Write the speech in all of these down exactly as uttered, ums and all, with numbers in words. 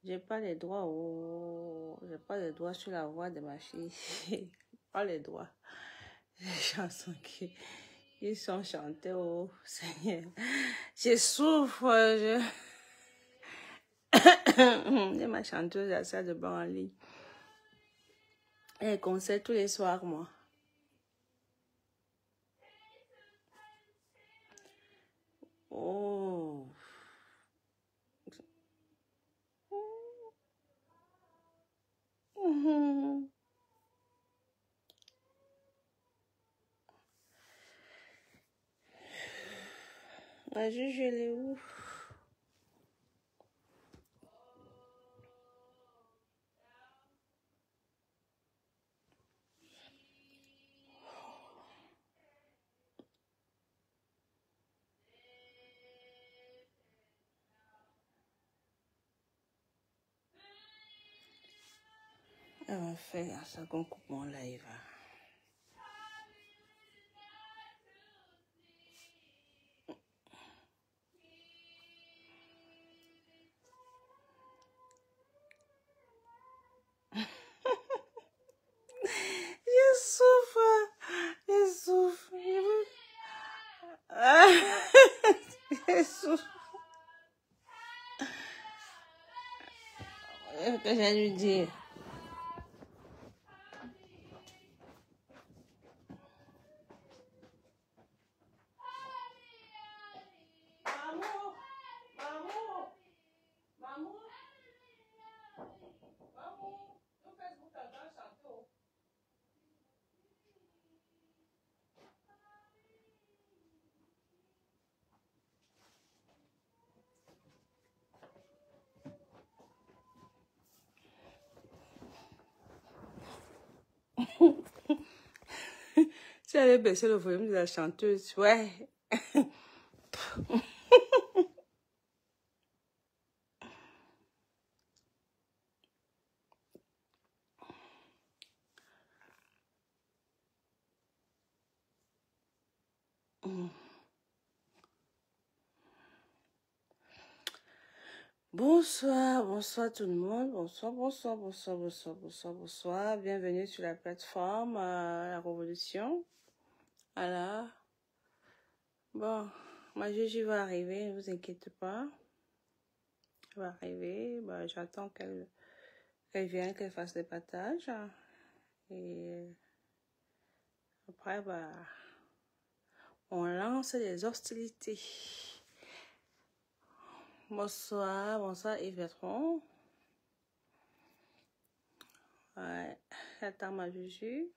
J'ai pas les droits au... J'ai pas les droits sur la voix de ma fille. Pas les droits. Les chansons qui, qui sont chantées au Seigneur. Je souffre. Je... J'ai ma chanteuse à ça de banc en ligne. Elle concert tous les soirs, moi. Oh. Mhm. La juge, elle est où? Elle va faire ça qu'on coupe mon live. Je souffre. Je souffre. Je souffre. Qu'est-ce que j'ai lui dire? Maman, maman, maman, maman, nous Facebook t'entends chanter. Si elle avait baissé le volume de la chanteuse, ouais. Bonsoir, bonsoir tout le monde. Bonsoir, bonsoir, bonsoir, bonsoir, bonsoir, bonsoir. Bienvenue sur la plateforme euh, La Révolution. Voilà. Bon, ma juge va arriver, ne vous inquiétez pas. Elle va arriver. Bah, j'attends qu'elle qu'elle vienne, qu'elle fasse les partages. Et après, bah, on lance les hostilités. Bonsoir, bonsoir Yvetron. Ouais, j'attends ma juju.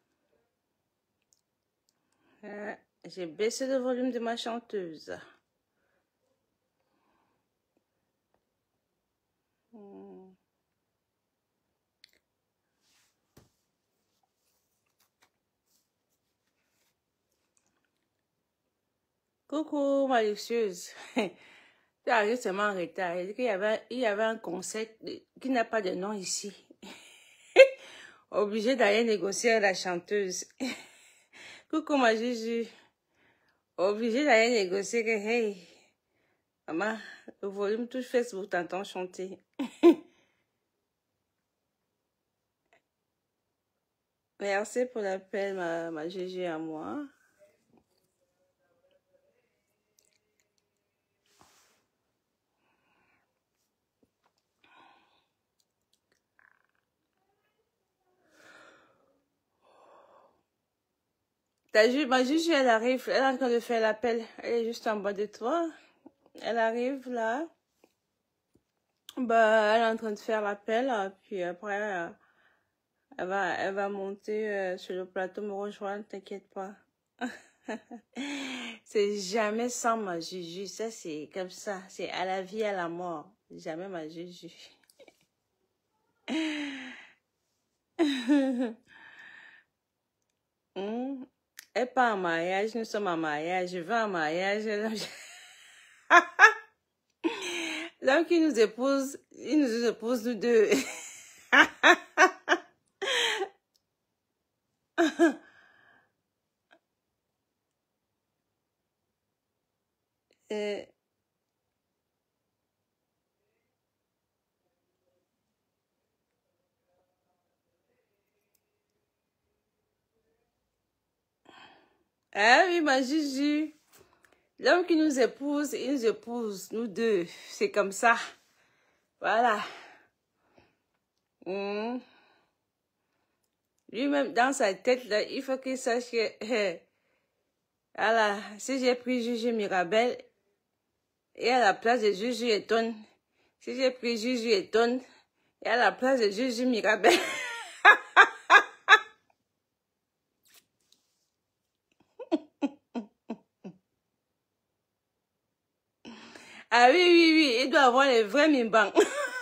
Ouais, j'ai baissé le volume de ma chanteuse. Hmm. Coucou malicieuse. Tu arrives seulement en retard. Il dit qu'il y avait, il y avait un concept qui n'a pas de nom ici. Obligé d'aller négocier avec la chanteuse. Coucou ma Juju. Obligé d'aller négocier que, hey, maman, le volume touche Facebook, t'entends chanter. Merci pour l'appel, ma, ma Juju à moi. Ta Ju- ma Juju, elle arrive, elle est en train de faire l'appel. Elle est juste en bas de toi. Elle arrive là. Bah, elle est en train de faire l'appel. Puis après, euh, elle va, elle va monter euh, sur le plateau, me rejoindre, t'inquiète pas. C'est jamais sans ma Juju. Ça, c'est comme ça. C'est à la vie, à la mort. Jamais ma Juju. Hmm. Elle part en mariage, nous sommes en mariage, je vais en mariage. L'homme qui nous épouse, il nous épouse nous deux. Euh, Ah oui, ma Juju. L'homme qui nous épouse, il nous épouse, nous deux. C'est comme ça. Voilà. Mmh. Lui-même, dans sa tête, là, il faut qu'il sache que... eh, voilà, si j'ai pris Juju Mirabel, et à la place de Juju Eton, si j'ai pris Juju Eton, et à la place de Juju Mirabel... Ah oui, oui, oui, il doit avoir les vrais mimbang.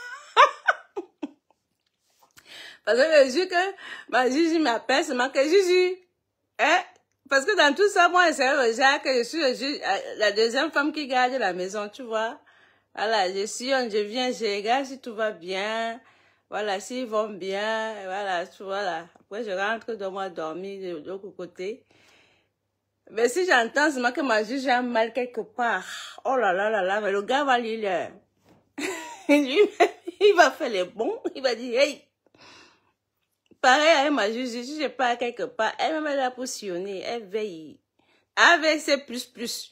Parce que le jour que ma Juju m'appelle, c'est marqué Juju. Hein? Parce que dans tout ça, moi, c'est le genre que je suis le juge, la deuxième femme qui garde la maison, tu vois. Voilà, je suis, je viens, je regarde si tout va bien. Voilà, s'ils vont bien. Voilà, tu vois, là. Après, je rentre dans moi dormir de, de l'autre côté. Mais si j'entends seulement que ma juge a mal quelque part, oh là là là là, mais le gars va lire. Lui, il va faire les bons, il va dire, hey! Pareil avec ma juge, si je pars quelque part, elle me l'a positionné, elle veille. Avec ses plus plus.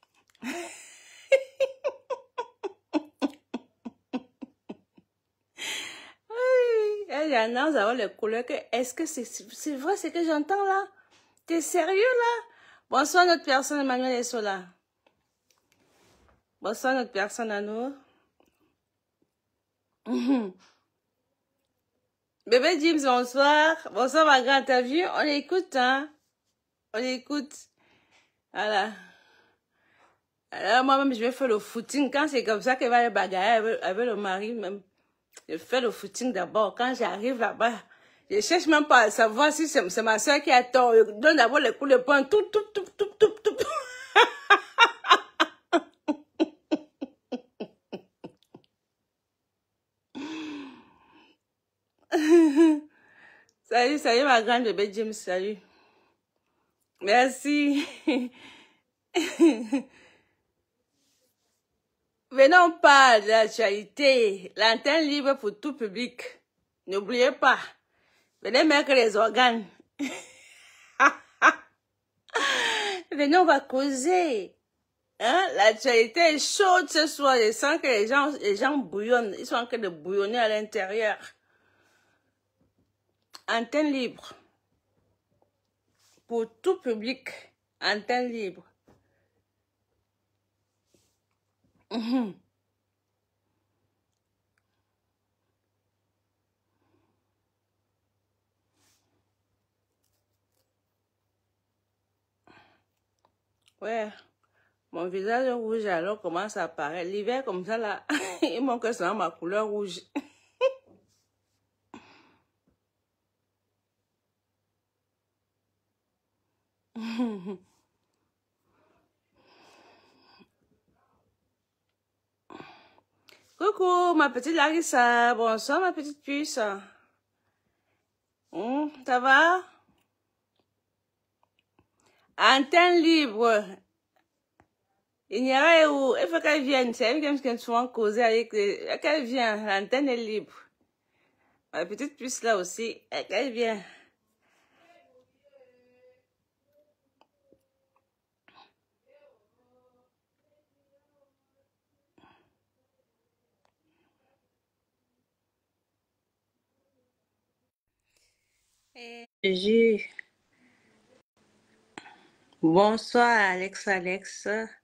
Oui, elle annonce avoir les couleurs que, est-ce que c'est c'est vrai ce que j'entends là? T'es sérieux là? Bonsoir notre personne, Emmanuel Essola. Bonsoir notre personne à nous. Bébé James, bonsoir. Bonsoir ma grande, t'as vu? On écoute, hein? On écoute. Voilà. Alors moi-même, je vais faire le footing. Quand c'est comme ça qu'elle va aller bagarrer avec, avec le mari, même. Je fais le footing d'abord. Quand j'arrive là-bas, je cherche même pas à savoir si c'est ma soeur qui a tort. Je donne d'abord les coups de poing. Tout, tout, tout, tout, tout, tout. Salut, salut ma grande bébé James, salut. Merci. Venons pas de l'actualité. L'antenne libre pour tout public. N'oubliez pas. Venez mettre les organes. Venez, on va causer. Hein? L'actualité est chaude ce soir. Je sens que les gens, les gens bouillonnent. Ils sont en train de bouillonner à l'intérieur. Antenne libre. Pour tout public. Antenne libre. Mmh. Ouais. Mon visage rouge alors commence à apparaître. L'hiver comme ça là, il manque seulement ma couleur rouge. Coucou ma petite Larissa, bonsoir ma petite puce. Hum, ça va? Antenne libre. Il n'y a où, il faut qu'elle vienne, c'est elle qui aime souvent causer avec les... Qu'elle vienne, l'antenne est libre. Ma petite puce là aussi, qu'elle vient. Et... Bonsoir Alex, Alex.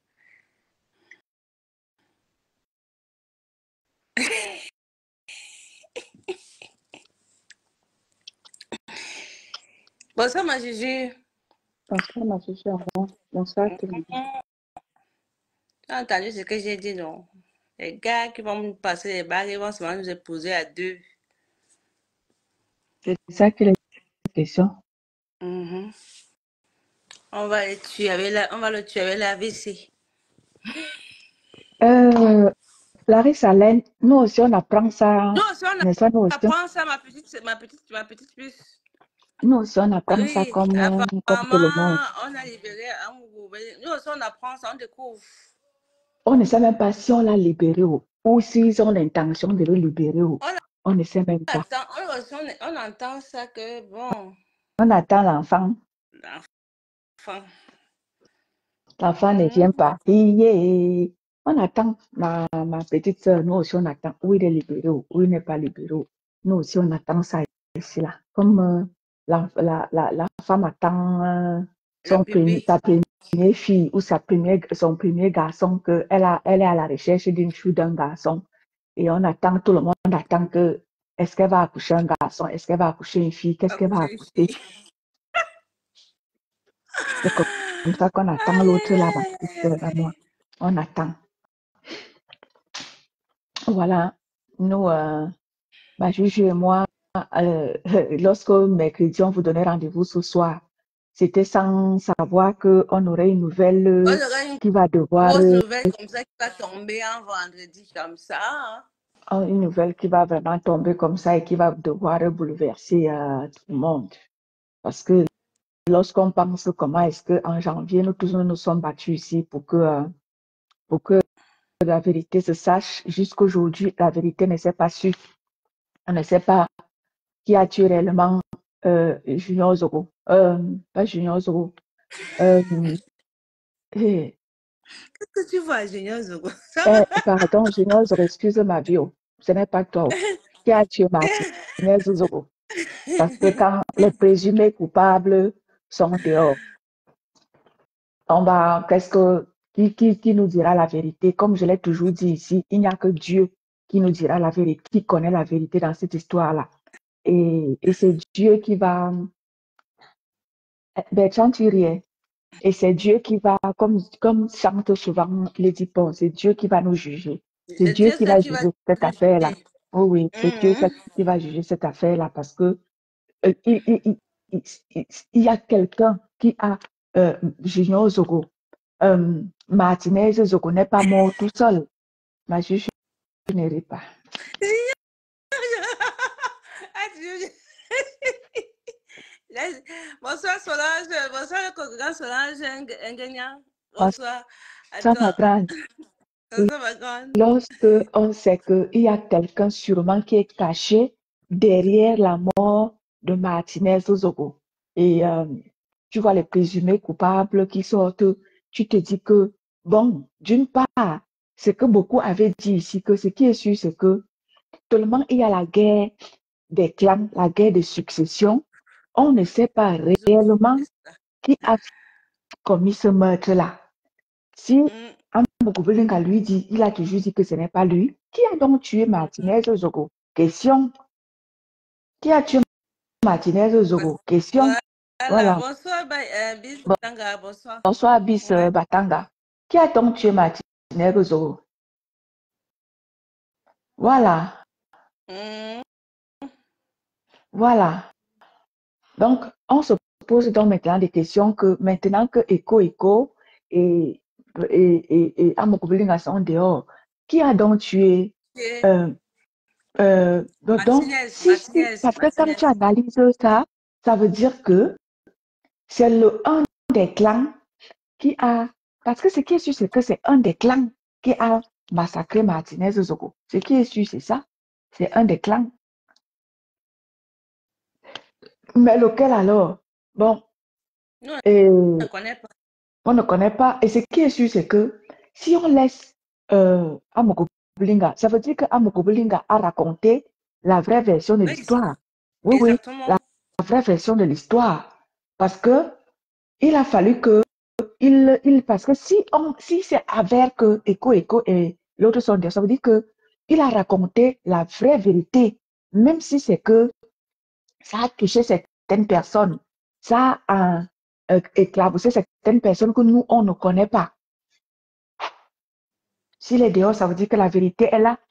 Bonsoir ma Juju. Bonsoir ma Juju. Bonsoir tout le monde. Tu as entendu ce que j'ai dit, non? Les gars qui vont nous passer les bagues, ils vont seulement nous épouser à deux. C'est ça que les questions. Mm-hmm. On va le tuer avec la, on va le tuer avec la V C. Euh, Larissa, nous aussi on apprend ça. Nous aussi on, a, ça, nous aussi, apprend ça, ma petite, ma petite, ma petite puce. Nous aussi on apprend oui, ça comme, comme tout le monde. On a libéré un groupe. Nous aussi on apprend ça, on découvre. On ne sait même pas si on l'a libéré ou, ou s'ils ont l'intention de le libérer ou. On, on ne sait même pas. Attends, on, on, on entend ça que bon. On attend l'enfant. L'enfant. L'enfant ne vient pas. Yeah. On attend, ma, ma petite soeur, nous aussi on attend. Où il est libéré, où il n'est pas libéré. Nous aussi on attend ça ici là. Comme euh, la, la, la, la femme attend euh, son premier, sa première fille ou sa première, son premier garçon, que elle, a, elle est à la recherche d'une fille, d'un garçon. Et on attend, tout le monde attend que est-ce qu'elle va accoucher un garçon, est-ce qu'elle va accoucher une fille, qu'est-ce qu'elle va accoucher. C'est comme ça qu'on attend l'autre là, ma petite soeur à moi. On attend. Voilà, nous, euh, ma juge et moi, euh, lorsque mercredi, on vous donnait rendez-vous ce soir, c'était sans savoir qu'on aurait une nouvelle euh, une qui va devoir... grosse nouvelle comme ça qui va tomber un vendredi comme ça. Hein? Une nouvelle qui va vraiment tomber comme ça et qui va devoir bouleverser euh, tout le monde. Parce que lorsqu'on pense comment est-ce qu'en janvier, nous tous nous, nous sommes battus ici pour que, euh, pour que la vérité se sache, jusqu'aujourd'hui, la vérité ne s'est pas su. On ne sait pas qui a tué réellement euh, Junior Zogo. Euh, pas Junior Zogo. Euh, eh, Qu'est-ce que tu vois, Junior Zogo? eh, pardon, Junior Zogo, excuse ma bio. Ce n'est pas toi. Qui a tué Martinez Zogo? Parce que quand les présumés coupables sont dehors, on va, qu'est-ce que, qui, qui, qui nous dira la vérité? Comme je l'ai toujours dit ici, il n'y a que Dieu qui nous dira la vérité, qui connaît la vérité dans cette histoire-là. Et, et c'est Dieu qui va, Bertrand, tu riais. Et c'est Dieu qui va, comme, comme chante souvent Lady Paul, c'est Dieu qui va nous juger. C'est C'est Dieu Dieu qui ça va qui va juger cette nous affaire-là. juger. Oh oui, c'est Dieu Mhm. qui va juger cette affaire-là parce que euh, il, il, il, il, il- il y a quelqu'un qui a euh, Junior Zogo. Euh, Martinez Zogo n'est pas mort tout seul. Ma juge ne rit pas. Ah, Dieu. Bonsoir Solange, bonsoir le congrégat Solange Ngenya. Bonsoir à Ça, ma toi. grande, Bonsoir ma grande. lorsque on sait qu'il y a quelqu'un sûrement qui est caché derrière la mort de Martinez Zogo, et euh, tu vois les présumés coupables qui sortent, tu te dis que, bon, d'une part, ce que beaucoup avaient dit ici, que ce qui est sûr, c'est que tellement il y a la guerre des clans, la guerre de succession, on ne sait pas réellement qui a commis ce meurtre-là. Si Mm. Amogobelinga lui dit, il a toujours dit que ce n'est pas lui, qui a donc tué Martinez Zogo? Question. Qui a tué Martinez Zogo? Question. Voilà, Voilà. bonsoir euh, Bis Bon, Batanga, bonsoir. bonsoir, Bis Ouais. euh, Batanga. Qui a donc tué Martinez Zogo? Voilà. Mm. Voilà. Donc, on se pose donc maintenant des questions que maintenant que Echo Echo et, et, et, et Amogobelinga sont dehors, qui a donc tué Okay. euh, euh, donc, Martinez, si, si, Martinez, parce que quand Martinez. tu analyses ça, ça veut dire que c'est le un des clans qui a, parce que ce qui est sûr, c'est que c'est un des clans qui a massacré Martinez Zogo. Ce qui est sûr, c'est ça. C'est un des clans. Mais lequel alors? Bon, Nous, et on ne connaît pas. on ne connaît pas. Et ce qui est sûr, c'est que si on laisse euh, Amogobelinga, ça veut dire que Amogobelinga a raconté la vraie version de Oui, l'histoire. Oui, oui, la exactement. vraie version de l'histoire. Parce que il a fallu que il, il parce que si on si c'est avère que Echo Echo et l'autre sont des, ça veut dire que il a raconté la vraie vérité, même si c'est que ça a touché certaines personnes, ça a euh, éclaboussé certaines personnes que nous on ne connaît pas. S'il est dehors, ça veut dire que la vérité est là.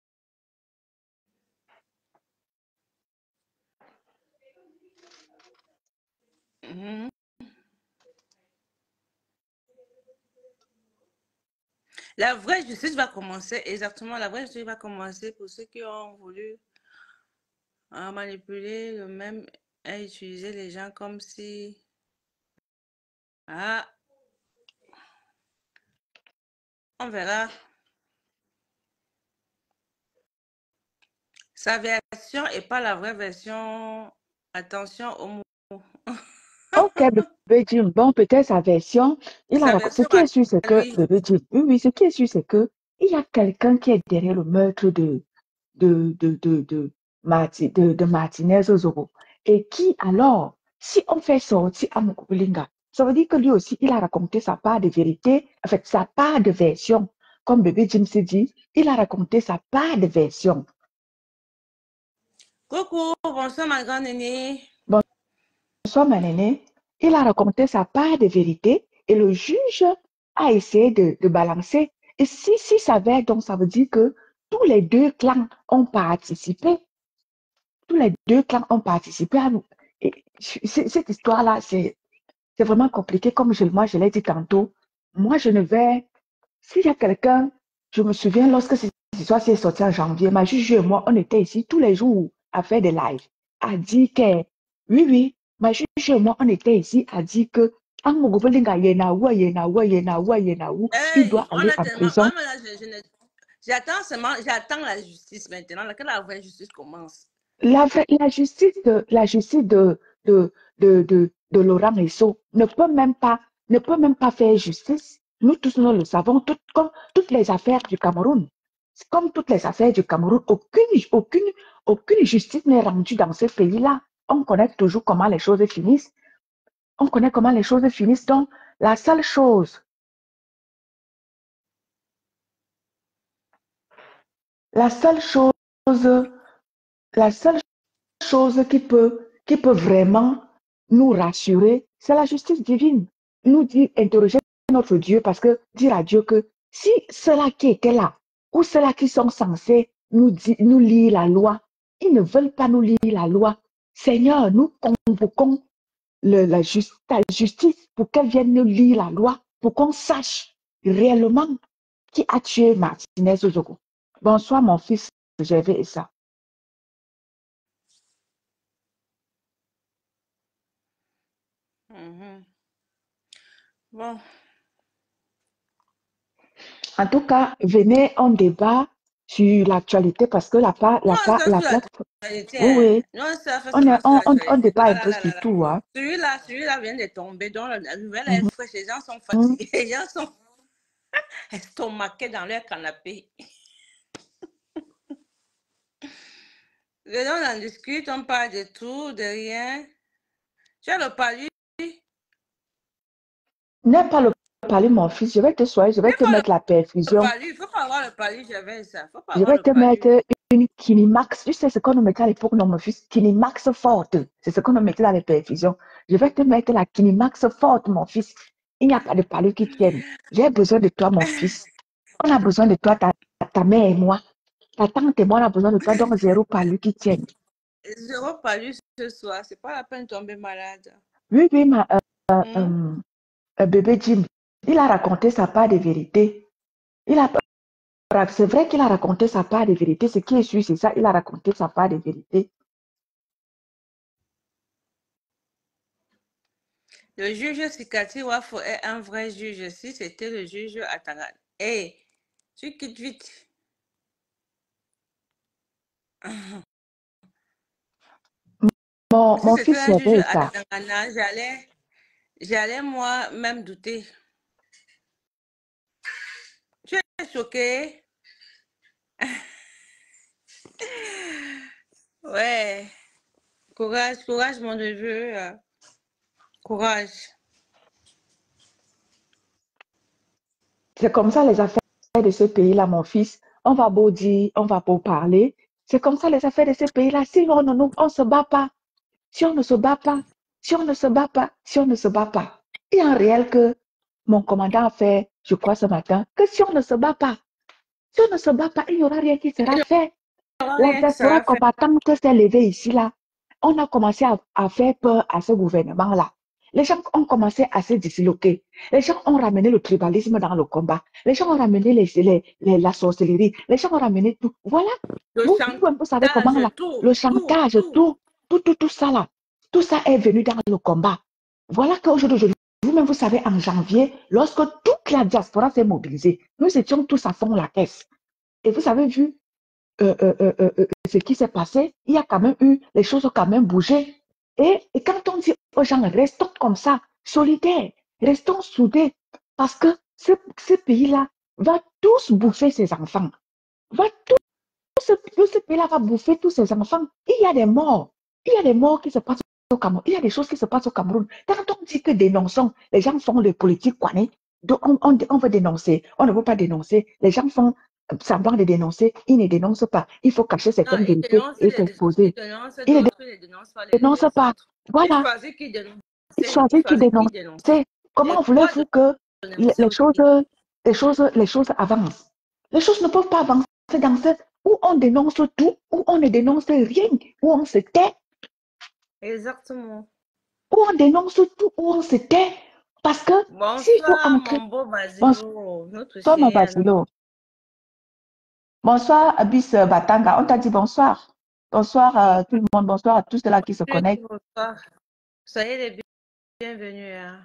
Mm. La vraie justice va commencer, exactement, la vraie justice va commencer pour ceux qui ont voulu euh, manipuler le même et utiliser les gens comme si... Ah, on verra. Sa version et pas la vraie version. Attention au mot. Ok, bébé Jim, bon, peut-être sa version, il a Sa raconté. Ce version qui à est sûr, c'est que, lui. bébé Jim, oui, oui, ce qui est sûr, c'est que, il y a quelqu'un qui est derrière le meurtre de, de, de, de, de, Marti- de, de Martinez Ozoro. Et qui, alors, si on fait sortir Amukulinga, ça veut dire que lui aussi, il a raconté sa part de vérité, en fait, sa part de version. Comme bébé Jim s'est dit, il a raconté sa part de version. Coucou, bonsoir ma grande aînée. Bonsoir, ma néné. Il a raconté sa part de vérité et le juge a essayé de, de balancer. Et si, si ça va, donc ça veut dire que tous les deux clans ont participé. Tous les deux clans ont participé à nous. Et cette histoire-là, c'est vraiment compliqué. Comme je, moi, je l'ai dit tantôt, moi, je ne vais. S'il y a quelqu'un, je me souviens lorsque cette histoire s'est sortie en janvier, ma juge et moi, on était ici tous les jours à faire des lives, à dire que, oui, oui, ma juge et moi, on était ici à dire que, il Hey, doit on aller a en tellement. prison. Moi, là, je, je ne- j'attends seulement. J'attends la justice maintenant. Que la vraie justice commence. La, la justice de, la justice de, de, de, de, de Laurent Messot ne peut même pas, ne peut même pas faire justice. Nous tous, nous le savons, tout, comme toutes les affaires du Cameroun. Comme toutes les affaires du Cameroun, aucune, aucune, aucune justice n'est rendue dans ce pays-là. On connaît toujours comment les choses finissent. On connaît comment les choses finissent. Donc, la seule chose, la seule chose, la seule chose qui peut, qui peut vraiment nous rassurer, c'est la justice divine. Nous dire, interroger notre Dieu, parce que dire à Dieu que si ceux-là qui étaient là, ou ceux-là qui sont censés nous, dire, nous lire la loi, ils ne veulent pas nous lire la loi. Seigneur, nous convoquons le, la, just, ta justice pour qu'elle vienne nous lire la loi, pour qu'on sache réellement qui a tué Martinez Ozogo. Bonsoir, mon fils, j'avais ça. Mm-hmm. Bon. En tout cas, venez, on débat sur l'actualité parce que la, la, Non, la, ça la sur plateforme. l'actualité. Oui, Hein. oui. Non, ça fait On, est, seulement sur on, on, on l'actualité. débat Ah un là peu là sur là là. tout. Hein. Celui-là, celui-là vient de tomber. Donc la nouvelle est Mhm. fraîche. Les gens sont Mhm. fatigués. Les gens sont estomaqués dans leur canapé. Les gens en discutent, on parle de tout, de rien. Tu as le palu? N'aie pas le parler, mon fils. Je vais te soigner, je vais te mettre la Le perfusion. palu, il ne faut pas avoir le palu, j'avais ça. Il ne faut pas Je avoir vais le te palu. mettre une Kinimax. Tu sais ce qu'on nous mettait à l'époque, non, mon fils? Kinimax forte. C'est ce qu'on nous mettait dans les perfusions. Je vais te mettre la Kinimax forte, mon fils. Il n'y a pas de palu qui tienne. J'ai besoin de toi, mon fils. On a besoin de toi, ta, ta mère et moi. Ta tante et moi, on a besoin de toi, donc zéro palu qui tienne. Zéro palu ce soir. C'est pas la peine de tomber malade. Oui, oui, ma, euh, Hmm? euh, bébé Jim, il a raconté sa part de vérité. Il a, c'est vrai qu'il a raconté sa part de vérité. Ce qui est sûr, c'est ça. Il a raconté sa part de vérité. Le juge Sikati Wafo est un vrai juge. Si c'était le juge Atanga. Hé, tu quittes vite. Mon, Si mon c'était fils un juge avait ça. Atangana, j'allais, j'allais moi même douter. Tu es choqué? Ouais. Courage, courage, mon neveu. Courage. C'est comme ça les affaires de ce pays-là, mon fils. On va beau dire, on va beau parler. C'est comme ça les affaires de ce pays-là. Si on ne se bat pas, si on ne se bat pas, si on ne se bat pas, si on ne se bat pas. Et en réel que mon commandant a fait, je crois ce matin, que si on ne se bat pas, si on ne se bat pas, il n'y aura rien qui sera fait. La Rien qui diaspora sera fait. combattante s'est levée ici, là. On a commencé à, à faire peur à ce gouvernement-là. Les gens ont commencé à se disloquer. Les gens ont ramené le tribalisme dans le combat. Les gens ont ramené les, les, les, la sorcellerie. Les gens ont ramené tout. Voilà. Le Vous, vous, vous savez comment là, chantage, tout, le tout, chantage, tout. tout, tout, tout, tout ça là. Tout ça est venu dans le combat. Voilà qu'aujourd'hui, vous-même, vous savez, en janvier, lorsque toute la diaspora s'est mobilisée, nous étions tous à fond la caisse. Et vous avez vu, euh, euh, euh, euh, ce qui s'est passé, il y a quand même eu, les choses ont quand même bougé. Et, et quand on dit aux gens, restons comme ça, solidaires, restons soudés, parce que ce, ce pays-là va tous bouffer ses enfants. Va tout ce, tout ce pays-là va bouffer tous ses enfants. Il y a des morts. Il y a des morts qui se passent au Cameroun. Il y a des choses qui se passent au Cameroun. Quand on dit que dénonçons, les gens font des politiques, quoi, hein. Donc on, on, on veut dénoncer. On ne veut pas dénoncer. Les gens font semblant de dénoncer. Ils ne dénoncent pas. Il faut cacher Non, certaines ils vérités dénoncent, et les, ils s'exposer. dénoncent Ils ne d'autres, ils ne dénoncent pas les, dénoncent les pas. autres. Ils Voilà. choisissent qui dénoncer. Ils Ils choisissent qui choisissent qui dénoncer. dénoncer. Comment Et quoi voulez-vous que les, dénoncer les au choses, début? les, choses, les choses avancent? Les choses ne peuvent pas avancer dans ce où on dénonce tout, où on ne dénonce rien, où on se tait. Exactement. Où on dénonce tout, où on se tait. Parce que s'il faut Bonsoir, entrer. mon beau Bonsoir, Basilo, notre mon chien. Basilo. Bonsoir, Abyss Batanga. On t'a dit bonsoir. Bonsoir à tout le monde. Bonsoir à tous ceux-là qui se connectent. Bonsoir. Soyez les bienvenus. Hein.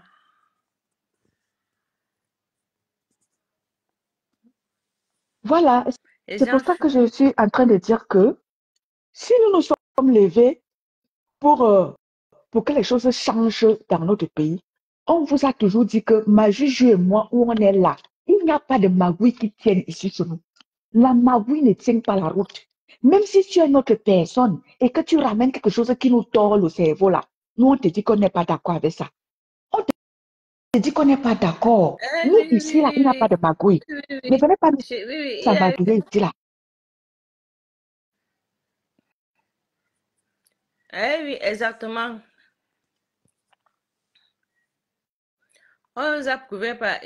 Voilà. C'est pour ça que je suis en train de dire que si nous nous sommes levés pour, euh, pour que les choses changent dans notre pays, on vous a toujours dit que ma juge et moi, où on est là, il n'y a pas de magouille qui tienne ici sur nous. La magouille ne tient pas la route. Même si tu es une autre personne et que tu ramènes quelque chose qui nous tord le cerveau là, nous on te dit qu'on n'est pas d'accord avec ça. On te dit qu'on n'est pas d'accord. Eh, Nous oui, ici oui, là, oui, il n'y a oui. pas de magouille. Oui, oui, Ne venez pas nous oui, oui, s'amadouiller ici là. Eh oui, exactement. On nous a prouvé par...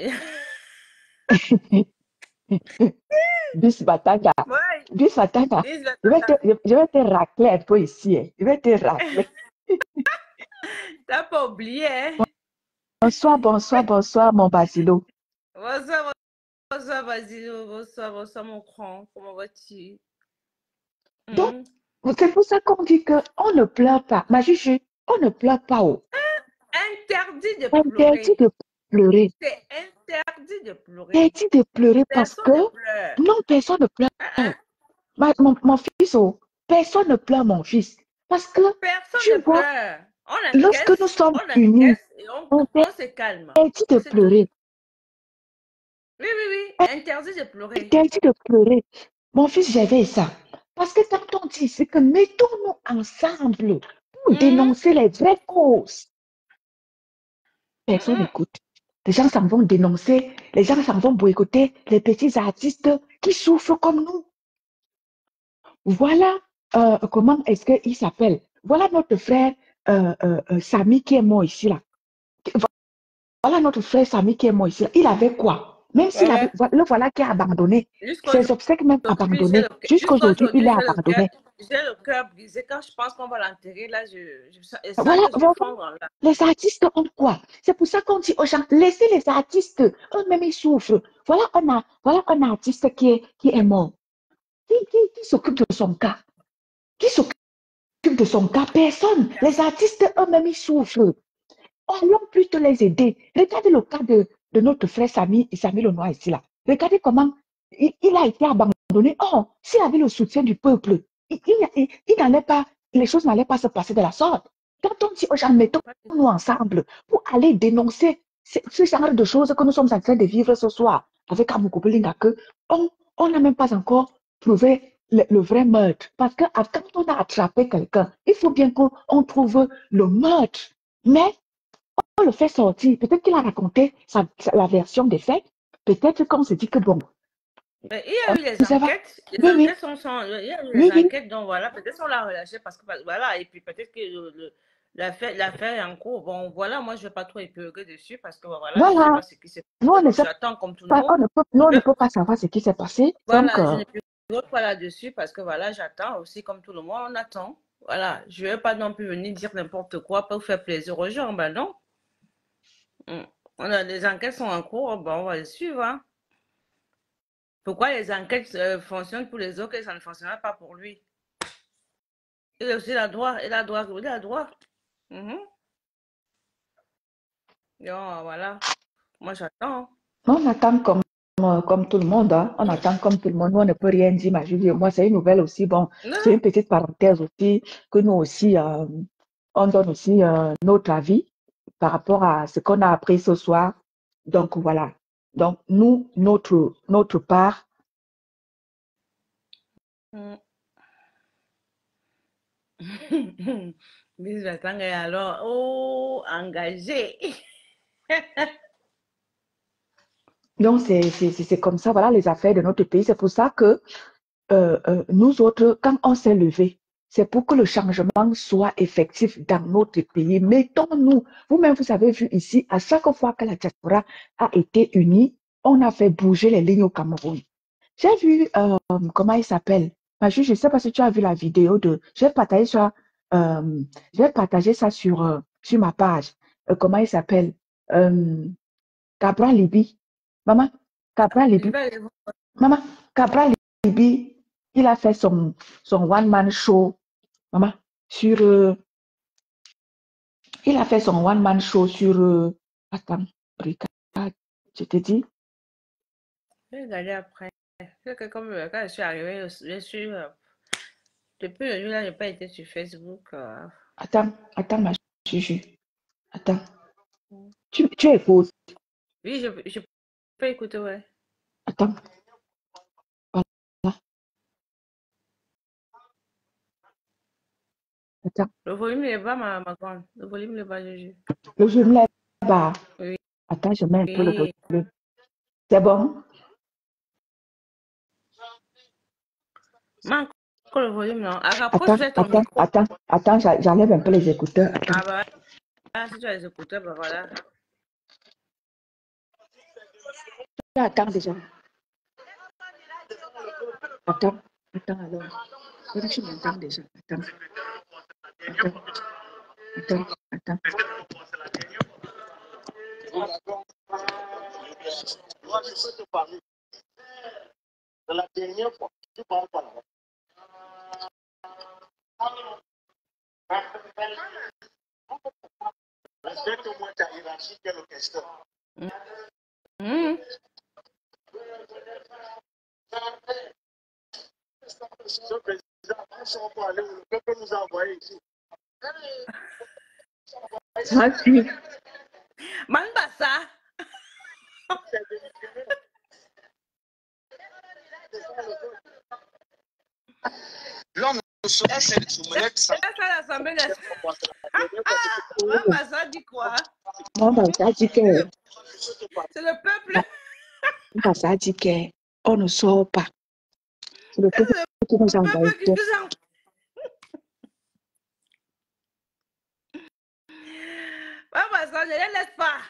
Bis Batanga. Ouais. Bis Batanga. Bis Je vais, te, Batanga. je, je vais te racler un peu ici. Hein. Je vais te racler. T'as pas oublié, hein? Bonsoir, bonsoir, bonsoir, mon Basilo. Bonsoir, bonsoir, Basilo. Bonsoir, bonsoir, mon grand. Comment vas-tu? Donc, Hmm. c'est pour ça qu'on dit qu'on ne pleure pas. Ma juge, on ne pleure pas. Oh. Interdit de Interdit pleurer. de pleurer. C'est interdit de pleurer. Interdit de pleurer parce Personne que ne pleure. non, personne ne pleure. Hein, hein? Ma- mon, mon fils, oh, personne ne pleure mon fils. Parce que Personne tu ne vois, pleure. On lorsque nous encaisse, sommes on unis, encaisse et on, on on se calme. interdit de C'est tout. pleurer. Oui, oui, oui. Interdit de pleurer. Interdit de pleurer. Mon fils, j'avais ça. Parce que quand on dit, c'est que mettons-nous ensemble pour Mhm. dénoncer les vraies causes. Personne Mhm. n'écoute. Les gens s'en vont dénoncer, les gens s'en vont boycotter les petits artistes qui souffrent comme nous. Voilà euh, comment est-ce qu'il s'appelle. Voilà notre frère euh, euh, euh, Samy qui est mort ici là. Voilà notre frère Samy qui est mort ici là. Il avait quoi? Même s'il avait, Ouais. le voilà qui a abandonné. Ses obsèques même Jusqu'aujourd'hui, j'ai abandonné. le, Jusqu'aujourd'hui, il jusqu'aujourd'hui, est j'ai le cœur, abandonné. j'ai le cœur brisé. Quand je pense qu'on va l'enterrer, là, je, je, sens- je sens Voilà, que je voilà. fondre en là. Les artistes ont quoi? C'est pour ça qu'on dit aux gens, laissez les artistes, eux-mêmes ils souffrent. Voilà un, a- voilà un artiste qui est, qui est mort. Qui, qui, qui s'occupe de son cas? Qui s'occupe de son cas? Personne. Les artistes eux-mêmes ils souffrent. Allons plutôt les aider. Regardez le cas de, de notre frère Samy, Samy Lenoir ici là. Regardez comment il, il a été abandonné. Oh, s'il avait le soutien du peuple, il, il, il, il n'allait pas, les choses n'allaient pas se passer de la sorte. Quand on dit aux gens, mettons-nous ensemble pour aller dénoncer ce, ce genre de choses que nous sommes en train de vivre ce soir avec Amoukoubelinga, que on on n'a même pas encore prouvé le, le vrai meurtre. Parce que à- quand on a attrapé quelqu'un, il faut bien qu'on trouve le meurtre. Mais on le fait sortir. Peut-être qu'il a raconté sa, sa- la version des faits. Peut-être qu'on se dit que bon, Mais il y a eu les ça va. enquêtes, les Oui, oui, enquêtes sont, sont- il y a eu oui, les oui. enquêtes, donc voilà, peut-être on l'a relâché parce que, voilà, et puis peut-être que le, le- l'affaire, l'affaire est en cours. Bon, voilà, moi je ne vais pas trop épiloguer dessus parce que, voilà, je ne sais Voilà. pas ce qui s'est Nous, on passé, ne donc sait j'attends comme tout le pas, monde. on ne peut, nous, on ne peut pas savoir ce qui s'est passé. Donc, Voilà, je euh, ne épilogue pas là-dessus parce que, voilà, j'attends aussi comme tout le monde, on attend. Voilà, je ne vais pas non plus venir dire n'importe quoi pour faire plaisir aux gens, ben non. Mm. On a, les enquêtes sont en cours, bon, on va les suivre, hein. Pourquoi les enquêtes euh, fonctionnent pour les autres et ça ne fonctionnerait pas pour lui? Il a aussi la droit, il a droit, il a droit. Mhm. Donc, voilà. Moi, j'attends. on attend comme, euh, comme tout le monde. Hein. On attend comme tout le monde. Nous, on ne peut rien dire. Mais je dis, moi, c'est une nouvelle aussi. Bon, Non, c'est une petite parenthèse aussi que nous aussi, euh, on donne aussi euh, notre avis par rapport à ce qu'on a appris ce soir. Donc, voilà. Donc, nous, notre, notre part. Mm. Miss Batanga est alors, oh, engagé. Donc, c'est comme ça, voilà les affaires de notre pays. C'est pour ça que euh, euh, nous autres, quand on s'est levé, c'est pour que le changement soit effectif dans notre pays. Mettons-nous, vous-même, vous avez vu ici, à chaque fois que la diaspora a été unie, on a fait bouger les lignes au Cameroun. J'ai vu, euh, comment il s'appelle? Je ne sais pas si tu as vu la vidéo de... J'ai partagé ça, euh, j'ai partagé ça sur, euh, sur ma page. Euh, comment il s'appelle? Euh, Cabral Libi. Maman, Cabral Libi. Maman, Cabral Libi, il a fait son, son one-man show. Maman, sur... Euh, il a fait son one-man show sur... Euh, attends, regarde, je te dis. Je vais regarder après. C'est que comme euh, quand je suis arrivée, je suis... Euh, depuis le jour-là, je n'ai pas été sur Facebook. Euh... Attends, attends, ma juju. Attends. Tu, tu écoutes? Oui, je, je peux écouter, ouais. Attends. Voilà. Attends. Le volume n'est pas, ma, ma grande. Le volume n'est pas, Juju. Le volume est bas. Oui. Attends, je mets un Oui. peu le volume. C'est bon? Manque le volume, non? Ah, rapproche Attends, peut-être ton attends, micro. attends, attends, j'enlève un peu les écouteurs. Attends. Ah bah, ah, si tu as les écouteurs, bah voilà. Attends déjà. Attends, attends alors. Comment tu m'entends déjà? Attends. Attends. Attends, attends. C'est la dernière fois. Tu parles pas là. Respecte au moins ta hiérarchie qui est le questeur. Mmh. Ce président, nous sommes pour aller où le peuple nous a envoyé ici. Tranquille. Manbassa. L'homme ne se essaie de soumettre sa... C'est ça l'Assemblée nationale. Manbassa dit quoi? Manbassa dit que... C'est le peuple. Manbassa dit qu'on ne sort pas. C'est le peuple qui nous a envoyé. Manbassa, ne les laisse pas.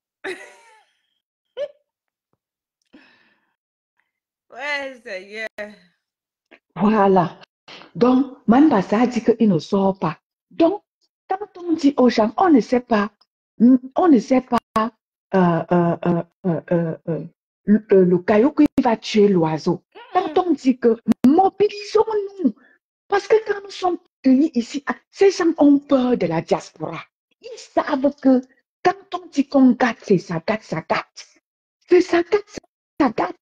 Ouais, Seigneur. Voilà. Donc, Manbassa a dit qu'il ne sort pas. Donc, quand on dit aux gens, on ne sait pas, on ne sait pas euh, euh, euh, euh, euh, euh, le, le caillou qui va tuer l'oiseau. Quand on dit que mobilisons-nous, parce que quand nous sommes unis ici, ces gens ont peur de la diaspora. Ils savent que quand on dit qu'on gâte, c'est ça gâte, ça gâte. C'est ça gâte, ça gâte.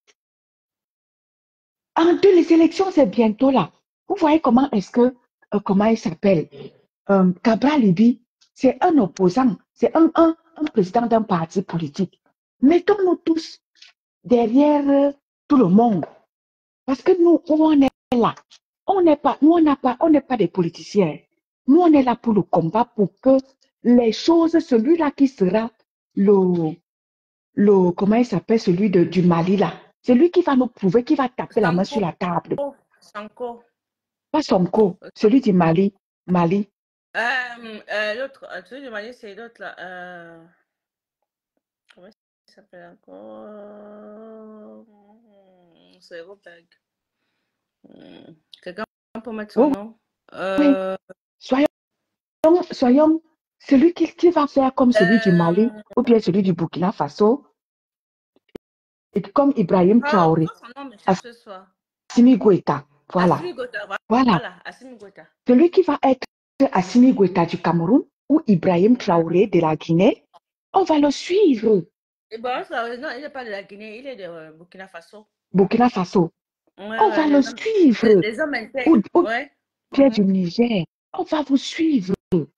En deux, les élections, c'est bientôt là. Vous voyez comment est-ce que, euh, comment il s'appelle, euh, Cabral Libi, c'est un opposant, c'est un, un, un président d'un parti politique. Mettons-nous tous derrière euh, tout le monde. Parce que nous, on est là. On n'est pas, nous, on n'a pas, on n'est pas des politiciens. Nous, on est là pour le combat, pour que les choses, celui-là qui sera le, le, comment il s'appelle, celui de, du Mali là, c'est lui qui va nous prouver, qui va taper la main sur la table. Sanko. Pas Sonko, celui du Mali. Mali. Euh, euh, l'autre, celui du Mali, c'est l'autre là. Euh... Comment il s'appelle encore? C'est Robeg. Quelqu'un peut mettre son Oh, nom? Euh... oui. Soyons, soyons celui qui, qui va faire comme celui du Mali Euh... ou bien celui du Burkina Faso. Et comme Ibrahim Traoré. Assimi Goïta. Voilà. Assimi Goïta, voilà. Voilà. Assimi Goïta. Celui qui va être Assimi Goïta du Cameroun ou Ibrahim Traoré de la Guinée, on va le suivre. Ibrahim Traoré, non, il n'est pas de la Guinée, il est de euh, Burkina Faso. Burkina Faso. Ouais, on ouais, va le hommes, suivre. Les, les hommes intègres, ou, ou ouais. bien Mm-hmm. du Niger. On va vous suivre.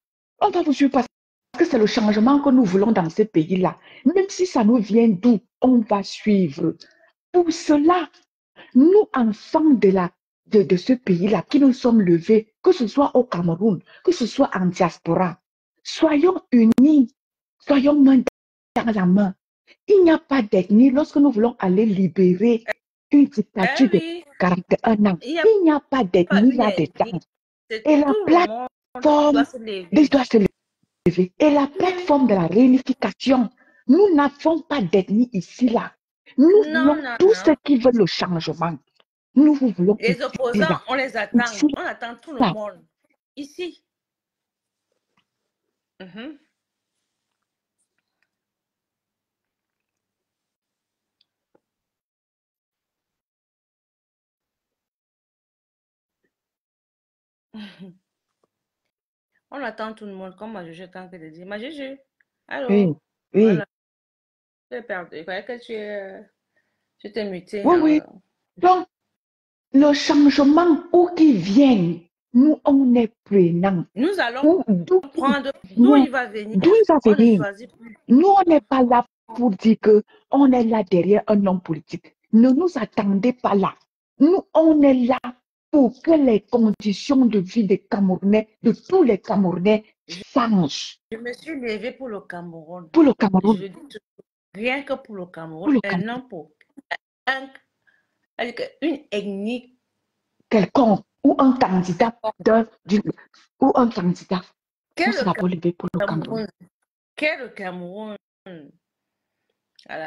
On va vous suivre parce que c'est le changement que nous voulons dans ce pays-là. Même si ça nous vient d'où, on va suivre. Pour cela, nous, enfants de, la, de, de ce pays-là, qui nous sommes levés, que ce soit au Cameroun, que ce soit en diaspora, soyons unis, soyons main dans la main. Il n'y a pas d'ethnie lorsque nous voulons aller libérer une dictature Eh de oui, quarante et un ans. il n'y a Il n'y a pas pas d'ethnie une là-dedans. ethnie. C'est Et la tout le monde qui plateforme doit se de- lever. doit se lever. Et la plateforme de la réunification, nous n'avons pas d'ethnie ici, là. Nous Non, voulons non, tous ceux non. qui veulent le changement. Nous vous voulons Les ici, opposants, là. on les attend. Ici, On attend tout le là. monde. Ici. Mhm. On attend tout le monde, comme ma Juju tant que de dire. Ma Juju, Oui, allô? oui. Voilà. Tu es perdu. Je croyais que tu es, tu t'es muté. Oui, oui. Hein. Donc, le changement où qu'il vienne, nous, on est prenants. Nous allons Où- D'où qu'il prendre d'où vient, il va venir. d'où il va On ne venir. choisit plus. Nous, on n'est pas là pour dire que on est là derrière un homme politique. Ne nous attendez pas là. Nous, on est là pour que les conditions de vie des Camerounais, de tous les Camerounais, Je, changent. je me suis levée pour le Cameroun. Pour le Je Cameroun, le dis toujours, rien que pour le pour Cameroun, le et Cameroun, non pour un, une ethnie quelconque, ou un candidat d'un, d'une- ou un candidat. On Qu'est sera le pas levé pour le Cameroun. Cameroun? Qu'est le Cameroun? Voilà.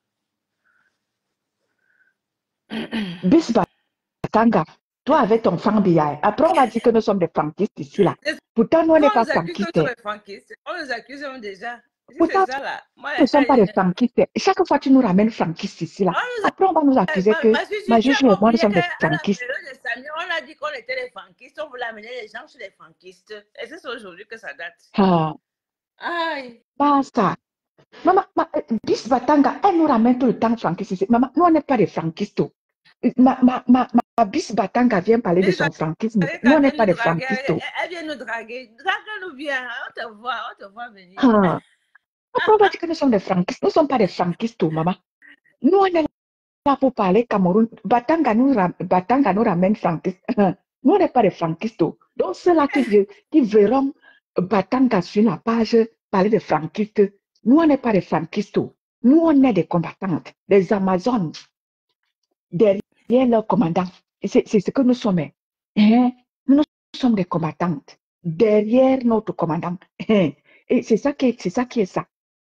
Bis Batanga, toi avec ton fan B I. Après, on va dire que nous sommes des franquistes ici, là. C'est- Pourtant, nous, on n'est Quand on pas nous accuse que franquistes. nous sommes les franquistes, on nous accuse même déjà. Si Pourtant, c'est ça là, moi, nous ne sommes pas des franquistes. Chaque fois, tu nous ramènes franquistes ici, là. on nous a- Après, on va nous accuser Ma, que ma Juju, ma tu juge et as moi, nous oublié sommes des qu'à la franquistes. période de Samuel, on a dit qu'on était les franquistes, on voulait amener les gens sur les franquistes. Et c'est aujourd'hui que ça date. Ah, Aïe. basta. Maman, ma, euh, Bis Batanga, elle nous ramène tout le temps franquistes ici. Maman, nous, on n'est pas des franquistes. oh. Ma, ma, ma, ma Bis Batanga vient parler de Bis son franquisme. Elle Nous, on n'est vient pas nous des draguer, franquistes. elle, oh. elle vient nous draguer. Drague-nous bien, hein, on te voit, on te voit venir. Ah. Après, on va dire que nous sommes des franquistes. Nous ne sommes pas des franquistes, oh, maman. Nous, on est là pour parler Cameroun. Batanga nous, ram- Batanga nous ramène franquistes. Nous, on n'est pas des franquistes. oh. Donc, ceux-là qui, ve- qui verront Batanga sur la page parler de franquistes, nous, on n'est pas des franquistes. oh. Nous, on est des combattantes, des Amazones, derrière leur commandant. Et C'est c'est ce que nous sommes. Hein? Nous sommes des combattantes, derrière notre commandant. Hein? Et c'est ça qui est, c'est ça qui est ça.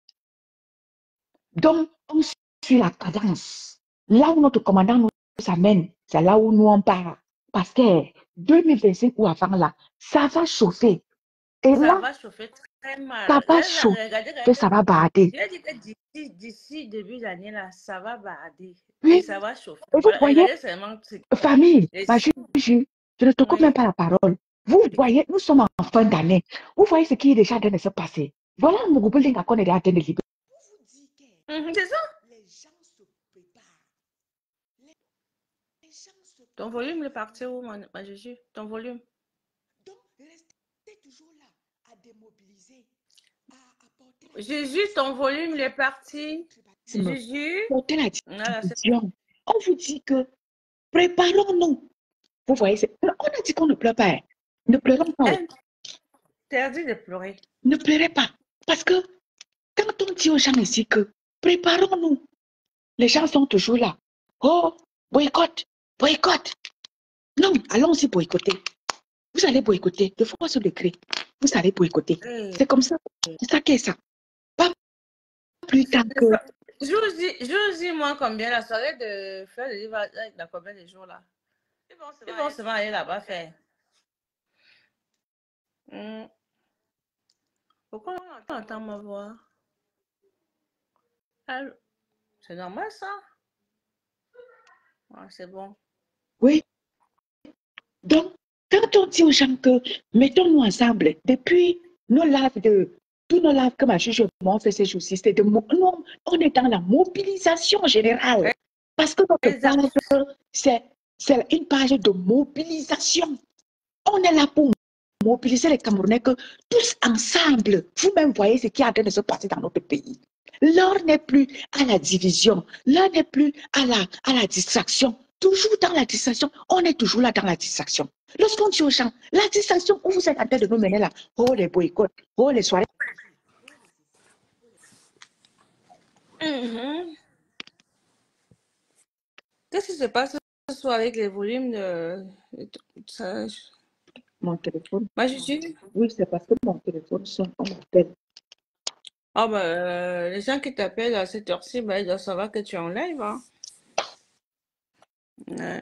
Donc, on suit la cadence. Là où notre commandant nous amène, c'est là où nous on part. Parce que deux mille vingt-cinq ou avant là, ça va chauffer. Et Ça là, va chauffer très mal. ça va Là, là, chauffer, regardez, regardez. ça va bader. Je dis que d'ici, d'ici début d'année, là, ça va bader. Et Oui, ça va chauffer. et vous Voilà, voyez, regardez seulement ce- famille, les ma signes. juge, je ne te coupe même Oui. pas la parole. Vous voyez, nous sommes en fin d'année. Vous voyez ce qui est déjà en train de se passer. Voilà mon groupe Linga qu'on est en train de libérer. Mhm, c'est ça. Les gens se préparent. Les, les gens se Ton préparent. volume est parti où, ma, ma Juju? Ton volume. Donc, restez toujours là à démobiliser, à apporter la Juju, ton volume il est parti. Juju. Portez la Voilà, c'est- division. On vous dit que préparons-nous. Vous voyez, c'est- on a dit qu'on ne pleure pas. hein. Ne pleurons pas. oh. interdit de pleurer. Ne pleurez pas. Parce que quand on dit aux gens ici que préparons-nous, les gens sont toujours là. Oh, boycott, boycott. Non, allons-y boycotter. Vous allez boycotter de force au degré. Vous allez boycotter. Hey. C'est comme ça. C'est ça qui est ça. Pas plus tard que. Je vous dis, je vous dis, moi, combien la soirée de Fleur de Lys va être dans combien de jours là? Ils vont seulement aller là-bas faire. Hmm. Pourquoi on entend ma voix? Allô? C'est normal ça? Ah, c'est bon. Oui. Donc, quand on dit aux gens que mettons-nous ensemble, depuis nos lives de tous nos lives que ma juge et moi on fait ces jours-ci, c'est de mo- non, on est dans la mobilisation générale. Parce que notre Exact. page, c'est c'est une page de mobilisation. On est là pour mobiliser les Camerounais que tous ensemble, vous-même voyez ce qui est en train de se passer dans notre pays. L'heure n'est plus à la division, l'heure n'est plus à la, à la distraction. Toujours dans la distraction, on est toujours là dans la distraction. Lorsqu'on dit aux gens, la distraction où vous êtes en train de nous mener là, oh les boycotts, oh les soirées. Mhm. Qu'est-ce qui se passe ce soir avec les volumes de... de- ça? Mon téléphone. Moi, je suis... Oui, c'est parce que mon téléphone sonne, on m'appelle. Ah bah, euh, les gens qui t'appellent à cette heure-ci, bah, ils doivent savoir que tu es en live, hein. Ouais.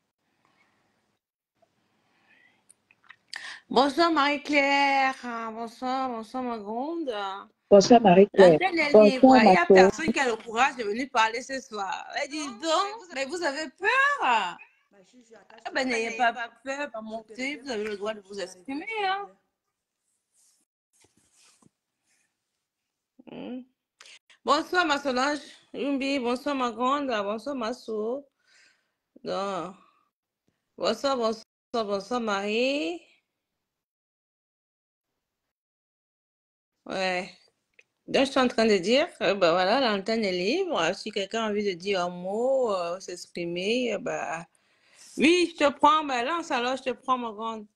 Bonsoir Marie-Claire. Ah, bonsoir, bonsoir ma grande. Bonsoir Marie-Claire. L'antenne est libre. Bonsoir Il n'y ma a soeur. personne qui a le courage de venir parler ce soir. Eh, dis Non, mais donc, vous mais avez... vous avez peur. Ma juge, Eh attache-toi. ben, n'ayez pas peur, pas Je te monter. reviens, Vous ma avez le chérie. droit de vous Je te reviens, exprimer, je te hein. reviens. Hmm. Bonsoir ma Solange. Yumbi, bonsoir ma grande. Bonsoir ma soeur. Non. Bonsoir, bonsoir, bonsoir Marie. Ouais. Donc, je suis en train de dire, euh, bah, voilà, l'antenne est libre. Si quelqu'un a envie de dire un mot, euh, s'exprimer, euh, bah, oui, je te prends, bah, lance alors, je te prends, ma grande.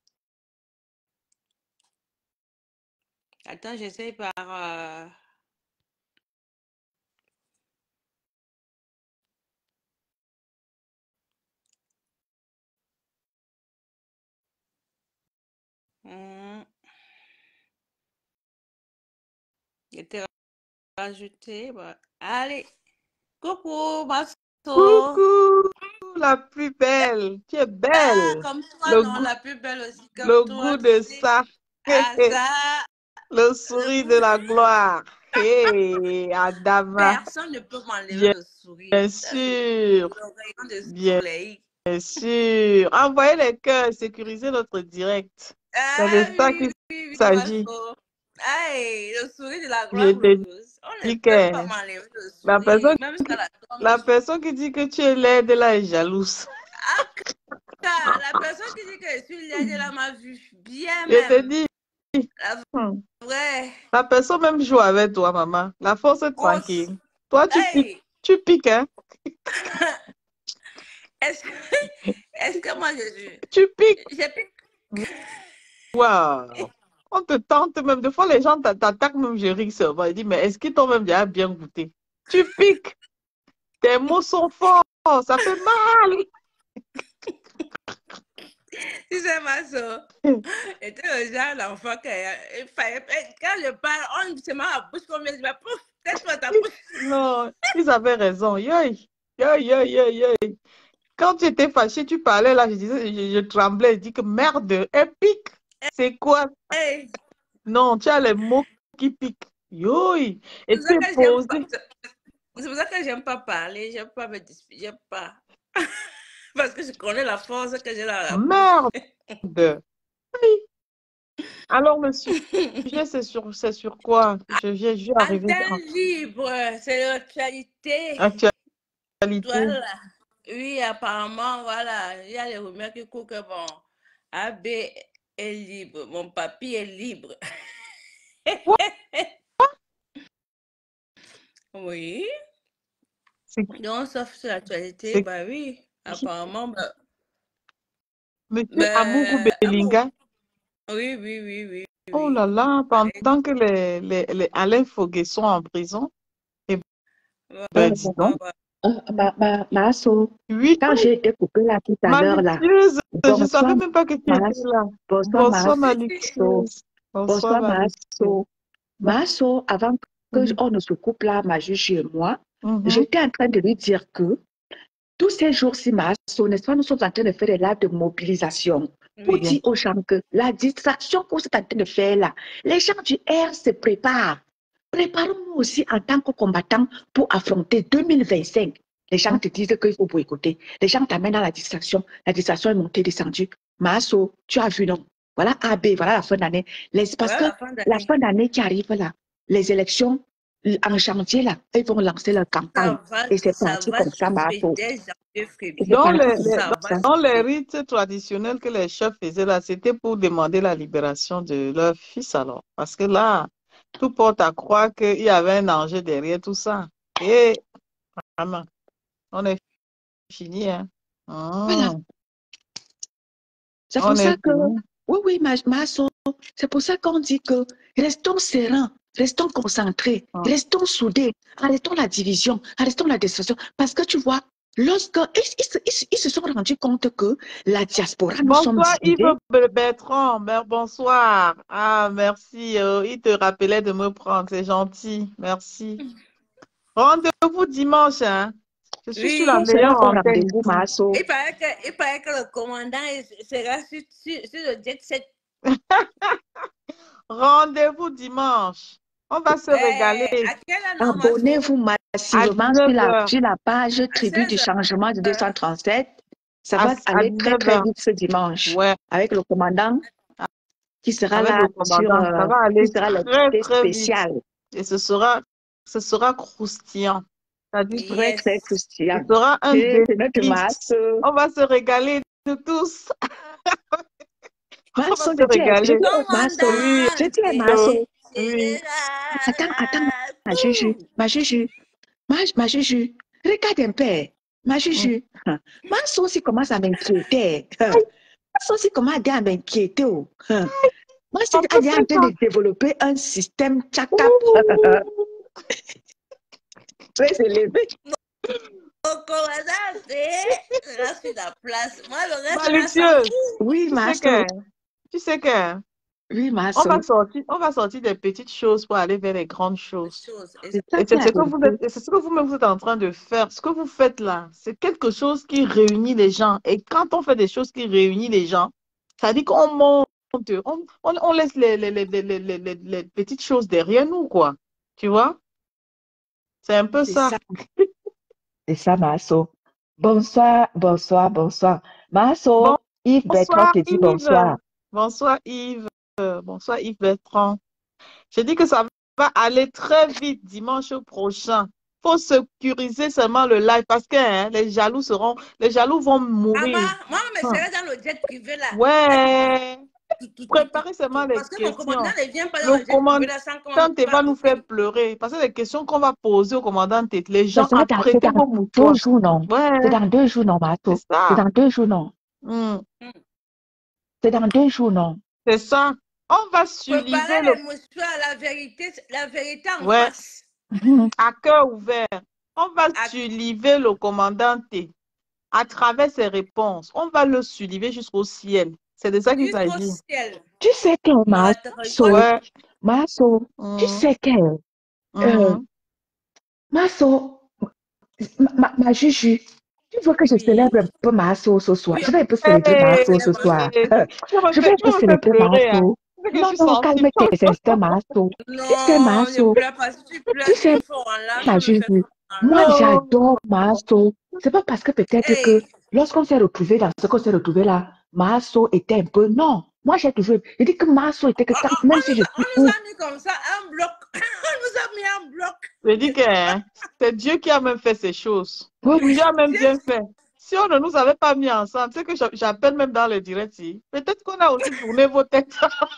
Attends, j'essaye par... euh, hmm, il était rajouté. Bah. Allez, coucou, Masso. Coucou, la plus belle. Tu es Ah, belle. comme toi, Le non, goût, la plus belle aussi, comme le toi, goût tu de sais. ça. Ah, ça, Le le sourire goût de de... la gloire. Hey, Adama. Personne ne peut m'enlever Bien le sourire. Ça, c'est sûr. le rayon de Bien soleil. sûr. Envoyez les cœurs, sécuriser notre direct. C'est de Ah ça oui, qu'il oui, oui, s'agit. Masso. Aïe, le sourire de la Je gloire te glorieuse. On ne dis peut pas que m'enlever le la sourire, personne, même jusqu'à la la gorge. personne qui dit que tu es laide là est jalouse. Ah, car la personne qui dit que je suis laide, elle m'a vu bien Je te même. dis. La hmm, vraie. La personne même joue avec toi, maman. La force est Grosse. tranquille. Toi, tu piques. Hey! Tu piques, hein? Est-ce que, est-ce que moi je suis. Tu piques. J'ai piqué. Waouh. On te tente même. Des fois, les gens t'a- t'attaquent même, je ris seulement. Ils disent, mais est-ce qu'ils t'ont même déjà bien goûté? Tu piques. Tes mots sont forts. Ça fait mal. Tu sais, ma soeur, était le genre d'enfant que, euh, il fallait, quand je parle, on se met à la bouche comme je dis, mais pouf, tête-toi ta bouche. Non, ils avaient raison. Yoï. Yoï, yoï, yoï, yoï. Quand tu étais fâché, tu parlais là, je disais, je, je tremblais. Je dis que merde, elle pique. C'est quoi? Hey, Non, tu as les mots qui piquent. Yoï. c'est Et pour tu ça es que j'aime pas, posé. c'est pour ça que j'aime pas parler, j'aime pas me disputer, j'aime pas. Parce que je connais la force que j'ai dans la bouche. Merde. Alors, le sujet, c'est sur, c'est sur quoi? Je viens, je vais arriver en Antenne libre, c'est l'actualité. actualité. Voilà. Oui, apparemment, voilà, il y a les rumeurs qui courent que bon, A B est libre, mon papy est libre. Oui, C'est donc sauf sur l'actualité, c'est bah oui, qui? apparemment, bah, Monsieur Amourou bah, ah bon, Belinga. oui, oui, oui, oui, Oh oui. là là, Allez, pendant que les, les, les Alain Foguet sont en prison, eh ben, Euh, dis donc. euh, ma, ma, ma soeur, Oui, quand j'ai été coupée là tout à l'heure là, malicieuse. Je ne savais bonsoir même pas que tu ma, étais là. bonsoir ma Bonsoir, soeur, malicieuse. Bonsoir, bonsoir ma malicieuse. soeur. Ma soeur, avant que Mhm. on ne se coupe là, ma juge et moi, Mhm. j'étais en train de lui dire que tous ces jours-ci, ma soeur, n'est-ce pas, nous sommes en train de faire des lives de mobilisation pour oui, Bien. dire aux gens que la distraction qu'on est en train de faire là, les gens du R se préparent. Préparons-nous aussi en tant que combattants pour affronter deux mille vingt-cinq. Les gens te disent qu'il faut boycotter. Les gens t'amènent dans la distraction. La distraction est montée, descendue. Masso, tu as vu, non? Voilà A B, voilà la fin d'année. Les- Parce voilà que la fin la d'année. fin d'année qui arrive là, les élections, en janvier, là, ils vont lancer leur Ça campagne. va, Et c'est ça parti va comme ça, se ma faire peau. dès janvier, Et c'est février. Dans parti les, comme les- Ça ça. va dans se les faire. rites traditionnels que les chefs faisaient là, c'était pour demander la libération de leur fils alors. Parce que là, tout porte à croire qu'il y avait un enjeu derrière tout ça. Et vraiment, on est fini, hein. Voilà. Hum, C'est on pour est ça que, fini. oui, oui, ma, ma soeur, c'est pour ça qu'on dit que restons sereins, restons concentrés, Hum. restons soudés, arrêtons la division, arrêtons la destruction. Parce que tu vois, lorsque ils, ils se- ils se- ils se sont rendus compte que la diaspora, nous sommes Bonsoir divisés. Yves Be- Bertrand, Mer- bonsoir. Ah, merci. euh, il te rappelait de me prendre, c'est gentil. Merci. Rendez-vous dimanche, hein. Je suis sur la Oui, Quel sera meilleure ton antenne rendez-vous, ici. ma soeur? il paraît que, il paraît que le commandant est- sera sur, sur, sur le jet set. Rendez-vous dimanche. On va se Eh, régaler à quelle heure, non, Masso? Abonnez-vous à massivement sur dix-neuf la, heures. sur la page À Tribu du seize heures. changement de deux cent trente-sept. Ça À, va à aller très, dix-neuf très heures. vite ce dimanche Ouais, avec le commandant qui sera avec là le sur, commandant. Ça euh, va qui aller sera très, l'invité très vite. spécial. Et ce sera, ce sera croustillant. C'est-à-dire, Très, très Yes. ce croustillant. sera un Et c'est notre délice. masse. On va se régaler de tous. On va Masso, se je dis, je régaler. dis, masso, Oui, je dis, Commandant, masso. oui. Attends, attends, ma juju, Ouh. ma juju, ma, ma juju. Regarde un peu, ma Mm. juju. Masso aussi commence à m'inquiéter. Masso aussi commence à m'inquiéter. oh. Moi, On c'est peut elle est faire en train ça. de développer un système check-up Ouh. très élevé. Au commandant, c'est reste sur la place. Moi, le reste, là, s'en Malicieuse. fout. Oui, Tu sais Masso. que, tu sais que, Oui, on Masso. va sortir, on va sortir des petites choses pour aller vers les grandes choses. Chose. C'est ça Et qui c'est est ce que vous vérité. êtes, et c'est ce que vous-même vous êtes en train de faire. Ce que vous faites là, c'est quelque chose qui réunit les gens. Et quand on fait des choses qui réunissent les gens, ça dit qu'on monte, on, on, on laisse les, les, les, les, les, les, les- les petites choses derrière nous, quoi. Tu vois? C'est un peu C'est ça. ça. C'est ça, Masso. Bonsoir, bonsoir, bonsoir. Masso, Yves Bertrand Bonsoir te dit Yves. bonsoir. Bonsoir Yves. Bonsoir Yves Bertrand. Je dis que ça va aller très vite dimanche prochain. Il faut sécuriser seulement le live parce que hein, les jaloux seront, les jaloux vont mourir. Maman, moi, je me Hum. serai dans le jet privé là. Ouais. Tout, tout, tout, tout, Préparez tout, seulement tout. les Parce que mon commandant questions. ne vient pas dans Le le jet privé là sans commandant qu'on va nous faire me pleurer parce que les questions qu'on va poser au commandant, les Ça gens sera dans, c'est apprêtez dans vos deux mouchoirs. jours, non? C'est Ouais, dans deux jours, non, c'est Masso? C'est ça. dans deux jours, non? Hum, C'est dans deux jours, non? C'est ça. On va suivre préparer le. les mouchoirs, la vérité, la vérité en Ouais, face. à cœur ouvert. On va À- suivre le commandant T. À travers ses réponses, on va le suivre jusqu'au ciel. C'est de ça qu'il Jusqu'au s'agit. ciel. Tu sais que On va te Masso, rejoindre. Ouais. Masso, tu Mhm, sais que, euh, mhm. Masso, ma, ma, ma Juju, tu veux que je Oui. célèbre un peu Masso ce soir? Oui, Je vais un peu on célébrer va Hey, Masso ce célébrer. soir. tu me Je fais, vais un tu peu me fais célébrer pleurer, hein. Masso. C'est que je Non, suis non, sensible. calme tes instants, Masso. Tu sais, Non, ne Masso, pleure pas. Si tu pleures, tu tu sais, me fais en larmes, ma tu me fais Juju, en moi larmes. j'adore Non. Masso. C'est pas parce que peut-être que Hey, lorsqu'on s'est retrouvé dans ce qu'on s'est retrouvé là, Masso était un peu. Non, moi j'ai toujours. Je dis que Masso était que on, quand, on- on même si je nous a, on suis nous où, a mis comme ça un bloc. On nous a mis un bloc. Je dis que hein, c'est Dieu qui a même fait ces choses. oui, oui, Dieu a même Dieu, bien fait. Si on ne nous avait pas mis ensemble, c'est que j'a- j'appelle même dans le direct. si. Peut-être qu'on a aussi tourné vos têtes.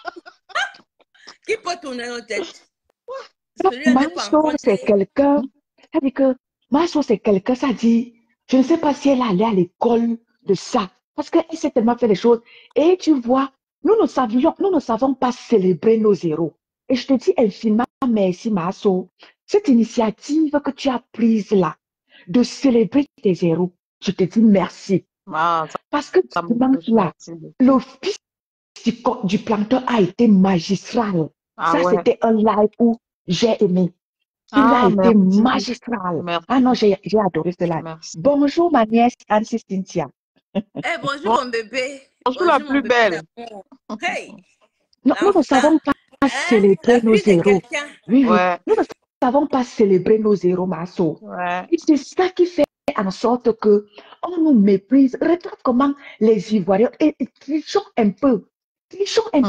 qui peut tourner nos têtes? donc Celui-là n'est pas Masso encore c'est né. quelqu'un. Ça dit que Masso c'est quelqu'un, ça dit, je ne sais pas si elle allait à l'école de ça. Parce qu'elle s'est tellement fait des choses. Et tu vois, nous ne savions, nous ne savons pas célébrer nos héros. Et je te dis infiniment merci, Masso. Cette initiative que tu as prise là, de célébrer tes héros, je te dis merci. Ah, ça, Parce que ça me dimanche fait là, merci. le fils du, co- du planteur a été magistral. Ah Ça, ouais. c'était un live où j'ai aimé. Il a Ah, été merci. magistral. Merci. Ah non, j'ai j'ai adoré ce live. Merci. Bonjour ma nièce Anne Cynthia. Eh, bonjour mon bébé. Bonjour la Bonjour mon plus bébé belle. d'amour. Hey, Non, nous ne l'enfant. savons pas Hein? célébrer La nos fille de héros. quelqu'un. Oui, oui. Ouais, Nous ne savons pas célébrer nos héros, Masso. ouais. Et c'est ça qui fait en sorte que on nous méprise. Regarde comment les Ivoiriens, et, et trichons un peu, trichons un Hum. peu cette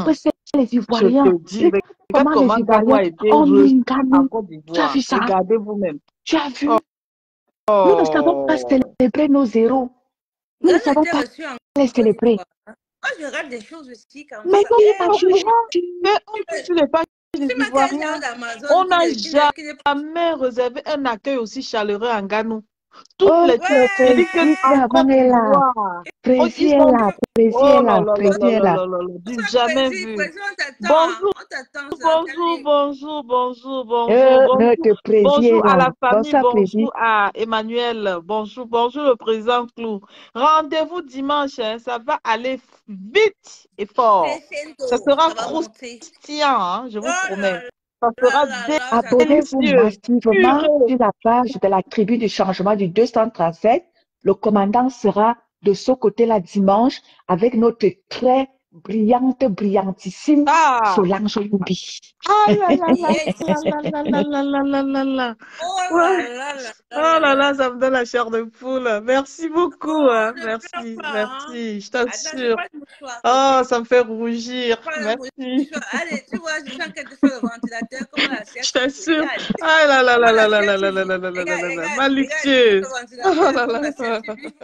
les Je Ivoiriens. te dis, Regarde regarde comment comment les Ngannou Ivoiriens a été ont mis rejeté en Ngannou. Côte Tu as d'Ivoire. vu ça? Regardez vous-même. Tu as vu? Oh, Nous ne savons pas célébrer nos zéros. Nous ne Ghana savons était pas reçu en les Côte célébrer. d'Ivoire. Moi, je regarde des choses aussi comme Mais ça. non, Eh, on me dit, imaginez. mais on tu dit me, sur les pages tu des me mets un genre Ivoiriens, d'Amazon on qui n'a ne, qui ne, qui ne... jamais réservé un accueil aussi chaleureux en Ngannou. Toutes Oh, les le je dis que président en Côte est là. d'Ivoire, oh, Président ils est ont là. Président oh est là là. là là Président là est là là. là là là, du Bonsoir, jamais Président. vu. Président, on t'attend. Bonjour, On t'attend, ça. bonjour, Salut. bonjour, bonjour, bonjour, Euh, bonjour. notre président Bonjour est à là. la famille, Bonsoir, président. bonjour à Emmanuel, bonjour, bonjour le président Clou. Rendez-vous dimanche, hein, ça va aller vite et fort. Ça Crescendo, sera ça va monter. croustillant, hein, je Oh vous là promets. là Ça sera là là, j'adore. Abonnez-vous délicieux, massivement purée. sur la page de la tribu du changement du deux cent trente-sept. Le commandant sera de ce côté-là dimanche avec notre très brillante, brillantissime Ah, Solange Loubi. ah là là là Yes. là là là là là là là là. Oh Ouais. là là là Oh là là là. là, ça me donne la chair de poule. Merci beaucoup, Oh, hein. ne pleure Merci, pas, hein. merci, je Attends, je t'assure. pas de mouchoir, Oh, ok? ça me fait rougir. Pas de Merci. mouchoir. Allez, tu vois, je suis en train de faire le ventilateur, comment la Je sieste. t'assure. Regarde, Ah là là comment là là la là là sieste là là vit. là là là là Regarde, là là. regarde, regarde, je fais Malicieuse. le Oh ventilateur, là comme là la sieste là. vit.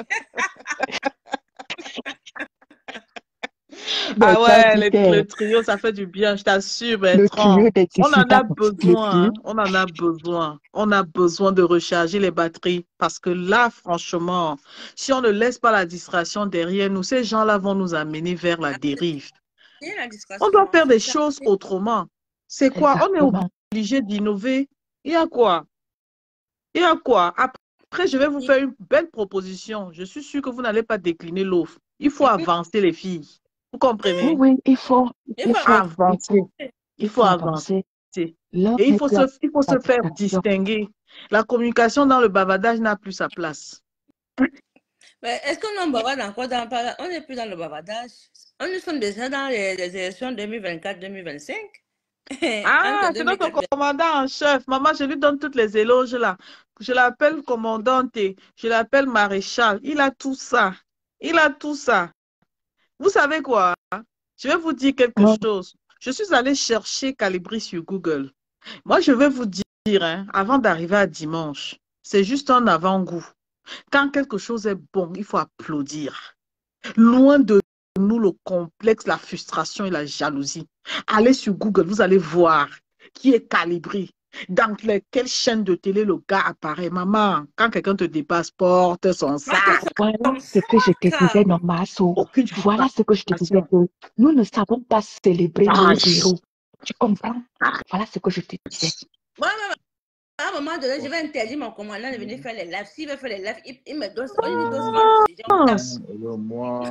Mais Ah ça, ouais, tu le, sais, le trio, ça fait du bien, je t'assure, le trio Bertrand. des On en a dissidents, le besoin, trio. hein. On en a besoin. On a besoin de recharger les batteries parce que là, franchement, si on ne laisse pas la distraction derrière nous, ces gens-là vont nous amener vers la dérive. Il y a la On doit distraction, faire des c'est ça. choses autrement. C'est quoi? On est Exactement. obligé d'innover. Il y a quoi? Il y a quoi? Après, je vais vous faire une belle proposition. Je suis sûre que vous n'allez pas décliner l'offre. Il faut avancer, les filles. Vous Oui, comprenez? oui, il faut, Il il faut faut, Avancer. il faut, Il il faut faut avancer. avancer. L'homme Et il n'est faut plus se, à il faut la se faire distraction. distinguer. La communication dans le bavardage n'a plus sa place. Mais est-ce qu'on en bavarde encore dans par- on n'est plus dans le bavardage. On nous sommes déjà dans les, les élections deux mille vingt-quatre deux mille vingt-cinq. Ah, Entre c'est notre deux mille quatre. commandant en chef. Maman, je lui donne toutes les éloges là. Je l'appelle commandante, je l'appelle maréchal. Il a tout ça. Il a tout ça. Vous savez quoi? Je vais vous dire quelque Oh, chose. Je suis allée chercher Calibri sur Google. Moi, je vais vous dire, hein, avant d'arriver à dimanche, c'est juste un avant-goût. Quand quelque chose est bon, il faut applaudir. Loin de nous le complexe, la frustration et la jalousie. Allez sur Google, vous allez voir qui est Calibri. Dans quelle chaîne de télé le gars apparaît. Maman, quand quelqu'un te dépasse, porte son sac. voilà Comme ce que je te ça. disais, non, Masso. Aucune Voilà ce que je te disais, frustration. que nous ne savons pas célébrer nos Ah, héros. Tu comprends? Voilà ce que je te disais. Moi, même, à un moment donné, je vais interdire mon commandant de venir faire les lives. S'il veut faire les lives, il, il me donne, il me donne seulement le sujet. On tape. Hello, moi.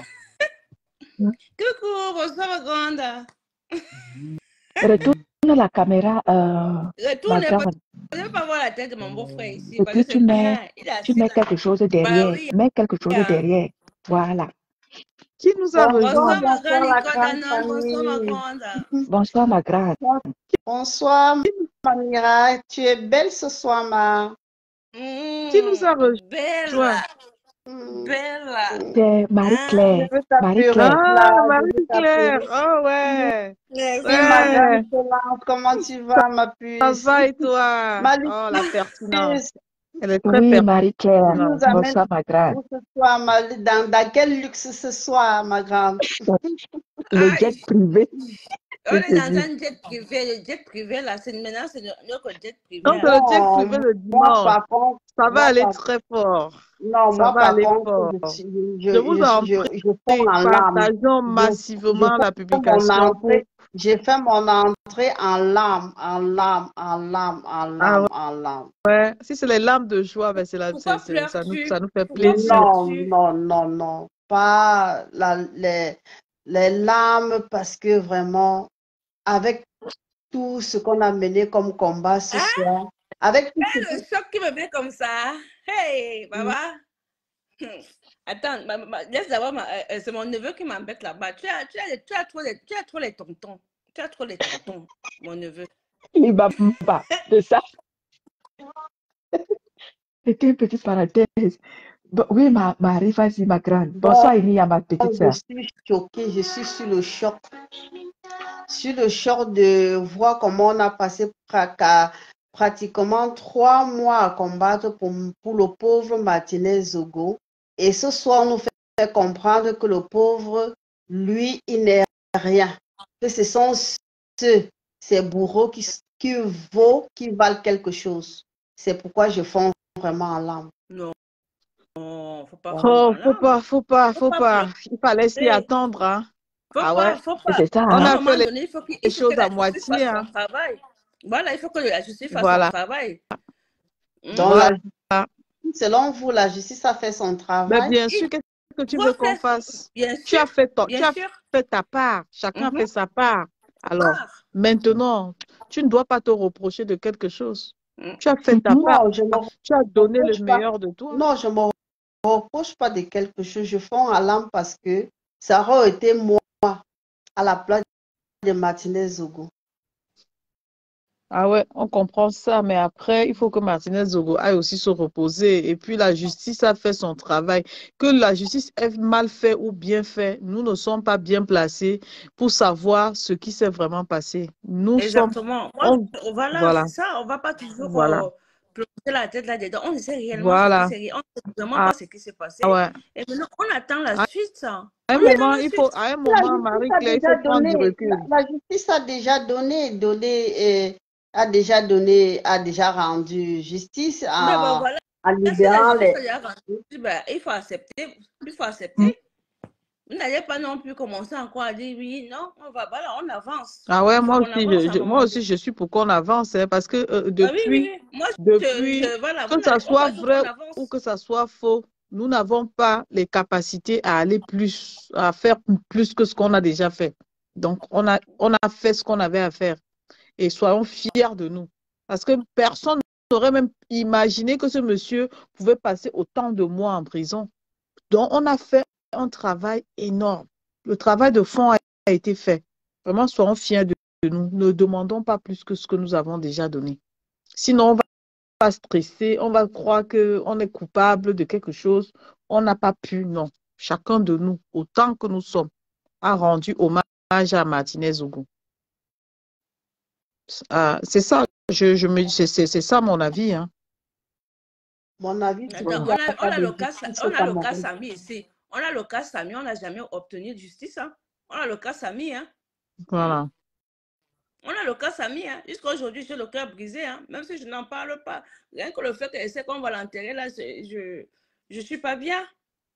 Coucou, bonsoir, ma grande. Retourne la caméra, euh, ma Retournez, grande. je ne veux pas voir la tête de mon beau-frère ici. Et Parce que puis tu c'est mets, bien. Il est tu assis mets là. quelque chose Bah derrière. oui. Mets quelque chose hein. derrière. Voilà. Qui nous a Bonsoir, Bonsoir, rejoint? ma grande bonsoir la Nicole grande Danon. Bonsoir, ma famille. grande. Bonsoir, ma grande. Bonsoir, Mamira. Tu es belle ce soir, ma. Qui nous a Mmh, rejoint? Bella. Hmm, Bella. hmm. C'est Hein? Je Marie-Claire. veux t'appeler Marie-Claire. là, Ah, je veux Marie-Claire. t'appeler. Oh ouais. Merci. Oui, ma grande Ouais. Solange, comment tu vas, ma Ça puce? va et toi? Ma Oh, la pertinence. Lucius, Elle est très Oui, Marie-Claire. tu nous pertinente. amènes Bonsoir, ma grande. où ce soir, ma... dans, dans quel luxe ce soir, ma grande? Le Ah, jet privé, on je est te dans dis. un jet privé. Le jet privé, là, c'est maintenant, c'est no- notre jet privé. Quand c'est hein. le jet Non, privé le moi, dimanche, par contre, ça va moi, aller par très fort. Non, Ça moi, va par aller contre, fort. je, suis- Je je, vous je, en je, je, prie, je fonds en larmes. partageons Je, je massivement la fais mon publication. entrée, j'ai fait mon entrée en larmes, en larmes, en larmes, en Ah larmes, en larmes. ouais. Si c'est les larmes de joie, ben c'est la, Pourquoi c'est, c'est- ça nous, pleures-tu? ça nous fait Pourquoi plaisir. Non, pleures-tu? non, non, non, pas la, les, les larmes parce que vraiment, avec tout ce qu'on a mené comme combat ce Hein? soir, avec tout ce Le choc qui me met comme ça. Hey, que... Baba. Hmm. Attends, ma- ma- laisse d'abord, ma- euh, euh, c'est mon neveu qui m'embête là-bas. Tu as, tu, as, les- tu, as trop les, tu as trop les tontons. Tu as trop les tontons, mon neveu. Il va pas de ça. C'était une petite parenthèse. Bon, oui, ma Marie, vas-y, ma grande. Bon, Bonsoir, Inia, ma petite je sœur. suis choquée, je suis sur le choc. sur le choc de voir comment on a passé pra- ca- pratiquement trois mois à combattre pour, pour le pauvre Martinez Zogo. Et ce soir, on nous fait comprendre que le pauvre, lui, il n'est rien. Que ce sont ceux, ces bourreaux qui, qui vaut, qui valent quelque chose. C'est pourquoi je fonds vraiment en larmes. Non, non, faut pas Voilà. fondre en Oh, faut larmes. pas, faut pas, Faut faut pas pas. Il fallait s'y pleurer. attendre, hein. Faut Ah pas, ouais, faut pas. C'est ça, on À un hein? a fait moment les donné, il faut, qu'il- les il faut que choses à la justice moitié, fasse son hein. travail. Voilà, il faut que la justice fasse son Voilà, travail. Hmm? Donc, la, voilà. selon vous, la justice a fait son Mais travail. bien Il sûr, qu'est-ce que tu faut veux qu'on faire, fasse? bien Tu sûr, as fait ton, tu bien as sûr. fait ta part. Chacun a Mhm. fait sa part. Alors, Part. maintenant, tu ne dois pas te reprocher de quelque chose. Hmm. Tu as fait ta part. Non, je ne me Tu as donné le reproche pas. meilleur de toi. Non, je ne me reproche pas de quelque chose. Je fonds en larmes parce que ça aurait été moi à la place de Martinez Zogo. Ah ouais, on comprend ça, mais après, il faut que Martinez Zogo aille aussi se reposer. Et puis, la justice a fait son travail. Que la justice ait mal fait ou bien fait, nous ne sommes pas bien placés pour savoir ce qui s'est vraiment passé. Nous sommes, Exactement. Moi, on, je- voilà, voilà, c'est ça. On va pas toujours voilà, euh, plonger la tête là-dedans. On ne sait réellement ce qui voilà. s'est, on ne sait vraiment Ah pas ce qui s'est passé. ouais. Et maintenant, on attend la À suite. un On Oui, attend moment, la il faut, suite. à un la moment, justice a Marie-Claire, il faut déjà prendre du donné, la, recul. la justice a déjà donné, donné, euh, a déjà donné, a déjà rendu justice Ben, ben en, voilà. en Si la libérant justice les. a rendu, ben, il faut accepter. Il faut Mm. accepter. Vous n'allez pas non plus commencer encore à dire oui, non, on va, voilà, on avance. Ah ouais, Il faut moi qu'on aussi, avance je, à un je- moi moment aussi, donné. je suis pour qu'on avance, hein, parce que euh, Ah oui, oui, depuis, oui. Moi, je, depuis, je- voilà, vous que ça n'allez- on soit va, il faut qu'on vrai ou avance. que ça soit faux, nous n'avons pas les capacités à aller plus, à faire plus que ce qu'on a déjà fait. Donc, on a, on a fait ce qu'on avait à faire et soyons fiers de nous. Parce que personne n'aurait même imaginé que ce monsieur pouvait passer autant de mois en prison. Donc, on a fait un travail énorme. Le travail de fond a, a été fait. Vraiment, soyons fiers de, de nous. Ne demandons pas plus que ce que nous avons déjà donné. Sinon, on va pas stresser, on va croire qu'on est coupable de quelque chose. On n'a pas pu, non. Chacun de nous, autant que nous sommes, a rendu hommage à Martinez Zogo. Ah, c'est ça, je, je me dis, c'est c'est- c'est ça mon avis, hein. Mon avis, c'est qu'il Attends, n'y on a a, on pas a de le cas, justice on au a le cas Cameroun. Samy ici. On a le cas Samy, on n'a jamais obtenu de justice. Hein. On a le cas Samy. Hein. Hmm? Voilà. On a le cas Samy. Hein. Jusqu'à aujourd'hui, j'ai le cœur brisé. Hein. Même si je n'en parle pas. Rien que le fait qu'elle sait qu'on va l'enterrer, là, je, je, je suis pas bien.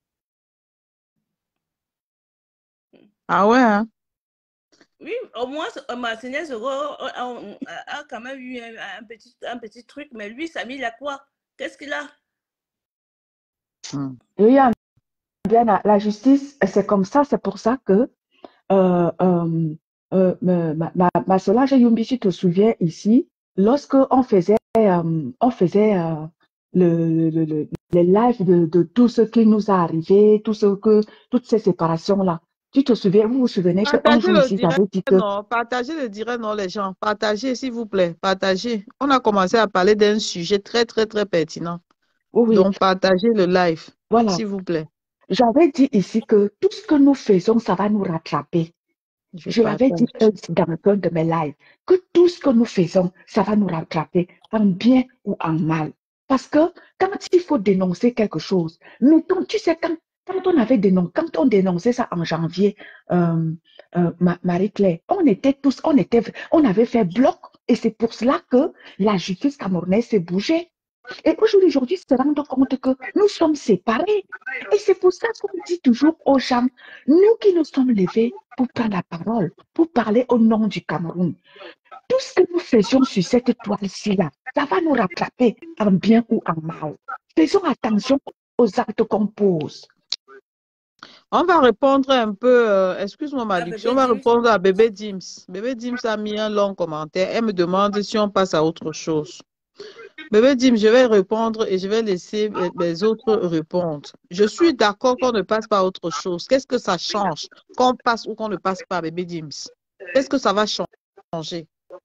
Ah ouais, hein. Oui, au moins, Martinez Zogo a, a, a quand même eu un, un petit, un petit truc. Mais lui, Samy, il a quoi? Qu'est-ce qu'il a? Hmm. Oui, bien, la, la justice, c'est comme ça, c'est pour ça que euh, euh, euh, ma, ma, ma Solange Yumbi, tu te souviens ici, lorsque on faisait, euh, on faisait euh, le, le, le, les lives de, de tout ce qui nous a arrivé, tout ce que, toutes ces séparations-là. Tu te souviens, vous vous souvenez qu'un Partagez jour le ici, direct, j'avais dit que non. Partagez le direct, non, les gens. Partagez, s'il vous plaît. Partagez. On a commencé à parler d'un sujet très, très, très pertinent. oui, oui, Donc, partagez le live, voilà. s'il vous plaît. J'avais dit ici que tout ce que nous faisons, ça va nous rattraper. Je Je l'avais dit partage. euh, dans un de mes lives, que tout ce que nous faisons, ça va nous rattraper en bien ou en mal. Parce que quand il faut dénoncer quelque chose, mettons, tu sais, quand, quand on avait dénoncé, quand on dénonçait ça en janvier, euh, euh, Ma- Marie-Claire, on était tous, on était, on avait fait bloc, et c'est pour cela que la justice camerounaise s'est bougée. Et aujourd'hui, aujourd'hui, se rendre compte que nous sommes séparés. Et c'est pour ça qu'on dit toujours aux gens, nous qui nous sommes levés pour prendre la parole, pour parler au nom du Cameroun, tout ce que nous faisions sur cette toile-ci-là, ça va nous rattraper en bien ou en mal. Faisons attention aux actes qu'on pose. On va répondre un peu, euh, excuse-moi ma Ah, diction, on bébé va Dims. répondre à Bébé Dims. Bébé Dims a mis un long commentaire. Elle me demande si on passe à autre chose. Bébé Dims, je vais répondre et je vais laisser les- les autres répondre. Je suis d'accord qu'on ne passe pas à autre chose. Qu'est-ce que ça change qu'on passe ou qu'on ne passe pas, Bébé Dims? Qu'est-ce que ça va changer?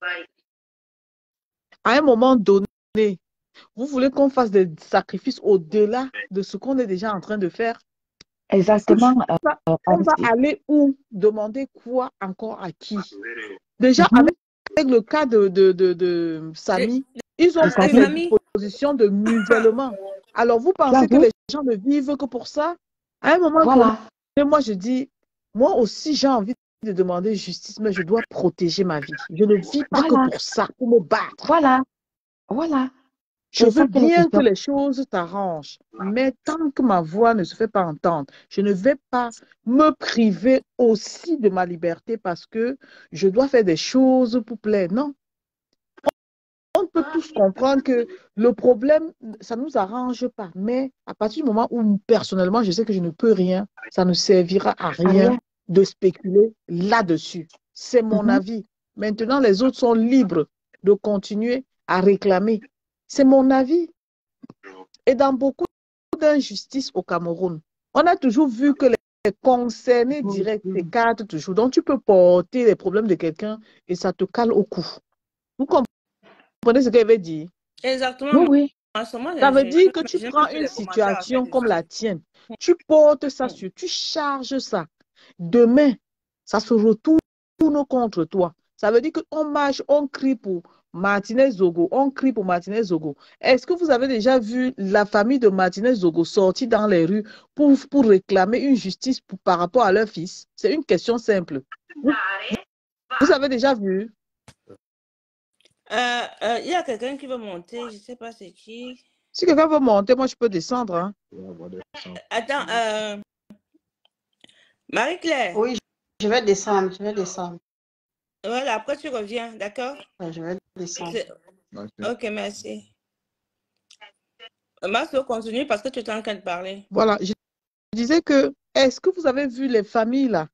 À un moment donné, vous voulez qu'on fasse des sacrifices au-delà de ce qu'on est déjà en train de faire? Exactement, euh, va, euh, on va Annecy. aller où? Demander quoi encore à qui? Déjà, Mhm. avec, avec le cas de, de, de, de Samy, ils ont De pris Samy. les Samy, dispositions de musellement. Alors, vous Tu as pensez que vu? les gens ne vivent que pour ça? À un moment donné, Voilà, moi, je dis, moi aussi, j'ai envie de demander justice, mais je dois protéger ma vie. Je ne vis pas que voilà, pour ça, pour me battre. voilà, voilà. Je C'est veux ça qui est la bien que question. les choses t'arrangent, mais tant que ma voix ne se fait pas entendre, je ne vais pas me priver aussi de ma liberté parce que je dois faire des choses pour plaire. Non, on peut tous comprendre que le problème, ça ne nous arrange pas, mais à partir du moment où personnellement, je sais que je ne peux rien, ça ne servira à À rien rien. de spéculer là-dessus. C'est mon Mhm. avis. Maintenant, les autres sont libres de continuer à réclamer. C'est mon avis. Et dans beaucoup d'injustices au Cameroun, on a toujours vu que les concernés directs s'écartent toujours. Donc, tu peux porter les problèmes de quelqu'un et ça te cale au cou. Vous comprenez ce qu'elle veut dire? exactement. Oui, oui. En ce moment, Ça je, veut je, dire que je tu n'ai prends plus une les commentaires à faire situation comme dessus. la tienne, tu portes ça Mm. sur, tu charges ça. Demain, ça se retourne contre toi. Ça veut dire qu'on marche, on crie pour Martinez Zogo, on crie pour Martinez Zogo. Est-ce que vous avez déjà vu la famille de Martinez Zogo sortir dans les rues pour, pour réclamer une justice pour, par rapport à leur fils? C'est une question simple. Vous, vous avez déjà vu? Euh, euh, il y a quelqu'un qui veut monter, je ne sais pas c'est qui. Si quelqu'un veut monter, moi je peux descendre. Hein. Attends, euh, Marie-Claire, Oui, je vais descendre, je vais descendre. voilà, après tu reviens, d'accord? Ouais, je vais descendre. C'est- Ok, merci. Marceau, continue parce que tu es en train de parler. Voilà, je disais que, est-ce que vous avez vu les familles là?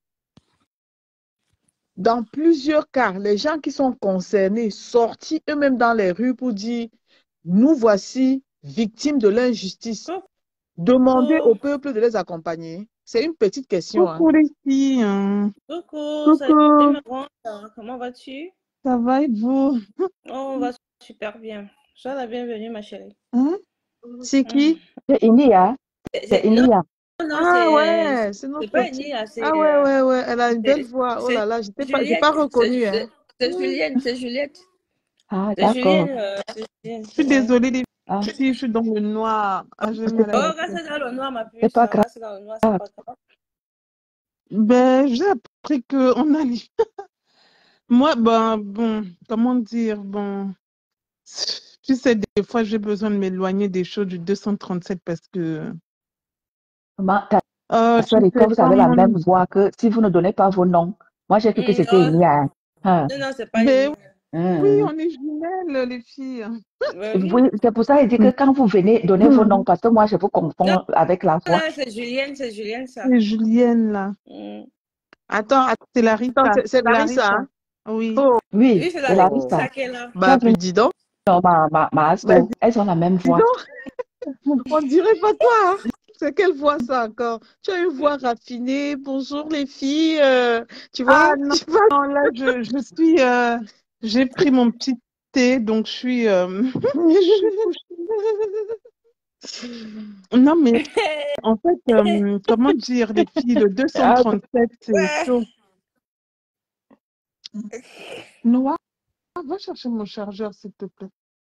Dans plusieurs cas, les gens qui sont concernés sortis eux-mêmes dans les rues pour dire, nous voici victimes de l'injustice. Demandez au peuple de les accompagner. C'est une petite question. Hein. Coucou les filles. hein. Coucou, salut Coucou. ma grande, comment vas-tu? Ça va et vous? Oh, on va super bien. Sois la bienvenue, ma chérie. Hein? C'est qui? C'est Inia. C'est- C'est c'est- Non, Inia. non, Ah c'est ouais, c'est c'est notre pas petite. Nia, c'est Ah ouais, euh, ouais, ouais, elle a une belle c'est voix. Oh c'est là là, je n'ai pas, j'ai Juliette, pas c'est reconnu. Hein. c'est- c'est Julienne, c'est Juliette. Ah, C'est d'accord. Julienne, euh, c'est Julienne, Je suis ouais. désolée les Ah, filles, je suis dans le noir. Ah, j'ai c'est mal à pas, Oh, la reste tête. dans le noir, ma c'est puce, pas grave. reste dans le noir, c'est pas grave. Ben, j'ai appris que on a li- Moi, ben, bon, comment dire, bon, tu sais, des fois, j'ai besoin de m'éloigner des choses du deux cent trente-sept parce que, Maman, ta euh, ta tu soeur et toi, sais, vous quand avez la mon... même voix que si vous ne donnez pas vos noms. Moi, j'ai cru que Mm, c'était non, Inia. Hein. Ah, non, non, c'est pas Ben Nia. oui, hum. on est jumelles, les filles. Ben oui. Oui, c'est pour ça qu'il dit que quand vous venez, donnez vos noms, parce que moi, je vous Non, confonds avec la non, voix. c'est Julienne, c'est Julienne, ça. C'est Julienne, là. Mm. Attends, Ah, c'est attends, Larissa. c'est- c'est Larissa. Larissa. Hein? Oui. Oh, Oui, Oui, c'est c'est la Larissa. ça qui est là. Tu bah as vu, puis dis donc. non, ma, ma, ma Bah, asto, elles ont la même dis voix. donc, on dirait pas toi. Hein? C'est quelle voix ça encore? Tu as une voix raffinée. Bonjour les filles. euh, tu vois? Ah non, Tu vois? non, là, je, je suis... euh, j'ai pris mon petit thé, donc je suis... euh, je suis couchée. Non, mais en fait, euh, comment dire, les filles, le deux cent Ah, trente-sept, c'est Ouais. chaud. Noah, va chercher mon chargeur, s'il te plaît.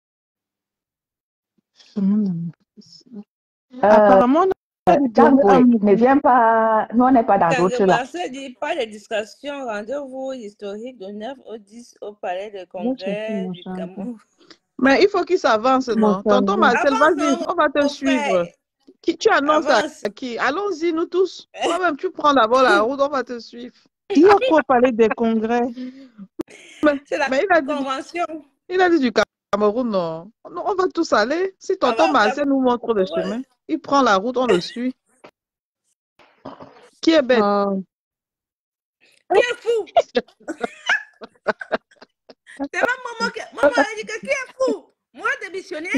euh, Apparemment, on a des diarrhées Django, ne amoureuses. viens pas, nous on n'est pas dans Quand d'autres là. Marcel dit pas de distraction, rendez-vous historique de neuf au dix au palais de Va chercher congrès mon du chargeur. Cameroun. Mais il faut qu'il s'avance, Mon non? Tonton chargeur. Marcel, Avance, vas-y, mon, on va te mon suivre. frère. Qui, tu annonces à Avance. qui? Allons-y, nous tous. Toi-même, tu prends d'abord la route, on va te suivre. Il y a quoi au palais des congrès? Mais, C'est la mais il, a dit, convention. il a dit du Cameroun, non. Non, on va tous aller. Si On va tonton au Marcel nous montre le Cameroun. chemin, il prend la route, on le suit. Qui est bête? Ah, Qui est fou? C'est même maman qui... Maman a dit que qui est fou? Moi, démissionner?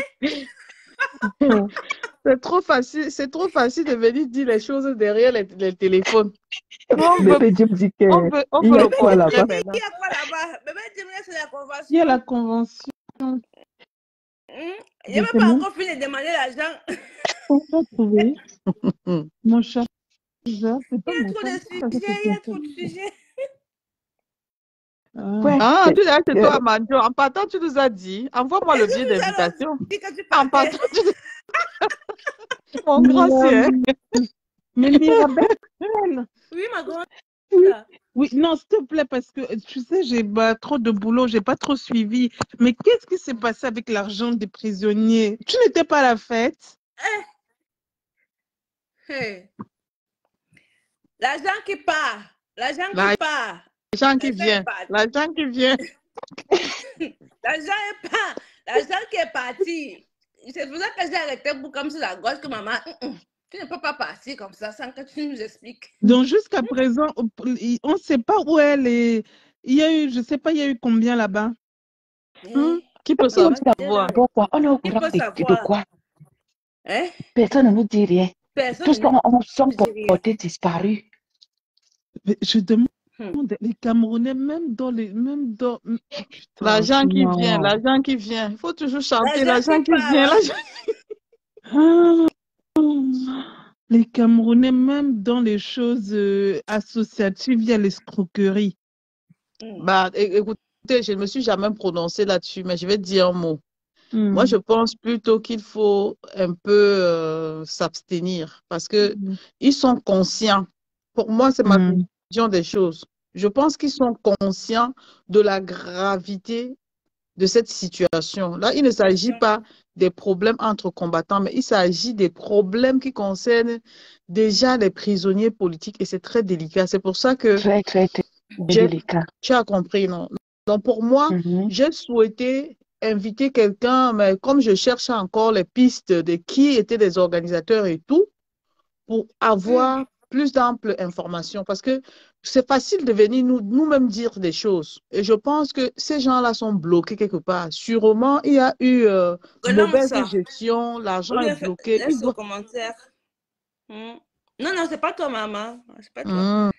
C'est trop facile, c'est trop facile de venir dire les choses derrière les, les téléphones. on Le veut, P D me dit que on veut, on il veut y a le quoi là-bas? concret Il maintenant. y a quoi là-bas? Bébé Diminué, c'est la Il y a convention. la convention. Hum? Je Je n'ai sais pas même encore fini de demander l'argent. pas où trouver Hmm. mon chargeur. déjà. C'est Il pas y a mon trop cas. de sujets, il y a trop de sujets. Ah. Ouais, Ah, c'est- tu dis, c'est euh, toi, Manjo. En partant, tu nous as dit, envoie-moi le Est-ce billet que tu as d'invitation. dit que tu En partais? partant, tu dis, mon Mais, grand ciel. euh, mais Mirabel, Oui, ma grande. oui, oui, non, s'il te plaît, parce que tu sais, j'ai bah, trop de boulot, j'ai pas trop suivi. Mais qu'est-ce qui s'est passé avec l'argent des prisonniers? Tu n'étais pas à la fête? Hey. L'argent qui part, l'argent qui L'argent part, qui l'argent est vient, parti. l'argent qui vient. L'argent est pas, l'argent qui est parti. C'est pour ça que j'ai arrêté pour comme sur la gauche que maman, hum, hum, tu ne peux pas partir comme ça sans que tu nous expliques. Donc jusqu'à présent, on ne sait pas où elle est. Il y a eu, je ne sais pas, il y a eu combien là-bas? Hmm, Qui peut On va dire savoir? dans les- pourquoi? On est au Qui courant peut de, de savoir? quoi? Hein? Personne ne nous dit rien. Personne Tous ne sont, on- sont nous dit rien. portés disparus. Mais je demande, Hmm. les Camerounais, même dans les. Même dans... Putain, L'argent qui vient, Non. l'argent qui vient. Il faut toujours chanter L'argent l'argent qui qui part, vient. hein? l'argent- Ah, les Camerounais, même dans les choses euh, associatives, il y a l'escroquerie. Hmm. Bah, é- écoutez, je ne me suis jamais prononcée là-dessus, mais je vais te dire un mot. Hmm. Moi, je pense plutôt qu'il faut un peu euh, s'abstenir parce que Hmm. ils sont conscients. Pour moi, c'est ma Hmm. vision des choses. Je pense qu'ils sont conscients de la gravité de cette situation. Là, il ne s'agit pas des problèmes entre combattants, mais il s'agit des problèmes qui concernent déjà les prisonniers politiques et c'est très délicat. C'est pour ça que Très, très, très j'ai- délicat. tu as compris, non? Donc, pour moi, Mhm. j'ai souhaité inviter quelqu'un, mais comme je cherche encore les pistes de qui étaient les organisateurs et tout, pour avoir plus d'amples informations. Parce que c'est facile de venir nous, nous-mêmes dire des choses. Et je pense que ces gens-là sont bloqués quelque part. Sûrement, il y a eu euh, Relance mauvaise ça. gestion, l'argent Ou est bien fais- bloqué. laisse Ils au doivent... commentaire. Hmm. Non, non, c'est pas toi, maman. C'est pas toi. Hmm.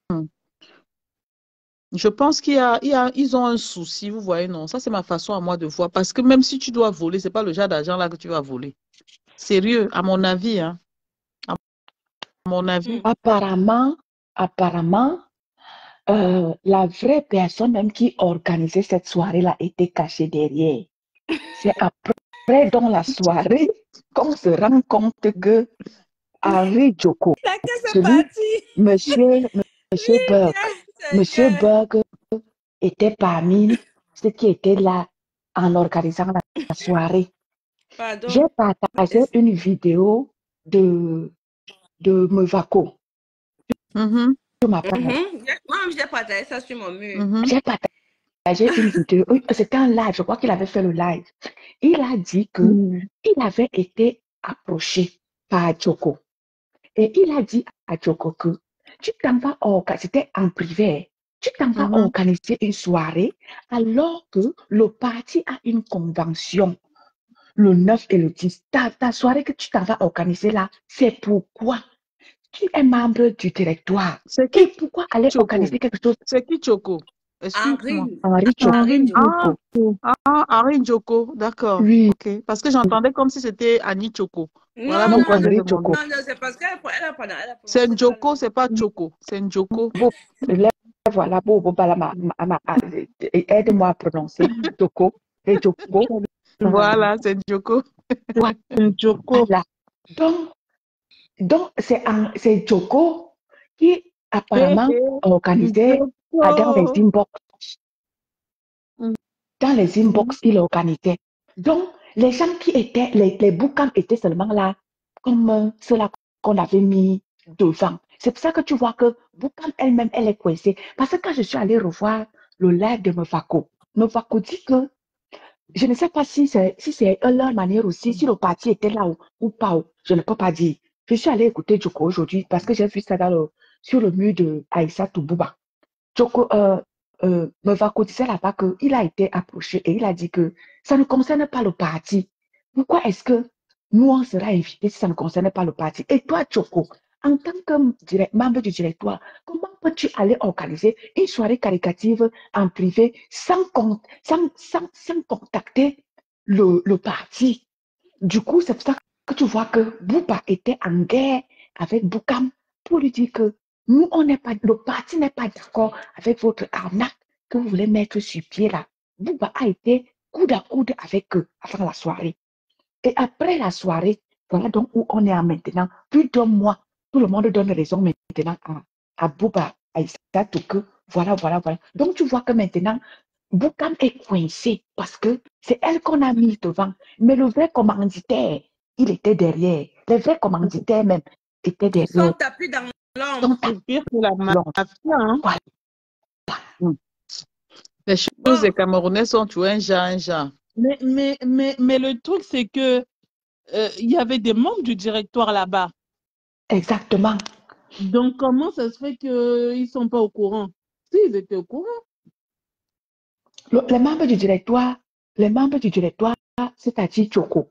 Je pense qu'il y a, il y a, ils ont un souci, vous voyez, non? Ça, c'est ma façon à moi de voir. Parce que même si tu dois voler, c'est pas le genre d'argent là que tu vas voler. Sérieux, à mon avis, hein. À mon avis. Hmm. Apparemment, apparemment, euh, la vraie personne même qui organisait cette soirée-là était cachée derrière. C'est après, dans la soirée, qu'on se rend compte que Henri Djoko, La caisse est celui, partie. monsieur, monsieur Burke, C'est monsieur bien. Burke était parmi ceux qui étaient là en organisant la, la soirée. Pardon. J'ai partagé Est-ce- une vidéo de, de Mevako. Mhm, Tu m'as pas- Mhm. J'ai- Moi-même, j'ai partagé ça sur mon mur. mhm. J'ai partagé une vidéo. Oui, c'était un live, je crois qu'il avait fait le live. Il a dit que Hmm. il avait été approché par Djoko. Et il a dit à Djoko que tu t'en vas organiser, c'était en privé, tu t'en vas Mhm. organiser une soirée alors que le parti a une convention le neuf et le dix. Ta, ta soirée que tu t'en vas organiser là, c'est pourquoi tu es membre du directoire. C'est Et qui pourquoi aller Choco? organiser quelque chose C'est qui Choco? Excuse-moi. Henri. Henri Djoko? Henri Djoko. Ah, ah, Henri Djoko, d'accord. Oui, Ok. Parce que j'entendais comme si c'était Annie Choco. Voilà Non, non, pourquoi non, j'ai Henri demandé. Djoko. non, non, c'est parce qu'elle elle a, pendant- elle a C'est prononcé ça. Njoko, c'est pas Choco. C'est Njoko. Bon, là, voilà, bon, bon, bah, là, ma- ma- ma- ah, aide-moi à prononcer Djoko. Et Djoko, Voilà, c'est Njoko. Djoko. voilà. Donc, donc c'est un- c'est Djoko qui Hé, apparemment hé, organisait ah, dans les Njoko. inbox. Mhm. Dans les inbox, il organisait. Donc, les gens qui étaient, les, les boucans étaient seulement là, comme euh, ceux-là qu'on avait mis devant. C'est pour ça que tu vois que Boucan elle-même, elle est coincée. Parce que quand je suis allée revoir le live de Mevako, Mevako dit que, je ne sais pas si c'est si c'est leur manière aussi, si le parti était là ou, ou pas, je ne peux pas dire. Je suis allée écouter Djoko aujourd'hui parce que j'ai vu ça dans le, sur le mur de Aïssa Toubouba. Djoko, euh, euh, Mevako disait là-bas qu'il a été approché et il a dit que ça ne concerne pas le parti. Pourquoi est-ce que nous, on sera invités si ça ne concerne pas le parti? Et toi, Djoko, en tant que direct, membre du directoire, comment peux-tu aller organiser une soirée caritative en privé sans, con- sans, sans, sans contacter le, le parti? Du coup, c'est pour ça que tu vois que Bouba était en guerre avec Boukam pour lui dire que nous, on n'est pas, le parti n'est pas d'accord avec votre arnaque que vous voulez mettre sur pied là. Bouba a été coude à coude avec eux avant la soirée. Et après la soirée, voilà donc où on est en maintenant. Plus d'un mois, tout le monde donne raison maintenant à, à Bouba, à Issa Touke. Voilà, voilà, voilà. Donc tu vois que maintenant, Boukam est coincé parce que c'est elle qu'on a mis devant. Mais le vrai commanditaire, il était derrière. Les vrais commanditaires même étaient Ils sont derrière. tapis dans l'ombre. Donc, C'est pire que la l'ombre. mafia, hein. Voilà. Les choses Bon, des Camerounais sont toujours un genre, un genre. Mais, mais, mais, mais le truc, c'est que euh, il y avait des membres du directoire là-bas. Exactement. Donc, comment ça se fait qu'ils ne sont pas au courant? Si, ils étaient au courant. Le- les membres du directoire, les membres du directoire, c'est-à-dire Choco,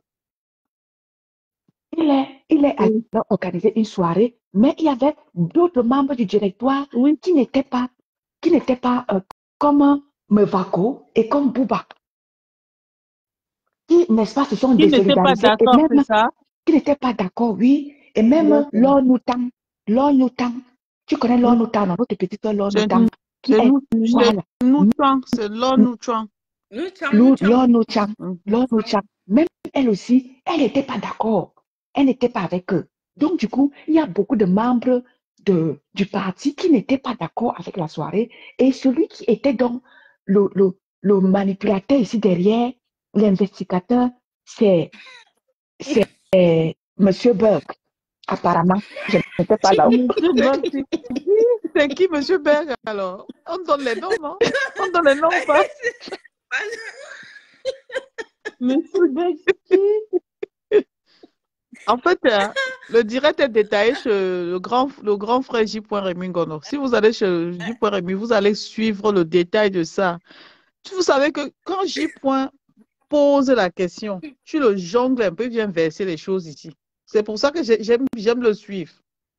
il est, il est allé Oui. organiser une soirée, mais il y avait d'autres membres du directoire Oui. qui n'étaient pas, qui n'étaient pas euh, comme Mevako et comme Bouba, qui, n'est-ce pas, se sont Qui n'étaient pas désolidarisés et d'accord, c'est même ça? qui n'étaient pas d'accord, oui, et même D'accord. Laure Noutang, Laure Noutang, tu connais Laure Oui. Noutang, notre petite sœur Laure C'est Noutang, qui c'est est, nous, c'est voilà, nous, Chouan, c'est l'on, nous, Chouan. nous sommes, nous Lou- sommes. Laure Noutang, Mhm. Laure Noutang, même elle aussi, elle n'était pas d'accord, elle n'était pas avec eux. Donc, du coup, il y a beaucoup de membres de, du parti qui n'étaient pas d'accord avec la soirée. Et celui qui était donc le, le, le manipulateur ici derrière, l'investigateur, c'est c'est Monsieur Burke. Apparemment, je n'étais pas là. Monsieur Basti, C'est qui, Monsieur Berg, alors? On donne les noms, non? On donne les noms ou pas? Monsieur Basti. En fait, euh, le direct est détaillé chez le grand, le grand frère J. Rémy Ngono. Si vous allez chez J. Rémy, vous allez suivre le détail de ça. Vous savez que quand J. pose la question, tu le jongles un peu, il vient verser les choses ici. C'est pour ça que j'ai- j'aime j'aime le suivre.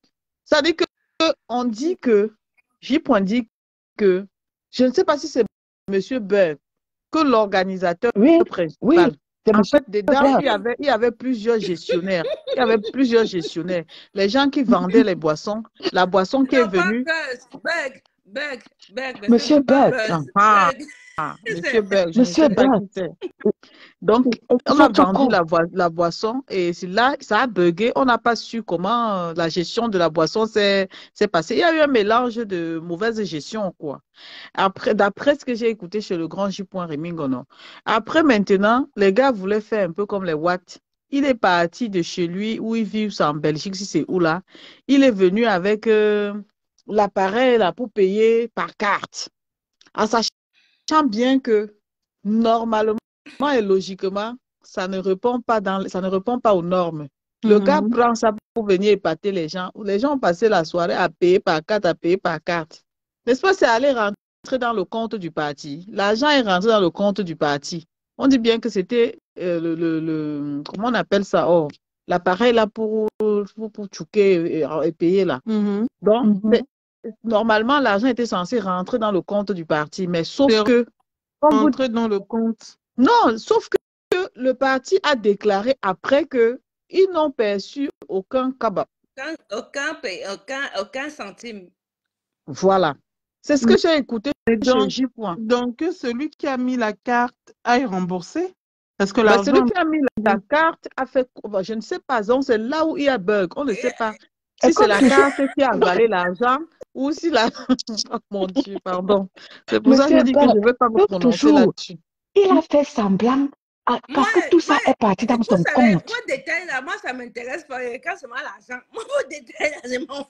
Ça dit que que on dit que, J. dit que, je ne sais pas si c'est Monsieur Berg, que l'organisateur Oui, oui, principal. c'est En Monsieur fait, dedans, Burke. il y avait, il y avait plusieurs gestionnaires. Il y avait plusieurs gestionnaires. Les gens qui vendaient les boissons, la boisson qui est Non, pas venue. Buzz. Bug, Bug, Bug. Mais Monsieur c'est pas Burke. Buzz. Ah, Bug. ah, Monsieur C'est- Berg, je ne Monsieur sais pas Burke. qui c'est. Donc, Et on c'est a vendu Choco. la, boi- la boisson et c'est là, ça a bugué. On n'a pas su comment euh, la gestion de la boisson s'est s'est passée. Il y a eu un mélange de mauvaise gestion, quoi. Après, d'après ce que j'ai écouté chez le grand J. Rémy Ngono. Après, maintenant, les gars voulaient faire un peu comme les Watts. Il est parti de chez lui, où il vit en Belgique, si c'est où là. Il est venu avec euh, l'appareil là pour payer par carte. En sachant bien que normalement et logiquement, ça ne répond pas dans, ça ne répond pas aux normes. Le gars Mhm. prend ça pour venir épater les gens. Les gens ont passé la soirée à payer par carte, à payer par carte. N'est-ce pas, c'est aller rentrer dans le compte du parti. L'argent est rentré dans le compte du parti. On dit bien que c'était euh, le, le, le- comment on appelle ça? Oh, l'appareil là pour, pour, pour tchouquer et, et payer là. Mhm. Donc, Mhm. c'est- normalement, l'argent était censé rentrer dans le compte du parti, mais sauf C'est que, comme vous rentré dans le compte. non, sauf que le parti a déclaré après que ils n'ont perçu aucun cabas. Aucun, aucun, paye- aucun, aucun centime. Voilà. C'est ce que j'ai écouté Et chez donc, J. donc, que celui qui a mis la carte aille rembourser? Parce que Ben, celui l'argent. qui a mis la, la carte a fait, ben, je ne sais pas, donc c'est là où il y a bug. On ne sait pas Et si c'est comme la ce jour, carte qui a avalé l'argent ou si la... Oh, mon Dieu, pardon. C'est pour ça que Monsieur je dis que je ne Burke, vais pas me comme prononcer toujours, là-dessus. il a fait semblant à- Moi, parce que tout ça moi, est parti dans vous son savez, compte. vos détails là, moi, ça m'intéresse pas. Quand c'est moi l'argent, moi, vos détails là, je m'en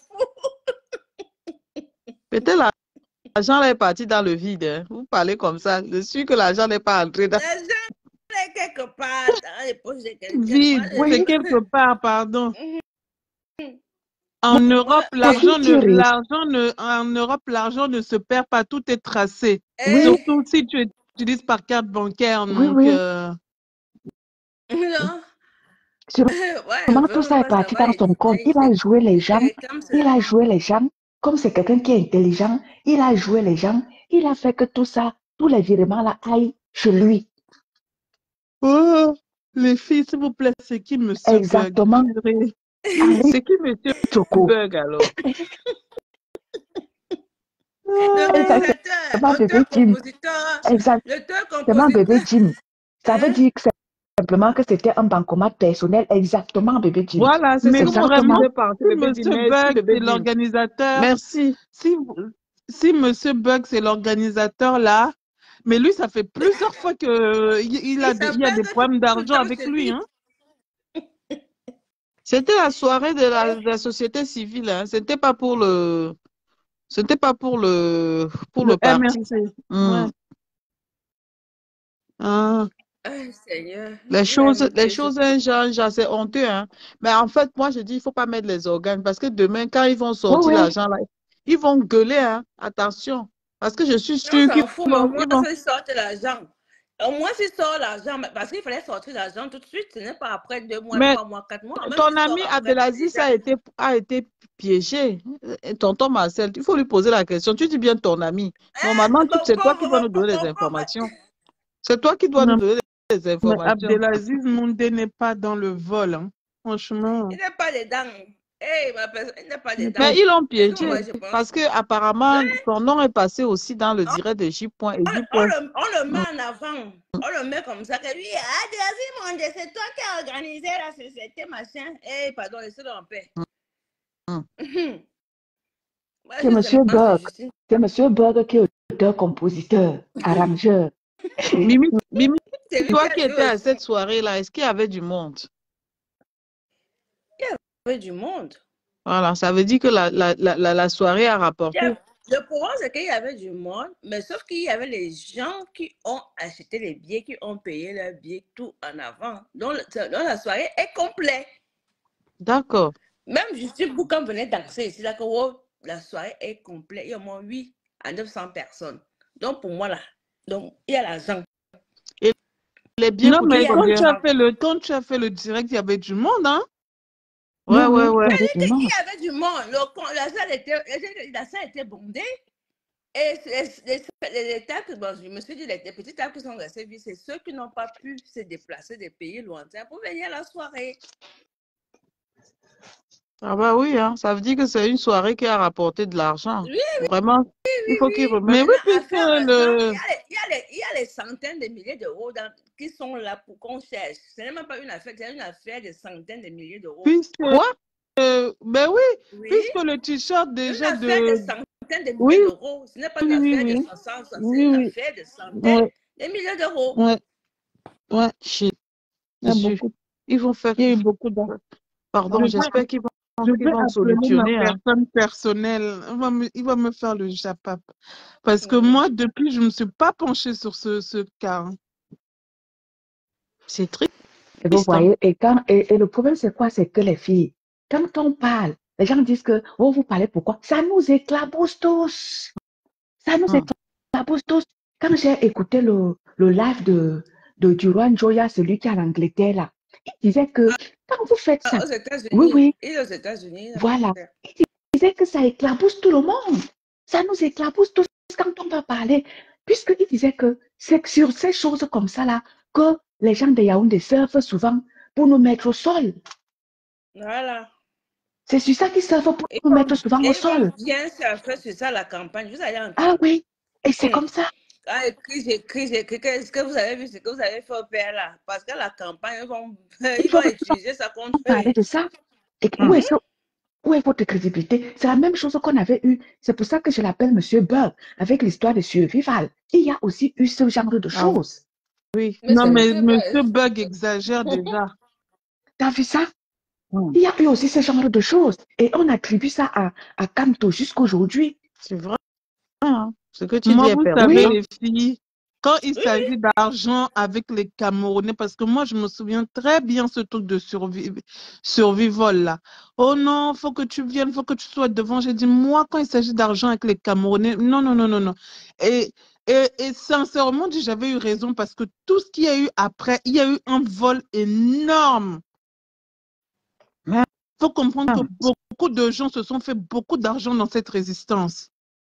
fous. Peut-être la- l'argent là est parti dans le vide, hein. Vous parlez comme ça. Je suis que l'argent n'est pas entré dans... L'argent est quelque part dans les poches de quelqu'un. Moi, Vide, je- Oui, c'est quelque part, pardon. Mhm. En moi, Europe, Moi, l'argent pour ne, qui tu ris? l'argent ne, en Europe, l'argent ne se perd pas, tout est tracé. Oui, eh, Surtout si tu utilises par carte bancaire. oui, Donc, oui. euh, non. Sûrement, Ouais, tout ça est vraiment, ça parti va dans son compte. exister. Il a joué les gens. C'est comme Il a seulement. joué les gens. Comme c'est quelqu'un qui est intelligent, il a joué les gens. Il a fait que tout ça, tous les virements là aillent chez lui. oh, les filles, s'il vous plaît, c'est qui, monsieur Berg? Exactement. Purée. Henri C'est qui monsieur Choco. Bug alors? Le Exactement, réalisateur, bébé auteur, Jim. compositeur, Exactement, l'auteur, bébé compositeur. Jim. Ça veut Hein? dire que c'est simplement que c'était un bancomat personnel. Exactement, bébé Jim. Voilà, c'est Mais ce que moi je Exactement. faisais partie, si bébé Jim. Monsieur Merci, Bug, bébé c'est Jim. l'organisateur, Merci. si, vous- si Monsieur Bug, c'est l'organisateur là, mais lui, ça fait plusieurs fois que il, il a Il des, il y a s'appelle des que problèmes tout le d'argent temps avec sur lui, lui. hein. C'était la soirée de la, de la société civile. Hein. C'était pas pour le, c'était pas pour le, pour Le le parti. M R C. Hmm. Ouais. Ah. Ah, Seigneur, Les il va choses, me les tuer ce choses, hein, genre, genre, c'est honteux. Hein. Mais en fait, moi, je dis, il faut pas mettre les organes parce que demain, quand ils vont Oui, sortir oui. l'argent là, ils vont gueuler. Hein. Attention, parce que je suis On sûre qu'ils s'en fout, mais au vont, moins, ils vont. ça, il sort l'argent. Au moins, s'il sort l'argent, mais- parce qu'il fallait sortir l'argent tout de suite, ce n'est pas après deux mois, Mais trois mois, quatre mois. Même ton s'il sort ami après, Abdelaziz déjà. a été, a été piégé. Et tonton Marcel, il faut lui poser la question. Tu dis bien ton ami. Normalement, Eh, tu- mon c'est toi qui pauvre, dois mon nous pauvre, donner les mon pauvre. informations. C'est toi qui dois nous Non, donner les mais informations. Abdelaziz Moundé n'est pas dans le vol, hein. Franchement. Il n'est pas dedans. Eh, ma personne, il n'est pas il n'est dedans. pas- Mais ils l'ont C'est comme moi, piégé je pense. parce que apparemment son nom est passé aussi dans le On, direct de J. on- et J. on le, on le met en avant. On le met comme ça. Que oui, ah, Désir Mondé, c'est toi qui as organisé la société, machin. Eh, pardon, laissez-le en paix. Mm. Moi, C'est je Monsieur demande, c'est Berg. Justine. C'est Monsieur Berg qui est auteur, compositeur, arrangeur. Mimi, Mimi, C'est lui qui toi a qui joué étais à aussi. cette soirée-là, est-ce qu'il y avait du monde? Il y avait du monde. Voilà, ça veut dire que la, la, la, la la soirée a Il y rapporté. a- Le problème, c'est qu'il y avait du monde, mais sauf qu'il y avait les gens qui ont acheté les billets, qui ont payé leurs billets tout en avant. Donc, le- donc la soirée est complète. D'accord. Même Justine Boucan venait danser ici, là, que oh, la soirée est complète. Il y a au moins huit à neuf cents personnes. Donc, pour moi, là, donc, il y a l'argent. Et les biens Non, coûtent mais Il y a quand tu combien? as l'argent. fait le, quand tu as fait le direct, il y avait du monde, hein. Ouais, Oui, ouais, oui, ouais. il y avait du Il monde. y avait du monde. Le con- la salle était, la salle était bondée. Et les, les, les, les tables, bon, je me suis dit, les, les petites tables qui sont restées vides, c'est ceux qui n'ont pas pu se déplacer des pays lointains pour venir à la soirée. Ah bah oui, hein. Ça veut dire que c'est une soirée qui a rapporté de l'argent. Oui, Vraiment, il oui, faut qu'ils oui. remettent. Mais oui, Maintenant, à puisque faire maintenant, il le, y, a les, il, y a les, il y a les centaines de milliers d'euros dans- qui sont là pour qu'on cherche. Ce n'est même pas une affaire, c'est une affaire de centaines de milliers d'euros. puisque, Quoi? euh, ben oui, Oui, puisque le t-shirt une déjà affaire de de, centaines de oui, milliers d'euros. Ce n'est pas une oui, oui, affaire de oui, soixante, c'est oui, une oui, affaire de centaines ouais, de milliers d'euros. ouais, ouais, Shit, il y a dessus. beaucoup, Ils vont faire. il y a eu beaucoup d'argent. Pardon, Je vais, j'espère qu'ils vont, je qu'ils vais vont appeler ma solutionner. Hein. personne personnelle. Il va me, il va me faire le japap. Parce que Mm. moi, depuis, je ne me suis pas penchée sur ce, ce cas, hein. C'est triste. Et vous Hein. voyez, et, quand, et, et le problème, c'est quoi? C'est que les filles, quand on parle, les gens disent que, oh, vous parlez pourquoi? Ça nous éclabousse tous. Ça nous Hum. éclabousse tous. Quand j'ai écouté le, le live de, de Duran Joya, celui qui est en Angleterre, là, il disait que quand vous faites ça, Ah, aux oui, États-Unis, oui, il est aux États-Unis. il a voilà. fait. Il disait que ça éclabousse tout le monde. Ça nous éclabousse tous quand on va parler. Puisqu'il disait que c'est sur ces choses comme ça, là, que les gens de Yaoundé servent souvent pour nous mettre au sol. Voilà. C'est sur ça qu'ils servent pour Ils nous vont, mettre souvent et au ils vont sol. bien surfer sur ça, la campagne. Vous allez Ah entendre. oui, et c'est Hum. comme ça. Quand j'écris, j'écris, j'écris. Qu'est-ce que vous avez vu, ce que vous avez fait au père là? Parce que la campagne, ils vont, Il ils faut vont utiliser ça contre parler eux. de ça. Et Hum. où est-ce que où est votre crédibilité? C'est la même chose qu'on avait eu. C'est pour ça que je l'appelle Monsieur Burr, avec l'histoire de Survival. Il y a aussi eu ce genre de Ah choses. oui. Mais Non, c'est mais monsieur Monsieur Buzz. Bug exagère déjà. T'as vu ça? Hum. Il y a eu aussi ce genre de choses. Et on attribue ça à, à Kanto jusqu'aujourd'hui. C'est vrai. Hein. Ce que tu dis Moi, est vous pertinent. savez, Oui, les filles, quand il Oui, s'agit d'argent avec les Camerounais, parce que moi, je me souviens très bien ce truc de survie, survival là. Oh non, faut que tu viennes, faut que tu sois devant. J'ai dit, moi, quand il s'agit d'argent avec les Camerounais, non, non, non, non, non. Et, et, et sincèrement, dit, j'avais eu raison parce que tout ce qu'il y a eu après, il y a eu un vol énorme. Hum. Il faut comprendre que beaucoup de gens se sont fait beaucoup d'argent dans cette résistance.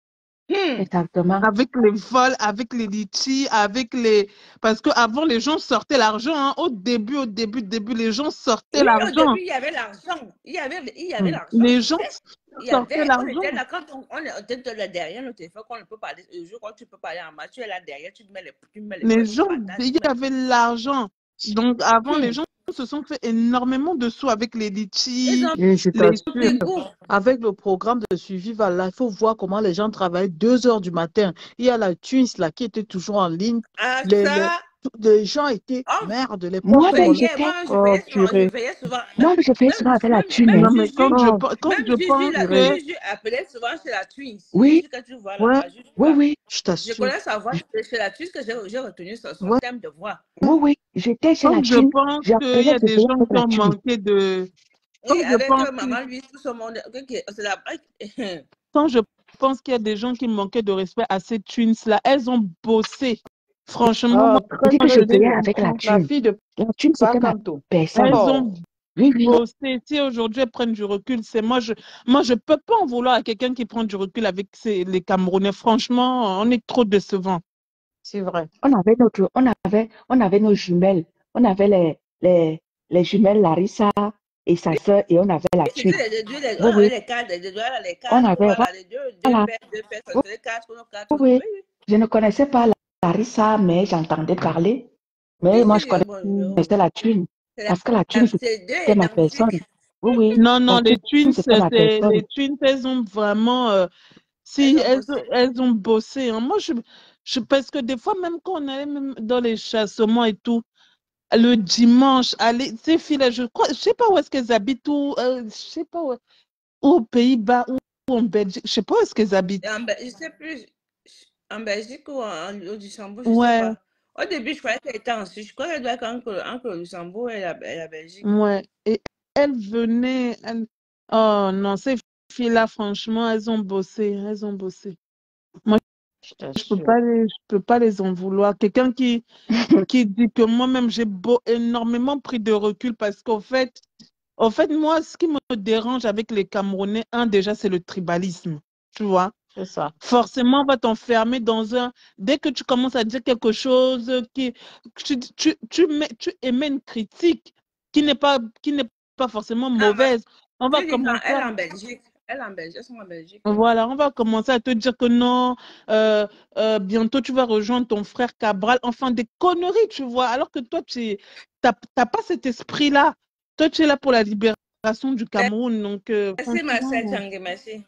Hmm. Exactement. Avec les vols, avec les litchis, avec les... Parce qu'avant, les gens sortaient l'argent. Hein. Au début, au début, début, les gens sortaient Oui, au l'argent. début, il y avait l'argent. Il y avait, il y avait Mm. l'argent, Les tu gens sais. Il y sortaient avait, on était l'argent. là, quand on, on était là derrière notre téléphone, qu'on ne peut parler, je crois que tu peux parler en maths, tu es là derrière, tu mets les, tu mets les Les poches, tu gens, partages. il tu y mets- avait l'argent. Donc, avant, les Hmm. gens se sont fait énormément de sous avec les Ils litchis, ont Et je les... pris goût. avec le programme de suivi, voilà, il faut voir comment les gens travaillent deux heures du matin. Il y a la Twins là qui était toujours en ligne. Ah, Les, les, ça, les gens étaient oh, merde. Les Moi, pauvres, ben, on veillez, j'étais. moi, je Oh, veillais souvent, je purée. veillais souvent, même, Moi, je fais même, souvent avec la même, thune. même Non, Hein. mais quand Juju, je, Oh, pe- quand même je Juju, pense là, que... Juju appelait souvent chez la Twins. Oui, Juju, que tu vois ouais, là-bas, Juju, oui, là. oui, je Je t'assure. connais sa voix chez la Twins, que j'ai j'ai retenu son, son Ouais. thème de voix. oui, oui. J'étais chez Quand la je thune. pense qu'il y J'appelais, a je des veillais gens avec qui la ont thune. manqué de... Quand Oui, je avec pense euh, que... maman, lui, tout ce monde. ok, ok, c'est la... Quand je pense qu'il y a des gens qui manquaient de respect à ces twins-là, elles ont bossé. Franchement, Ah, moi, Je très dis que je je les veillais avec la comprends. la thune. fille de La thune, c'était ma Pacanto. personne. Elles Oh, ont Oui, oui. bossé. Si aujourd'hui elles prennent du recul, c'est moi, je moi, je peux pas en vouloir à quelqu'un qui prend du recul avec ces- les Camerounais. Franchement, on est trop décevants. c'est vrai. On avait notre, on avait, on avait nos jumelles. On avait les, les, les jumelles Larissa et sa sœur et on avait la thune. C'était les deux, les, on Oui, avait oui. les quatre, les deux, voilà, les On quatre, avait, voilà, les deux, deux voilà. pères, deux pères, ça Oui, faisait quatre, nos quatre. oui. Oui, oui. Je ne connaissais pas la Larissa, mais j'entendais parler. Mais Si, moi, si, je euh, bon, Mm. je- connaissais la thune. c'est la- Parce que la la- thune, c'est deux c'était ma personne. énergiques. Oui, oui. Non, La non, les thune, twins, c'était ma c'est personne. les twins, elles ont vraiment, euh, Elles si ont elles, bossé. elles ont bossé. Hein. Moi, je, je, parce que des fois, même quand on allait même dans les chassements et tout, le dimanche, aller, ces filles-là, je crois, je sais pas où est-ce qu'elles habitent, ou, euh, je sais pas où, ou aux Pays-Bas, ou ou en Belgique, je sais pas où est-ce qu'elles habitent. Et en Bel- je sais plus, en Belgique ou en, au Luxembourg, je sais Ouais, pas. Au début, je croyais qu'elle était en Suisse. Je crois qu'elle doit être entre, entre le Luxembourg et la, et la Belgique. ouais. Et elles venaient, elles- oh non, ces filles-là, franchement, elles ont bossé, elles ont bossé. Moi, Je je peux t'assure. pas les, je peux pas les en vouloir. Quelqu'un qui, qui dit que moi-même, j'ai beau, énormément pris de recul parce qu'au fait, au fait, moi, ce qui me dérange avec les Camerounais, un, déjà, c'est le tribalisme. Tu vois? C'est ça. Forcément, on va t'enfermer dans un... Dès que tu commences à dire quelque chose qui... Tu, tu, tu, mets, tu émets une critique qui n'est pas, qui n'est pas forcément Ah, ma mauvaise. On va fille dit non, commencer elle à... est en Belgique. Elle est en Belgique, elles sont en Belgique. Voilà, on va commencer à te dire que non, euh, euh, bientôt tu vas rejoindre ton frère Cabral, enfin des conneries, tu vois, alors que toi, tu n'as pas cet esprit-là. Toi, tu es là pour la libération du Cameroun, donc euh, Merci, Marcel franchement, Tanguy, merci.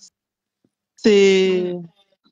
c'est Mm.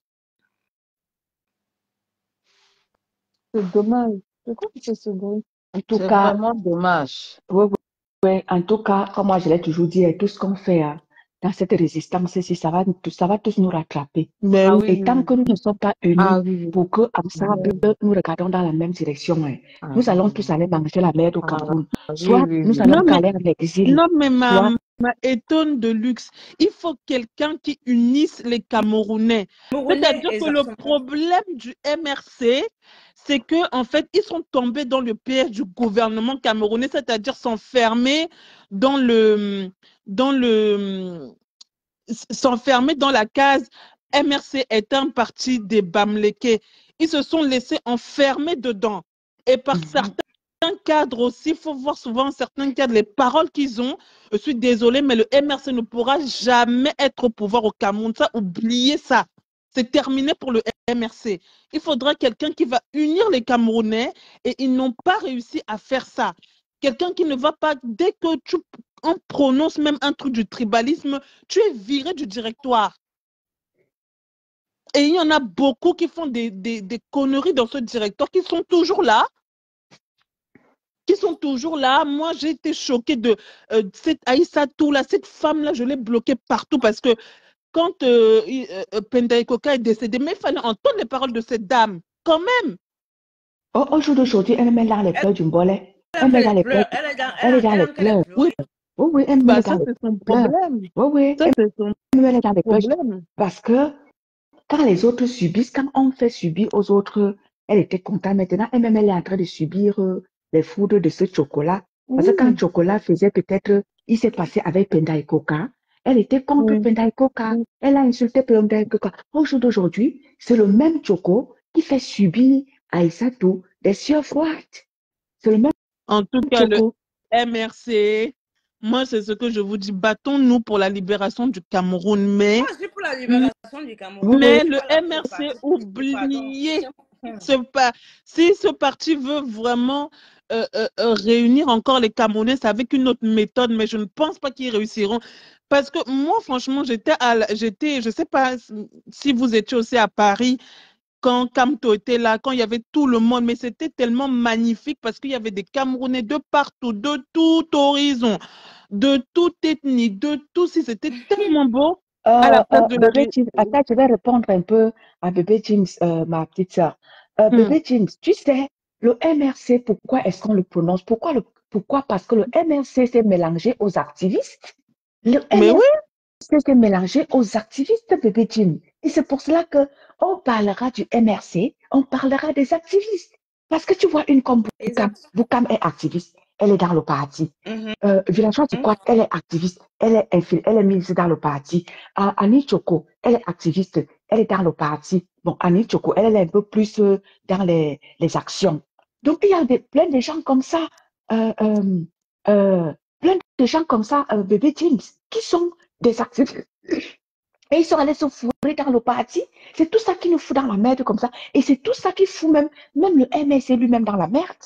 c'est dommage. C'est quoi que c'est ce bruit? En tout C'est cas, vraiment dommage. oui, oui, oui. En tout cas, comme moi je l'ai toujours dit, tout ce qu'on fait hein, dans cette résistance, si ça va, ça va tous nous rattraper. Ben Ah oui. oui, Et tant que nous ne sommes pas unis ah oui, oui. pour que ensemble Ben- nous regardons dans la même direction, hein, Ah nous allons tous oui. aller manger la merde au Ah Cameroun. oui, Soit oui, nous oui. allons Non, mais, caler en exil, non, mais ma, soit ma étonne de luxe, il faut quelqu'un qui unisse les Camerounais. Camerounais, C'est-à-dire que le exactement. problème du M R C, c'est que en fait, ils sont tombés dans le piège du gouvernement camerounais, c'est-à-dire s'enfermer dans le, dans le, s'enfermer dans la case M R C est un parti des Bamlékés. Ils se sont laissés enfermer dedans. Et par Mhm. certains cadres aussi, il faut voir souvent certains cadres, les paroles qu'ils ont. Je suis désolée, mais le M R C ne pourra jamais être au pouvoir au Cameroun. Ça, oubliez ça. C'est terminé pour le M R C. Il faudra quelqu'un qui va unir les Camerounais et ils n'ont pas réussi à faire ça. Quelqu'un qui ne va pas, dès que tu on prononce même un truc du tribalisme, tu es viré du directoire. Et il y en a beaucoup qui font des, des, des conneries dans ce directoire, qui sont toujours là, qui sont toujours là. Moi, j'ai été choquée de euh, cette Aïssa Toula, cette femme-là, je l'ai bloquée partout parce que quand euh, euh, Pendaï Koka est décédé, mais il fallait entendre les paroles de cette dame, quand même. Au, au jour d'aujourd'hui, elle met dans les Elle pleurs du Mbolé. a Elle met fait dans les les pleurs. pleurs. Elle est dans, elle Elle est a, dans elle les a encore les pleurs. pleurs. Oui, Oui, oui, elle me bah met ça, dans les c'est son pleurs. problème. Oui, oui, Ça, elle c'est son me met dans les pleurs. problème. Parce que quand les autres subissent, quand on fait subir aux autres, elle était contente. Maintenant, elle-même, elle est en train de subir euh, les foudres de ce chocolat. Parce que quand Oui. Chocolat faisait peut-être, il s'est passé avec Penda et Coca, Elle était contre Oui. Penda Coca. Elle a insulté Penda Coca. Au jour d'aujourd'hui, c'est le même Choco qui fait subir à Aïssatou des sueurs froides. C'est le même En tout cas, le Choco. M R C, moi, c'est ce que je vous dis. Battons-nous pour la libération du Cameroun. Mais, Moi, je suis pour la libération du Cameroun. Oui, mais oui. Je le suis pas là M pour R le C, parti politique, pardon. oubliez. Hum. Ce pa- si ce parti veut vraiment euh, euh, euh, réunir encore les Camerounais, c'est avec une autre méthode, mais je ne pense pas qu'ils réussiront. Parce que moi, franchement, j'étais à la- j'étais, je sais pas si vous étiez aussi à Paris quand Camto était là, quand il y avait tout le monde, mais c'était tellement magnifique parce qu'il y avait des Camerounais de partout, de tout horizon, de toute ethnie, de tout. Si c'était tellement beau à la Euh, place euh, de la bébé ré- Jeans, attends, je vais répondre un peu à bébé Jeans, euh, ma petite sœur. Euh, Hmm. bébé Jeans, tu sais, le M R C, pourquoi est-ce qu'on le prononce? Pourquoi le, pourquoi? Parce que le M R C s'est mélangé aux activistes. Le Mais oui, M R C s'est mélangé aux activistes, bébé Jean. Et c'est pour cela que on parlera du M R C, on parlera des activistes. Parce que tu vois, une comme Boukam, Exact. Boukam est activiste, elle est dans le parti. Mhm. Euh, Villageois du Quad, elle est activiste, elle est infil- elle est ministre dans le parti. Euh, Annie Choco, elle est activiste, elle est dans le parti. Bon, Annie Choco, elle est un peu plus euh, dans les, les actions. Donc, il y a des, plein de gens comme ça, euh, euh, euh, plein de gens comme ça, euh, bébé James, qui sont des activistes. Et ils sont allés se fourrer dans le parti. C'est tout ça qui nous fout dans la merde comme ça. Et c'est tout ça qui fout même, même le M S C lui-même dans la merde.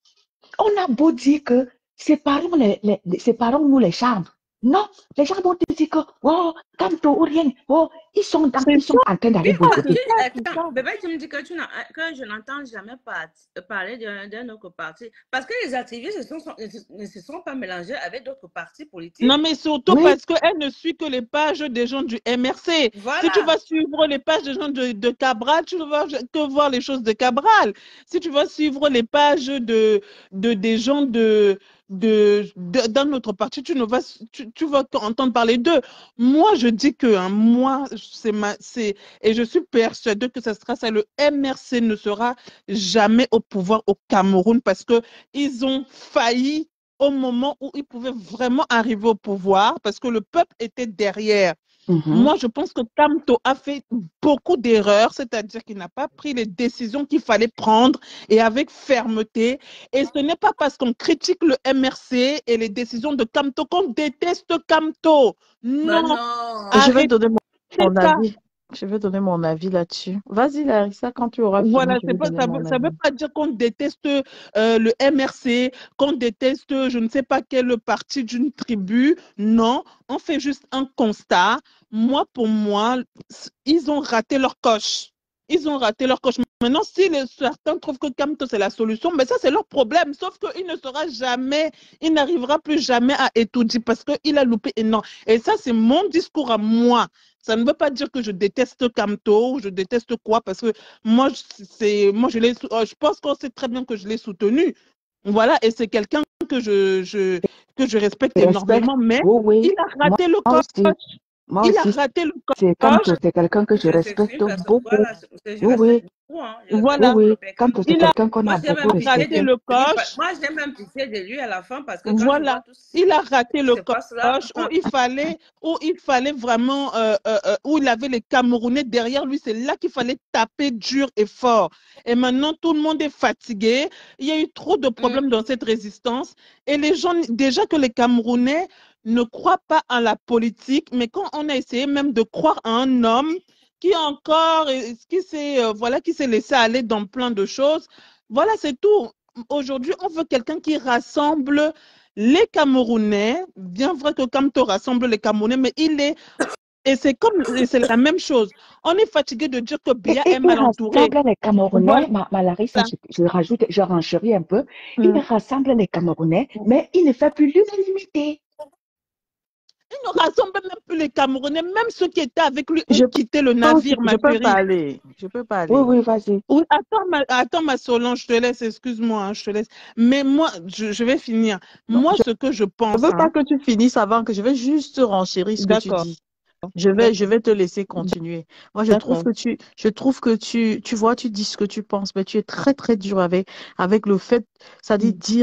On a beau dire que séparons, les, les, les- séparons-nous les chambres. Non, les gens vont te dire que, oh, Camto ou rien, oh, ils sont, dans, c'est ils sont en train d'aller Puis, oh, boycotter. tu, ça, c'est attends, ça. bébé, tu me dis que, tu n'as- que je n'entends jamais par- parler d'un d'un autre parti. Parce que les activistes ne se sont, ne se sont pas mélangés avec d'autres partis politiques. Non, mais surtout Oui, parce qu'elle ne suit que les pages des gens du M R C. Si tu Voilà. vas suivre les pages des gens de, de Cabral, tu ne vas que voir les choses de Cabral. Si tu vas suivre les pages de, de, des gens de, de, de- d'un autre parti, tu, ne vas, tu, tu vas entendre parler d'eux. Moi, je dis que, hein, moi, c'est ma, c'est, et je suis persuadée que ça sera ça. Le M R C ne sera jamais au pouvoir au Cameroun parce qu'ils ont failli au moment où ils pouvaient vraiment arriver au pouvoir parce que le peuple était derrière. mhm. Moi, je pense que Camto a fait beaucoup d'erreurs, c'est-à-dire qu'il n'a pas pris les décisions qu'il fallait prendre et avec fermeté. Et ce n'est pas parce qu'on critique le M R C et les décisions de Camto qu'on déteste Camto. Mais Non, non. Je vais arrêtez donner mon, mon ça. avis. Je vais donner mon avis là-dessus. Vas-y, Larissa, quand tu auras fini, Voilà, je c'est vais pas, donner ça mon veut, ça veut avis. pas dire qu'on déteste euh, le M R C, qu'on déteste je ne sais pas quel parti d'une tribu. Non, on fait juste un constat. Moi, pour moi, c- ils ont raté leur coche. Ils ont raté leur coche. Maintenant, si les- certains trouvent que Camto c'est la solution, mais ça c'est leur problème. Sauf qu'il ne sera jamais, il n'arrivera plus jamais à étudier parce qu'il a loupé énorme. Et ça, c'est mon discours à moi. Ça ne veut pas dire que je déteste Camto ou je déteste quoi, parce que moi, je- c'est, moi je, l'ai sou- euh, je pense qu'on sait très bien que je l'ai soutenu. Voilà, et c'est quelqu'un que je, je, que je respecte Je respecte. énormément, mais Oui, oui. il a Moi raté le aussi. coche. Moi Il a aussi, raté le c'est coche. Camto, c'est quelqu'un que je Je, je suis respecte une personne, beaucoup. voilà, je, je Oui, oui. respecte beaucoup, hein, je respecte Voilà. beaucoup Oui, le oui. père Camto, c'est Camto. Il a quelqu'un qu'on Moi, a j'ai beaucoup même pitié respecté. raté de le lui. coche. Moi, j'ai même pitié de lui à la fin parce que quand je Voilà, vois tout ce il a raté qui le se passe là, coche où il fallait, où il fallait vraiment, euh, euh, euh, où il avait les Camerounais derrière lui, c'est là qu'il fallait taper dur et fort. Et maintenant, tout le monde est fatigué. Il y a eu trop de hum, problèmes dans cette résistance. Et les gens, déjà que les Camerounais ne croient pas en la politique, mais quand on a essayé même de croire à un homme qui encore, euh, qui s'est, euh, voilà, qui s'est laissé aller dans plein de choses, voilà, c'est tout. Aujourd'hui, on veut quelqu'un qui rassemble les Camerounais. Bien vrai que Camto rassemble les Camerounais, mais il est, et c'est comme, et c'est la même chose. On est fatigué de dire que Et, Biya et est il mal entouré. rassemble les Camerounais, Voilà. ma, ma Larissa, je, je rajoute, je renchéris un peu. Il Mm. rassemble les Camerounais, mais il ne fait plus l'unanimité. Il ne rassemble même plus les Camerounais, même ceux qui étaient avec lui ont Je quitté le peux, navire, ma je peux chérie. parler. Je peux Oui, parler. oui, vas-y. Oui, attends, ma, attends, ma Solange, je te laisse, excuse-moi, hein, je te laisse. Mais moi, je, je vais finir. Non, Moi, je ce que je ne pense, veux pas hein, que tu finisses avant que je vais juste renchérir ce que tu d'accord, dis. Je vais, je vais te laisser continuer. Moi, je trouve d'accord. que tu, je trouve que tu, tu vois, tu dis ce que tu penses, mais tu es très, très dur avec, avec le fait, ça dit dire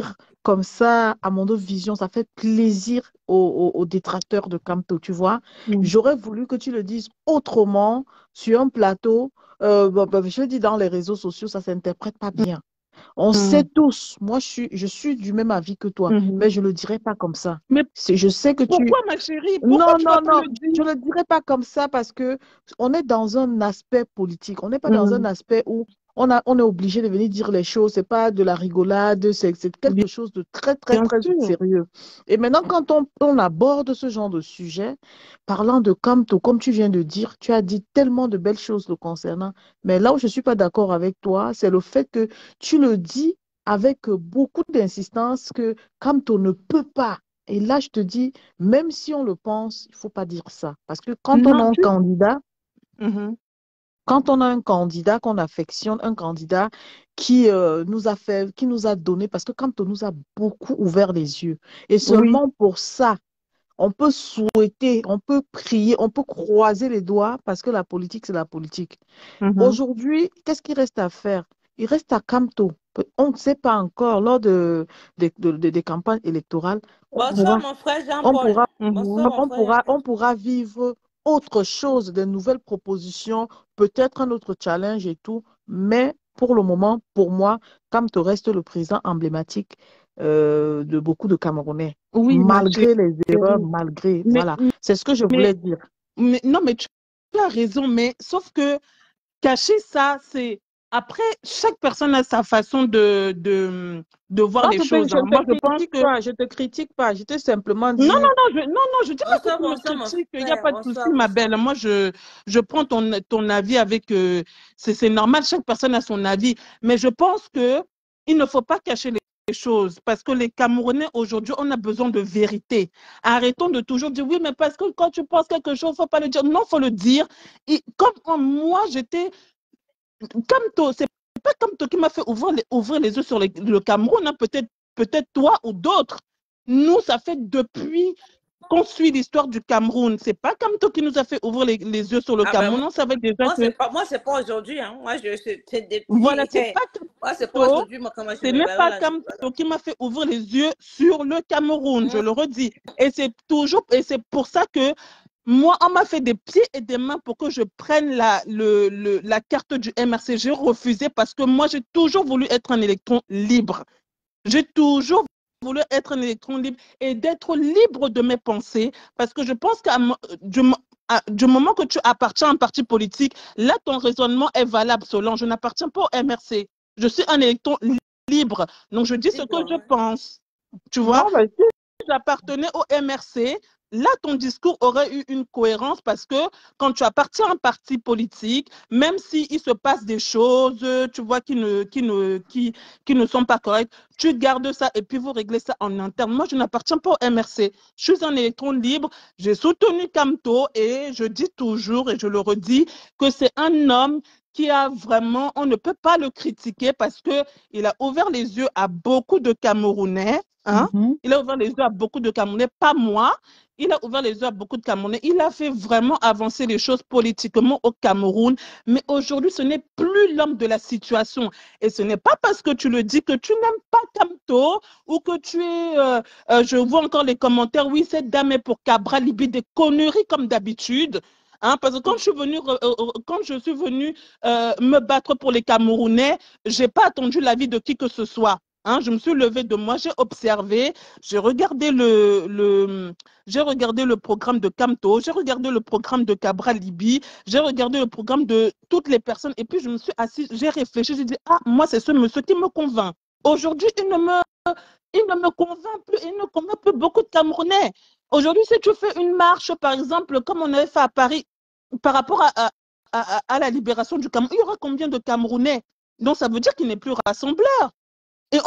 comme ça à mon vision, ça fait plaisir aux, aux- aux détracteurs de Camto, tu vois. Mm. J'aurais voulu que tu le dises autrement sur un plateau. Euh, bon, ben, je le dis dans les réseaux sociaux, ça s'interprète pas bien. On sait Mm. tous, moi je suis, je suis du même avis que toi, Mhm. mais je ne le dirai pas comme ça. Mais C'est- Je sais que tu... pourquoi, ma chérie? Pourquoi Non, tu vas non, pas non, le je dire? ne le dirai pas comme ça parce que on est dans un aspect politique. On n'est pas dans un Mm. aspect où on a, on est obligé de venir dire les choses. C'est pas de la rigolade, c'est c'est Bien quelque chose de très, très, bien très sûr. sérieux. Et maintenant, quand on, on aborde ce genre de sujet, parlant de Camto, comme tu viens de dire, tu as dit tellement de belles choses le concernant. Mais là où je ne suis pas d'accord avec toi, c'est le fait que tu le dis avec beaucoup d'insistance que Camto ne peut pas. Et là, je te dis, même si on le pense, il ne faut pas dire ça. Parce que quand on a Non, un tu... candidat, Mhm. quand on a un candidat qu'on affectionne, un candidat qui euh, nous a fait, qui nous a donné, parce que Camto nous a beaucoup ouvert les yeux. Et Oui. seulement pour ça, on peut souhaiter, on peut prier, on peut croiser les doigts parce que la politique, c'est la politique. Mhm. Aujourd'hui, qu'est-ce qu'il reste à faire? Il reste à Camto. On ne sait pas encore, lors de, de- de- de- des campagnes électorales, on Bonsoir, pourra, mon frère on Jean-Paul. pourra, Mhm. Bonsoir, mon on frère pourra, Jean-Paul. on pourra vivre autre chose, de nouvelles propositions, peut-être un autre challenge et tout. Mais pour le moment, pour moi, Camto reste le président emblématique euh, de beaucoup de Camerounais. Oui, ma Malgré les erreurs, chérie. malgré, Mais, voilà. C'est ce que je mais, voulais dire. mais, non, mais tu as raison, mais sauf que cacher ça, c'est... Après, chaque personne a sa façon de, de, de voir Non, les je te- choses. je hein. ne Moi, je te pense critique que... pas, je te critique pas. Je t'ai simplement Non, non, dit, non, je, non, non, je dis pas que Bonsoir, tu me bonsoir, mon critiques, il n'y a frère. pas de souci, Bonsoir, ma bonsoir. belle. Moi, je, je prends ton, ton avis avec... euh, c'est c'est normal, chaque personne a son avis. Mais je pense que il ne faut pas cacher les les choses parce que les Camerounais, aujourd'hui, on a besoin de vérité. Arrêtons de toujours dire, oui, mais parce que quand tu penses quelque chose, il ne faut pas le dire. Non, il faut le dire. Et comme moi, j'étais... Camto, c'est pas Camto qui m'a fait ouvrir les, ouvrir les yeux sur les- le Cameroun, hein, peut-être peut-être toi ou d'autres. Nous, ça fait depuis qu'on suit l'histoire du Cameroun. C'est pas Camto qui nous a fait ouvrir les, les yeux sur le Ah ben, Cameroun. moi, On savait déjà moi, que... c'est pas, moi, c'est pas aujourd'hui. Hein. Moi, je, c'est c'est depuis. Voilà, c'est pas Moi, c'est pas Camto. aujourd'hui, moi, comment je Ce me n'est verrai pas là. je- voilà. Camto qui m'a fait ouvrir les yeux sur le Cameroun, je Mm. le redis. Et c'est toujours, et c'est pour ça que moi, on m'a fait des pieds et des mains pour que je prenne la, le, le- la carte du M R C. J'ai refusé parce que moi, j'ai toujours voulu être un électron libre. J'ai toujours voulu être un électron libre et d'être libre de mes pensées parce que je pense qu'à mo- du, mo- à- du moment que tu appartiens à un parti politique, là, ton raisonnement est valable, Solange. Je n'appartiens pas au M R C. Je suis un électron li- libre. Donc, je dis ce Libre, que je ouais. pense. Tu vois? non, mais Si j'appartenais au M R C, là, ton discours aurait eu une cohérence parce que quand tu appartiens à un parti politique, même s'il se passe des choses, tu vois, qui ne, qui ne, qui, qui ne sont pas correctes, tu gardes ça et puis vous réglez ça en interne. Moi, je n'appartiens pas au M R C. Je suis un électron libre. J'ai soutenu Camto et je dis toujours et je le redis que c'est un homme qui a vraiment, on ne peut pas le critiquer parce qu'il a ouvert les yeux à beaucoup de Camerounais. Hein? mhm. Il a ouvert les yeux à beaucoup de Camerounais, pas moi. Il a ouvert les yeux à beaucoup de Camerounais. Il a fait vraiment avancer les choses politiquement au Cameroun. Mais aujourd'hui, ce n'est plus l'homme de la situation. Et ce n'est pas parce que tu le dis que tu n'aimes pas Camto ou que tu es... euh, euh, je vois encore les commentaires, oui, cette dame est pour Cabral Libi, des conneries comme d'habitude. Hein, parce que quand je suis venue, euh, euh, quand je suis venue euh, me battre pour les Camerounais, je n'ai pas attendu l'avis de qui que ce soit. Hein, je me suis levée de moi, j'ai observé, j'ai regardé le, le, j'ai regardé le programme de Camto, j'ai regardé le programme de Cabral Libi, j'ai regardé le programme de toutes les personnes et puis je me suis assise, j'ai réfléchi, j'ai dit, ah, moi c'est ce monsieur qui me convainc. Aujourd'hui, il ne me, il ne me convainc plus, il ne convainc plus beaucoup de Camerounais. Aujourd'hui, si tu fais une marche, par exemple, comme on avait fait à Paris, par rapport à, à, à, à la libération du Cameroun, il y aura combien de Camerounais? Donc ça veut dire qu'il n'est plus rassembleur. Et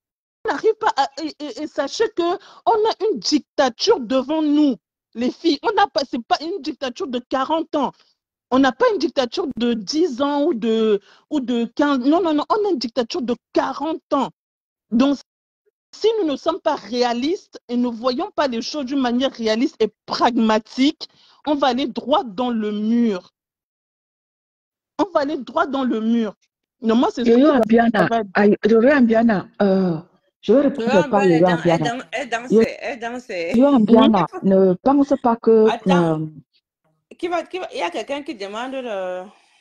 on n'arrive pas à... Et, et, et sachez qu'on a une dictature devant nous, les filles. On n'a pas... C'est pas une dictature de quarante ans. On n'a pas une dictature de dix ans ou de, ou de quinze. Non, non, non. On a une dictature de quarante ans. Donc, si nous ne sommes pas réalistes et ne voyons pas les choses d'une manière réaliste et pragmatique, on va aller droit dans le mur. On va aller droit dans le mur. Non, moi, c'est ce Yoyo que ça Ambiana, va ay- Yoyo Ambiana, euh, Je vais Tu répondre vois, par ben, elle, Yo-Yo dan- elle, Ambiana. dan- elle Yo- dansait, elle dansait. Yo-Yo Mhm. Ambiana, ne pense pas que... Attends, euh, qui va, qui va, il y a quelqu'un qui demande le,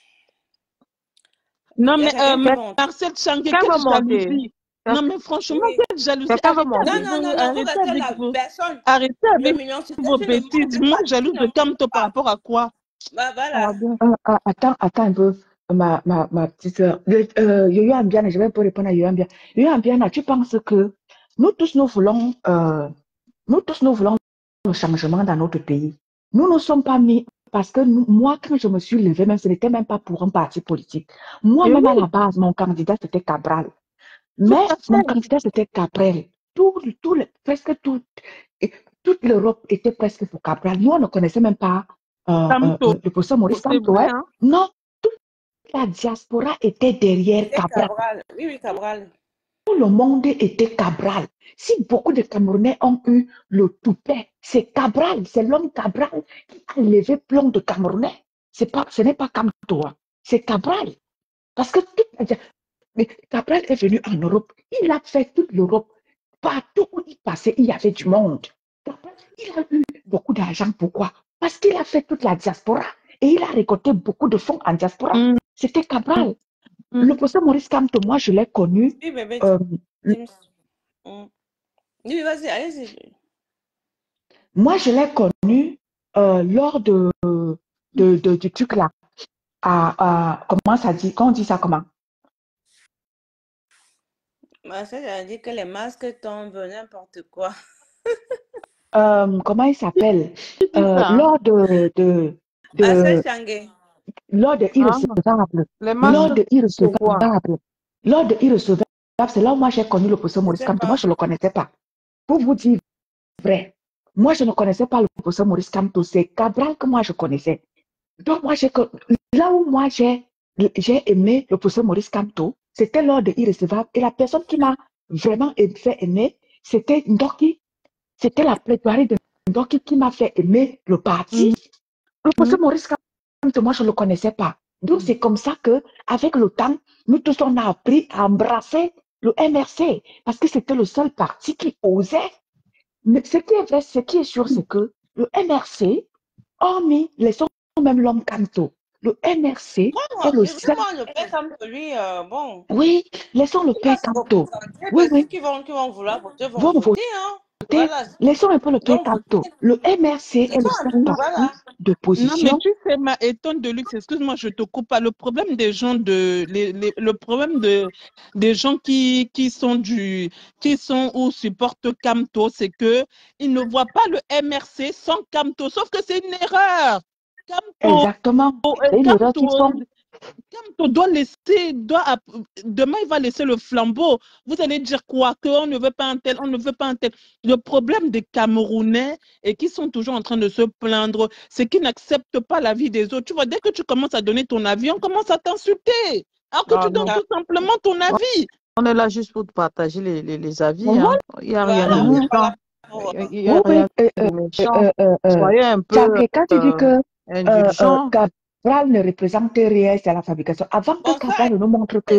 Non, il y a mais quelqu'un qui euh, monte. Marcel Changué, Quelqu'un quelle veut monter. jalousie. Non, mais franchement, Oui. quelle jalousie. Quelqu'un veut Arrêtez Non, monter. avec non, vos, non, non, faut arrêtez rester avec la vos, personne. arrêtez Le avec million, si vos tu ne bêtises. montes Moi, pas, tu jalouse ne de montes Camto par pas. rapport à quoi? Bah, Ça voilà. va bien. euh, euh, attends, attends un peu, ma, ma, ma petite soeur. Le- euh, Yo-Yo Ambiana, je vais pas répondre à Yo-Yo Ambiana. Yo-Yo Ambiana, tu penses que nous tous, nous voulons, euh, nous tous, nous voulons le changement dans notre pays. Nous ne sommes pas mis, parce que nous- moi, quand je me suis levée, même, ce n'était même pas pour un parti politique. Et Moi-même, oui, à la base, mon candidat, c'était Cabral. tout Mais à mon fait. candidat, c'était Cabrel. Tout, tout le- presque tout, et toute l'Europe était presque pour Cabral. Nous, on ne connaissait même pas euh, euh, Camto, euh, le professeur Maurice c'est Kamto. vrai, Hein. hein? Non, toute la diaspora était derrière C'était Cabral. Cabral. Oui, oui, Cabral. Tout le monde était Cabral. Si beaucoup de Camerounais ont eu le toupet, c'est Cabral, c'est l'homme Cabral qui a levé plomb de Camerounais. C'est pas, ce n'est pas Kamto, hein. C'est Cabral. Parce que toute la dia- mais Cabral est venu en Europe. Il a fait toute l'Europe. Partout où il passait, il y avait du monde. Cabral, il a eu beaucoup d'argent. Pourquoi? Parce qu'il a fait toute la diaspora. Et il a récolté beaucoup de fonds en diaspora. Mm, C'était Cabral. mm. Le professeur Maurice Kamto, moi, je l'ai connu. Oui, bébé, euh, James. Mm. Oui, vas-y, allez-y. moi, je l'ai connu euh, lors de, de, de- du truc là. À, à- comment ça dit? Quand on dit ça comment? Bah, ça, j'ai dit que les masques tombent, n'importe quoi. Euh, comment il s'appelle? Qui dit Euh, ça? Hein? lors de, de, Marcel de, Changué. lors de Ah, irrecevable, les lors masques de pour quoi? irrecevable, lors de irrecevable, c'est là où moi j'ai connu le professeur Je Maurice sais Kamto. Moi, pas. je ne le connaissais pas. Pour vous dire vrai, moi, je ne connaissais pas le professeur Maurice Kamto. C'est Cabral que moi, je connaissais. Donc, moi, j'ai, con- là où moi, j'ai, j'ai aimé le professeur Maurice Kamto, c'était lors de irrecevable. Et la personne qui m'a vraiment aim- fait aimer, c'était Ndoki. C'était la plaidoirie de Ndoki qui m'a fait aimer le parti. Mhm. Le professeur Maurice Kamto, moi, je ne le connaissais pas. Donc, c'est comme ça que, avec le temps, nous tous, on a appris à embrasser le M R C parce que c'était le seul parti qui osait. Mais ce qui est vrai, ce qui est sûr, c'est que le M R C, hormis les sons, même l'homme Kamto, le M R C Moi, est moi, le et seul. vraiment, le père comme lui, euh, bon, Oui, laissons le il va père se Kamto. représenter, Oui, mais oui, ceux qui vont, qui vont vouloir voter vont vont voter, hein. voter. Voilà, Laissons un peu le ils père vont Kamto. voter. Le M R C C'est est le ça, seul parti voilà. de Non, mais position. tu sais, ma étonne de luxe, excuse-moi, je te coupe pas. Le problème des gens de, les, les- le problème de, des gens qui, qui sont du, qui sont ou supportent Camto, c'est que ils ne voient pas le M R C sans Camto. Sauf que c'est une erreur. Camto, Exactement. euh, C'est une erreur qu'ils Camto, font. Camto doit laisser, doit, app- demain il va laisser le flambeau. Vous allez dire quoi? Qu'on ne veut pas un tel, on ne veut pas un tel. Le problème des Camerounais et qui sont toujours en train de se plaindre, c'est qu'ils n'acceptent pas la vie des autres. Tu vois, dès que tu commences à donner ton avis, on commence à t'insulter. Alors que Ah tu donnes non. tout simplement ton avis. On est là juste pour partager les, les, les avis. Voilà. Hein. Il n'y a rien de Voilà, on n'est pas méchant. là pour... Il euh, n'y a Oui, oui. rien Euh, de euh, méchant. euh, euh, euh, Soyez un peu Tchangé, quand tu dis euh, que euh, euh, indulgent. Cabral ne représente rien, c'est la fabrication. Avant que Bonsoir, Cabral ne nous montre que, euh,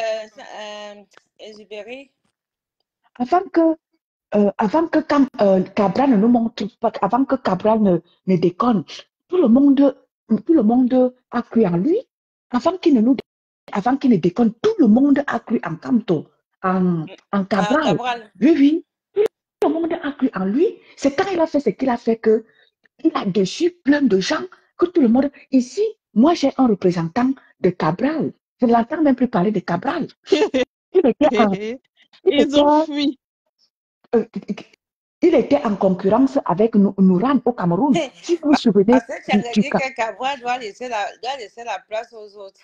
euh, Exubéry. avant que euh, avant que Cam- euh, Cabral ne nous montre pas, avant que Cabral ne, ne déconne, tout le monde, tout le monde a cru en lui. Avant qu'il ne nous, avant qu'il ne déconne, tout le monde a cru en Camto, en, en Ah, Cabral. Cabral. Oui, oui, tout le monde a cru en lui. C'est quand il a fait ce qu'il a fait que il a déçu plein de gens, que tout le monde. Ici, moi, j'ai un représentant de Cabral. Je ne l'entends même plus parler de Cabral. Il était en, il Ils était, ont fui. euh, il était en concurrence avec Nou- Nouran au Cameroun. Si vous vous souvenez Parce que tu du, as du dit Ca- que Cabral doit laisser la, doit laisser la place aux autres.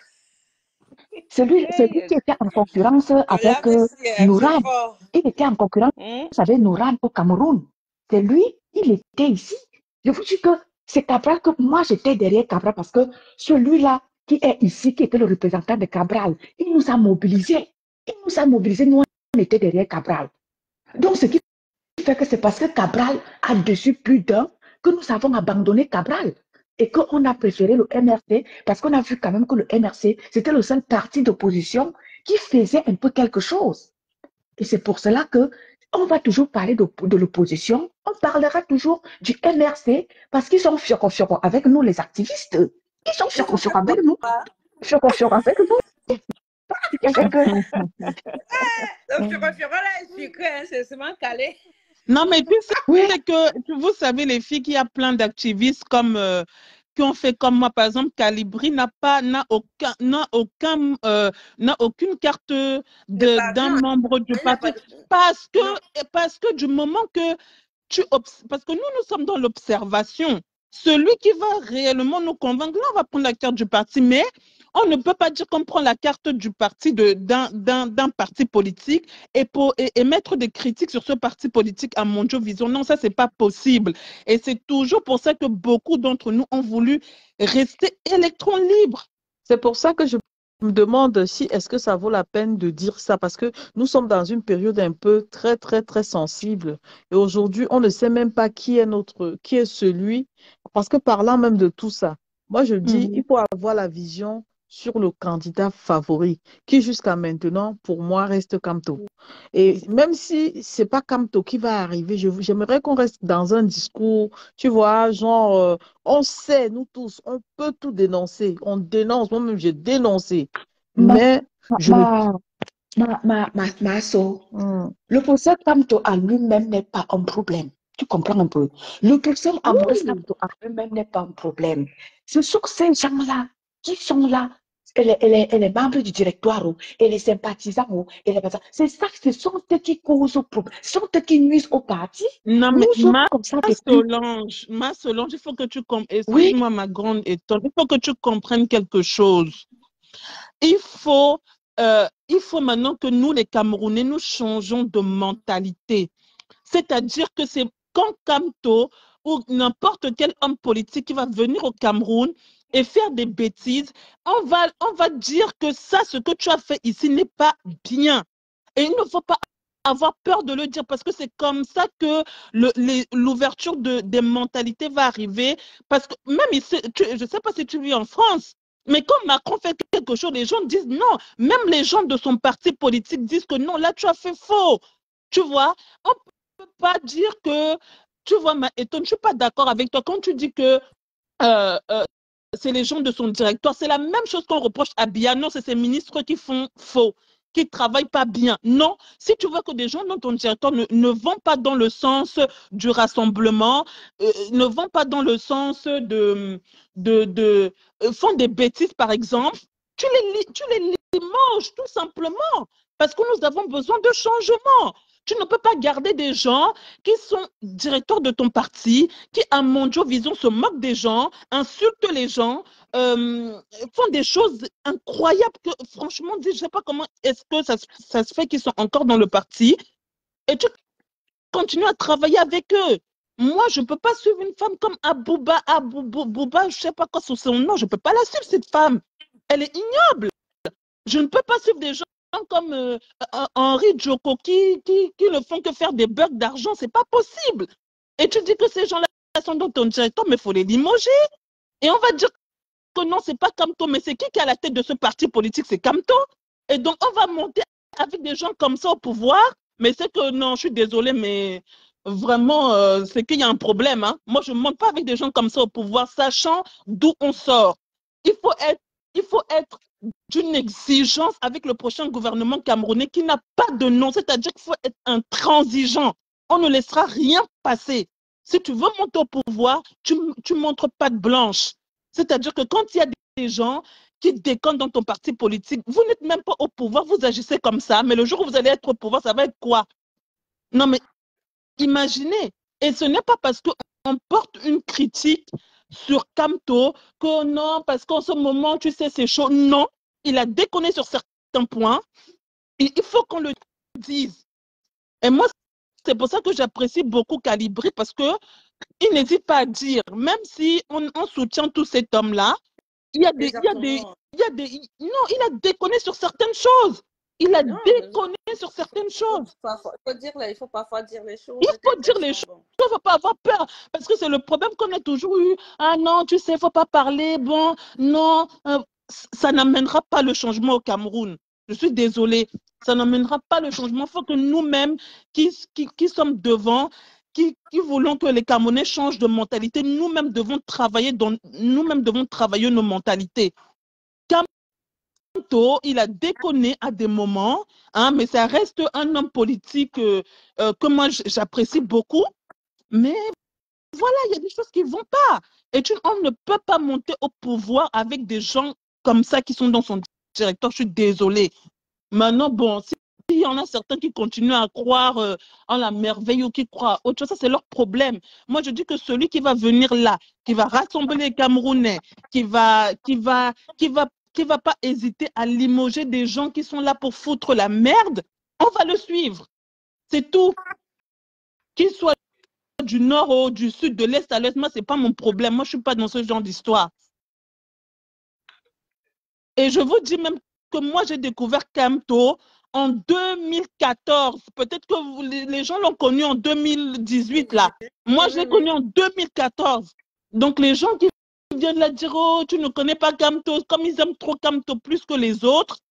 celui, celui Hey, qui était en concurrence là, avec euh, merci, hein, c'est Nouran, fort. il était en concurrence Hmm? avec Nouran au Cameroun. C'est lui, il était ici. Je vous dis que c'est Cabral que moi j'étais derrière Cabral parce que celui-là qui est ici, qui était le représentant de Cabral, il nous a mobilisés. Il nous a mobilisés, nous on était derrière Cabral. Donc ce qui fait que c'est parce que Cabral a dessus plus d'un que nous avons abandonné Cabral et qu'on a préféré le M R C parce qu'on a vu quand même que le M R C, c'était le seul parti d'opposition qui faisait un peu quelque chose. Et c'est pour cela que on va toujours parler de, de l'opposition, on parlera toujours du M R C parce qu'ils sont fiocons avec nous, les activistes. Ils sont Ils sont fiocons avec nous, quoi? fiocons avec nous. Avec eux. Donc, je refierai là, je suis hein, c'est seulement calé. Non, mais tu sais Oui, que, vous savez, les filles, qu'il y a plein d'activistes comme, euh, qui ont fait comme moi, par exemple, Calibri n'a pas, n'a aucun, n'a aucun, euh, n'a aucune carte De de, parti, d'un non. membre du Il n'a parti. pas de... Parce que, Non. parce que du moment que tu obs- parce que nous, nous sommes dans l'observation. Celui qui va réellement nous convaincre, là, on va prendre la carte du parti, mais on ne peut pas dire qu'on prend la carte du parti de, d'un, d'un, d'un parti politique et, pour, et, et mettre des critiques sur ce parti politique à Monjo Vision. Non, ça, c'est pas possible. Et c'est toujours pour ça que beaucoup d'entre nous ont voulu rester électrons libres. C'est pour ça que je me demande si est-ce que ça vaut la peine de dire ça, parce que nous sommes dans une période un peu très, très, très sensible. Et aujourd'hui, on ne sait même pas qui est notre, qui est celui, parce que parlant même de tout ça, moi je dis, Mhm. il faut avoir la vision sur le candidat favori, qui jusqu'à maintenant, pour moi, reste Kamto. Et même si c'est pas Kamto qui va arriver, je- j'aimerais qu'on reste dans un discours, tu vois, genre, euh, on sait, nous tous, on peut tout dénoncer. On dénonce, moi-même j'ai dénoncé. ma, Mais je ne... ma, ma, ma, ma, ma so, Hmm. le professeur Kamto à lui-même n'est pas un problème. Tu comprends un peu? Le professeur Ambrose Oui. Kamto à lui-même n'est pas un problème. Ce sont ces gens-là qui sont là. Et les, et les, et les membres du directoire, oh, et les sympathisants, oh, et les personnes. C'est ça, ce sont eux qui causent au problème. Ce sont eux qui nuisent au parti. Non, mais Nous sommes ma comme ça depuis. Solange, ma Solange, il faut que tu comprennes, Oui, excuse-moi ma grande étonne, il faut que tu comprennes quelque chose. Il faut, euh, il faut maintenant que nous, les Camerounais, nous changeons de mentalité. C'est-à-dire que c'est quand Kamto ou n'importe quel homme politique qui va venir au Cameroun et faire des bêtises, on va, on va dire que ça, ce que tu as fait ici n'est pas bien. Et il ne faut pas avoir peur de le dire parce que c'est comme ça que le, les- l'ouverture de, des mentalités va arriver. Parce que même ici, tu- je ne sais pas si tu vis en France, mais quand Macron fait quelque chose, les gens disent non. Même les gens de son parti politique disent que non, là tu as fait faux. Tu vois, on ne peut pas dire que, tu vois, ma étonne, je ne suis pas d'accord avec toi quand tu dis que euh, euh, c'est les gens de son directoire. C'est la même chose qu'on reproche à Biya. Non, c'est ces ministres qui font faux, qui ne travaillent pas bien. Non, si tu vois que des gens dans ton directoire ne, ne vont pas dans le sens du rassemblement, euh, ne vont pas dans le sens de, de, de euh, font des bêtises, par exemple, tu les, tu les limoges tout simplement parce que nous avons besoin de changement. Tu ne peux pas garder des gens qui sont directeurs de ton parti, qui, à Monjo Vision, se moquent des gens, insultent les gens, euh, font des choses incroyables que, franchement, je ne sais pas comment est-ce que ça, ça se fait qu'ils sont encore dans le parti. Et tu continues à travailler avec eux. Moi, je ne peux pas suivre une femme comme Abouba, Abouba, je ne sais pas quoi c'est son nom, je ne peux pas la suivre, cette femme. Elle est ignoble. Je ne peux pas suivre des gens comme euh, Henri Djoko qui, qui, qui ne font que faire des bugs d'argent. Ce n'est pas possible. Et tu dis que ces gens-là sont dans ton directeur, mais il faut les limoger. Et on va dire que non, ce n'est pas Kamto, mais c'est qui qui est à la tête de ce parti politique? C'est Kamto. Et donc, on va monter avec des gens comme ça au pouvoir. Mais c'est que non, je suis désolée, mais vraiment, euh, c'est qu'il y a un problème. Hein. Moi, je ne monte pas avec des gens comme ça au pouvoir, sachant d'où on sort. Il faut être, il faut être d'une exigence avec le prochain gouvernement camerounais qui n'a pas de nom. C'est-à-dire qu'il faut être intransigeant. On ne laissera rien passer. Si tu veux monter au pouvoir, tu ne montres pas de blanche. C'est-à-dire que quand il y a des gens qui déconnent dans ton parti politique, vous n'êtes même pas au pouvoir, vous agissez comme ça, mais le jour où vous allez être au pouvoir, ça va être quoi? Non, mais imaginez. Et ce n'est pas parce qu'on porte une critique sur Kamto que non, parce qu'en ce moment, tu sais, c'est chaud. Non, il a déconné sur certains points. Et il faut qu'on le dise. Et moi, c'est pour ça que j'apprécie beaucoup Calibri parce qu'il n'hésite pas à dire, même si on, on soutient tout cet homme-là, il y a des, il y a des, il y a des, non, il a déconné sur certaines choses. Il a non, déconné sur certaines choses. Il faut, faut dire, il faut parfois dire les choses. Il faut dire les choses. Bon. Il ne faut pas avoir peur. Parce que c'est le problème qu'on a toujours eu. Ah non, tu sais, il ne faut pas parler. Bon, non. Euh, ça n'amènera pas le changement au Cameroun. Je suis désolée. Ça n'amènera pas le changement. Il faut que nous-mêmes, qui, qui, qui sommes devant, qui, qui voulons que les Camerounais changent de mentalité, nous-mêmes devons travailler dans, nous-mêmes devons travailler nos mentalités. Kamto, il a déconné à des moments, hein, mais ça reste un homme politique euh, euh, que moi j'apprécie beaucoup. Mais voilà, il y a des choses qui ne vont pas. Et tu, on ne peut pas monter au pouvoir avec des gens comme ça qui sont dans son directeur. Je suis désolée. Maintenant, bon, s'il y en a certains qui continuent à croire euh, en la merveille ou qui croient à autre chose, ça c'est leur problème. Moi, je dis que celui qui va venir là, qui va rassembler les Camerounais, qui va, qui va, qui va, qui va pas hésiter à limoger des gens qui sont là pour foutre la merde, on va le suivre. C'est tout. Qu'il soit du nord au du sud, de l'est à l'est, moi, c'est pas mon problème. Moi, je suis pas dans ce genre d'histoire. Et je vous dis même que moi, j'ai découvert Kamto en deux mille quatorze. Peut-être que vous, les, les gens l'ont connu en deux mille dix-huit, là. Moi, Oui, je l'ai oui, connu en deux mille quatorze. Donc, les gens qui viennent là dire, oh, tu ne connais pas Kamto, comme ils aiment trop Kamto plus que les autres.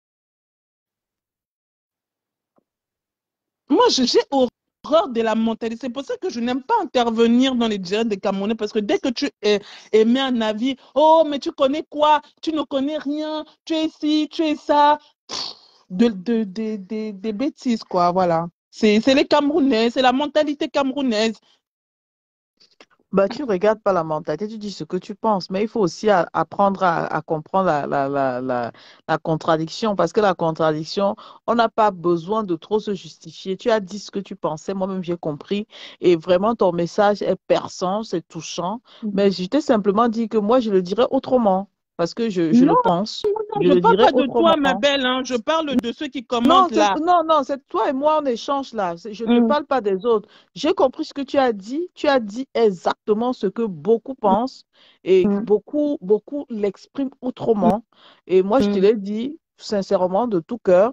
Moi, j'ai horreur de la mentalité. C'est pour ça que je n'aime pas intervenir dans les directs des Camerounais, parce que dès que tu é- émets un avis, oh, mais tu connais quoi? Tu ne connais rien, tu es ci, tu es ça. De, de, de, de- des bêtises, quoi, voilà. C'est c'est les Camerounais, c'est la mentalité camerounaise. Bah, tu ne regardes pas la mentalité, tu dis ce que tu penses, mais il faut aussi a- apprendre à, à comprendre la, la, la, la, la contradiction, parce que la contradiction, on n'a pas besoin de trop se justifier. Tu as dit ce que tu pensais, moi-même j'ai compris, et vraiment ton message est perçant, c'est touchant, mais je t'ai simplement dit que moi je le dirais autrement, parce que je, je Non, le pense, non, je je ne le parle dirais pas de toi, ma autrement. belle, hein. Je parle de ceux qui Non, commentent c'est, là. non, non, c'est toi et moi, on échange là. C'est- Je ne Mm, parle pas des autres. J'ai compris ce que tu as dit. Tu as dit exactement ce que beaucoup pensent et mm, beaucoup, beaucoup l'expriment autrement. Et moi, je te mm. l'ai dit sincèrement, de tout cœur.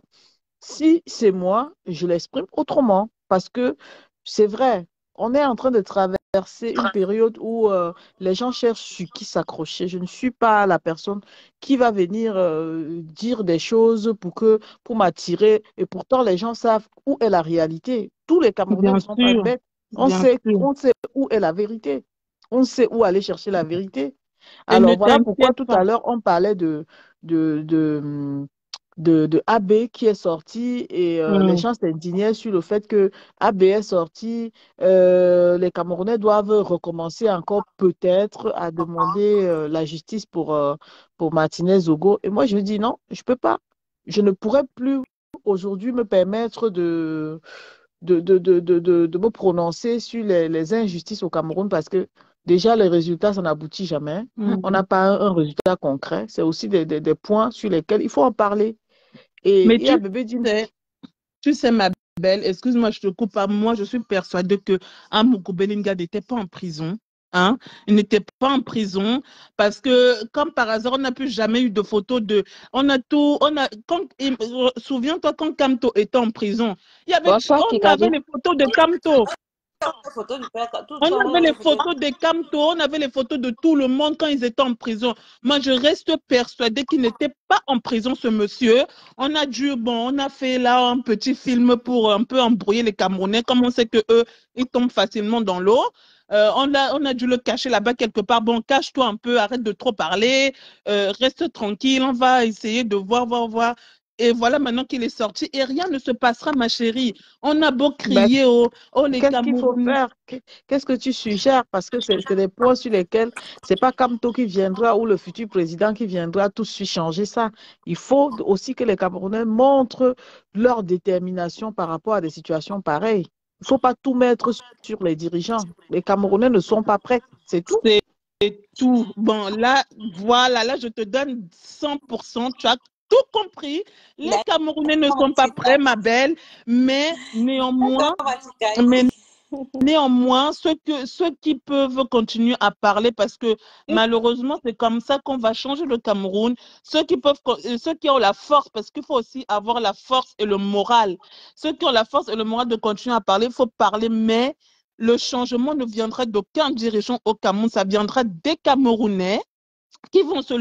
Si c'est moi, je l'exprime autrement parce que c'est vrai, on est en train de traverser une période où euh, les gens cherchent sur qui s'accrocher. Je ne suis pas la personne qui va venir euh, dire des choses pour que pour m'attirer. Et pourtant, les gens savent où est la réalité. Tous les Camerounais Bien ne sont pas sûr, bêtes. On bien sait, sûr. on sait où est la vérité. On sait où aller chercher la vérité. Et ne Alors voilà pourquoi t'inquiète tout pas. à l'heure on parlait de, de, de, hum, de, de A B qui est sorti et euh, les Mm. gens s'indignaient sur le fait que A B est sorti. Euh, les Camerounais doivent recommencer encore peut-être à demander euh, la justice pour, euh, pour Martinez Zogo. Et moi, je me dis non, je peux pas. Je ne pourrais plus aujourd'hui me permettre de, de, de, de, de, de, de me prononcer sur les, les injustices au Cameroun parce que déjà, les résultats, ça n'aboutit jamais. On n'a Mm. pas un, un résultat concret. C'est aussi des, des, des points sur lesquels il faut en parler. Mais Et, et à tu bébé dit, sais, tu sais, ma belle, excuse-moi, je te coupe. Hein. Moi, je suis persuadée que Amougou Belinga n'était pas en prison. Hein? Il n'était pas en prison parce que, comme par hasard, on n'a plus jamais eu de photos de. On a tout. On a. Quand, il- souviens-toi quand Kamto était en prison, il y avait, Bonsoir, on avait Kikadi. les photos de Kamto. les photos du père, tout le On temps, on a avait les les photos. photos des Kamto, on avait les photos de tout le monde quand ils étaient en prison. Moi, je reste persuadée qu'il n'était pas en prison, ce monsieur. On a dû, bon, on a fait là un petit film pour un peu embrouiller les Camerounais, comme on sait que eux, ils tombent facilement dans l'eau. Euh, on a, on a dû le cacher là-bas quelque part. Bon, cache-toi un peu, arrête de trop parler, euh, reste tranquille, on va essayer de voir, voir, voir. Et voilà maintenant qu'il est sorti et rien ne se passera, ma chérie. On a beau ben, crier, oh, oh les qu'est-ce qu'il faut Camerounais. faire? Qu'est-ce que tu suggères? Parce que c'est c'est des points sur lesquels c'est pas Kamto qui viendra ou le futur président qui viendra tout de suite changer ça. Il faut aussi que les Camerounais montrent leur détermination par rapport à des situations pareilles. Il ne faut pas tout mettre sur les dirigeants. Les Camerounais ne sont pas prêts. C'est tout. C'est tout. Bon, là, voilà, là, je te donne cent pour cent. Tu as tout compris. Il Les a Camerounais ne sont pas prêts, ma belle, mais néanmoins, mais néanmoins, ceux, que, ceux qui peuvent continuer à parler, parce que malheureusement, c'est comme ça qu'on va changer le Cameroun. Ceux qui peuvent, ceux qui ont la force, parce qu'il faut aussi avoir la force et le moral. Ceux qui ont la force et le moral de continuer à parler, il faut parler, mais le changement ne viendra d'aucun dirigeant au Cameroun, ça viendra des Camerounais qui vont se lever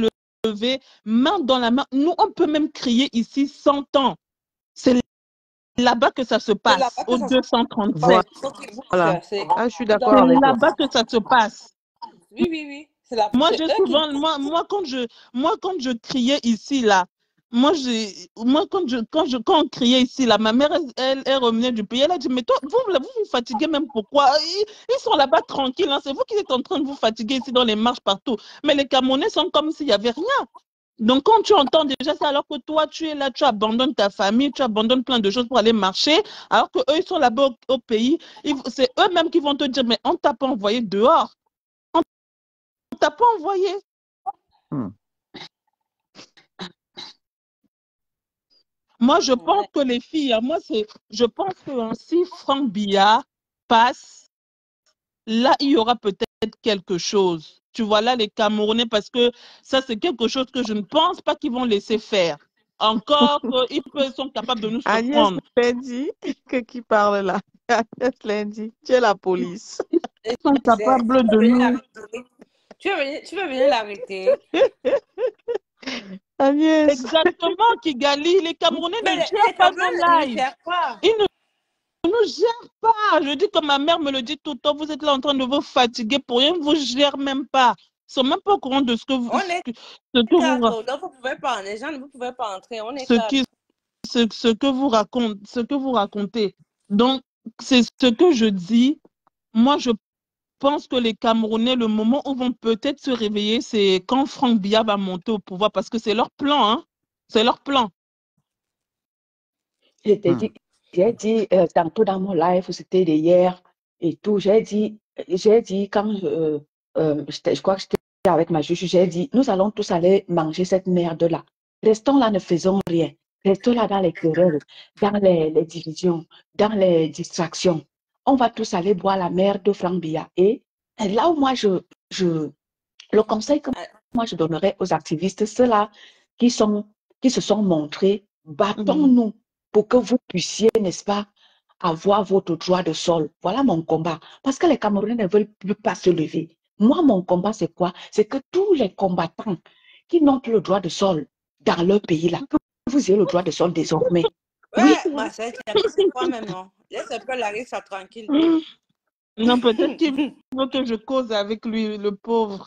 lever main dans la main. Nous, on peut même crier ici cent ans. C'est là-bas que ça se C'est passe, là-bas que au ça se deux cent trente-sept. Voilà. c'est faut qu'ils bougent. C'est Ah, je suis c'est d'accord dans C'est avec toi. là-bas que ça se passe. Oui, oui, oui. C'est la... Moi, c'est j'ai eux qui souvent, moi, moi, quand je, moi, quand je criais ici, là, moi, j'ai, moi, quand je, quand je, quand on criait ici, là, ma mère, elle, elle, elle revenait du pays, elle a dit, mais toi, vous, là, vous vous fatiguez même pourquoi? Ils, ils sont là-bas tranquilles, hein, c'est vous qui êtes en train de vous fatiguer ici dans les marches partout. Mais les Camerounais sont comme s'il n'y avait rien. Donc, quand tu entends déjà ça, alors que toi, tu es là, tu abandonnes ta famille, tu abandonnes plein de choses pour aller marcher, alors que eux, ils sont là-bas au, au pays, ils- c'est eux-mêmes qui vont te dire, mais on t'a pas envoyé dehors. On t'a pas envoyé. Hmm. Moi, je pense Ouais. que les filles, hein, moi, c'est, je pense que hein, si Franck Biya passe, là, il y aura peut-être quelque chose. Tu vois, là, les Camerounais, parce que ça, c'est quelque chose que je ne pense pas qu'ils vont laisser faire. Encore qu'ils sont capables de nous Agnès surprendre. Lundi, que qui parle là? Agnès Lundi, tu es la police. Et Ils sont c'est- capables tu de veux venir nous... l'arrêter. Tu veux venir, tu veux venir l'arrêter. Agnès. Exactement, Kigali. Les Camerounais Mais ne les, gèrent les pas nos Camerounais ne lives. gèrent pas. Ils ne nous gèrent pas. Je dis comme ma mère me le dit tout le temps, vous êtes là en train de vous fatiguer pour rien, ils ne vous gèrent même pas. Ils ne sont même pas au courant de ce que vous, On ce est que, ce que vous, quatre, donc vous pouvez pas, les gens ne vous pouvez pas entrer. On est ce quatre. qui, ce, ce que vous racontez, ce que vous racontez. Donc, c'est ce que je dis. Moi, je pense que les Camerounais, le moment où vont peut-être se réveiller, c'est quand Franck Biya va monter au pouvoir, parce que c'est leur plan, hein. C'est leur plan. Je t'ai Hmm. dit, j'ai dit euh, tantôt dans mon live, c'était d'hier et tout, j'ai dit, j'ai dit quand euh, euh, j'étais- je crois que j'étais avec ma juge, j'ai dit, nous allons tous aller manger cette merde-là. Restons là, ne faisons rien. Restons là dans les querelles, dans les, les divisions, dans les distractions. On va tous aller boire la merde de Franck Biya. Et, et là où moi, je, je, le conseil que Ah, moi je donnerais aux activistes, ceux-là qui, sont, qui se sont montrés, Mhm. battons-nous pour que vous puissiez, n'est-ce pas, avoir votre droit de sol. Voilà mon combat. Parce que les Camerounais ne veulent plus pas se lever. Moi, mon combat, c'est quoi? C'est que tous les combattants qui n'ont plus le droit de sol dans leur pays, là, que vous ayez le droit de sol désormais. Oui, ouais, ma soeur, tu as pensé quoi même, non? Laisse un peu Larry ça tranquille. Non, peut-être qu'il veut que je cause avec lui, le pauvre.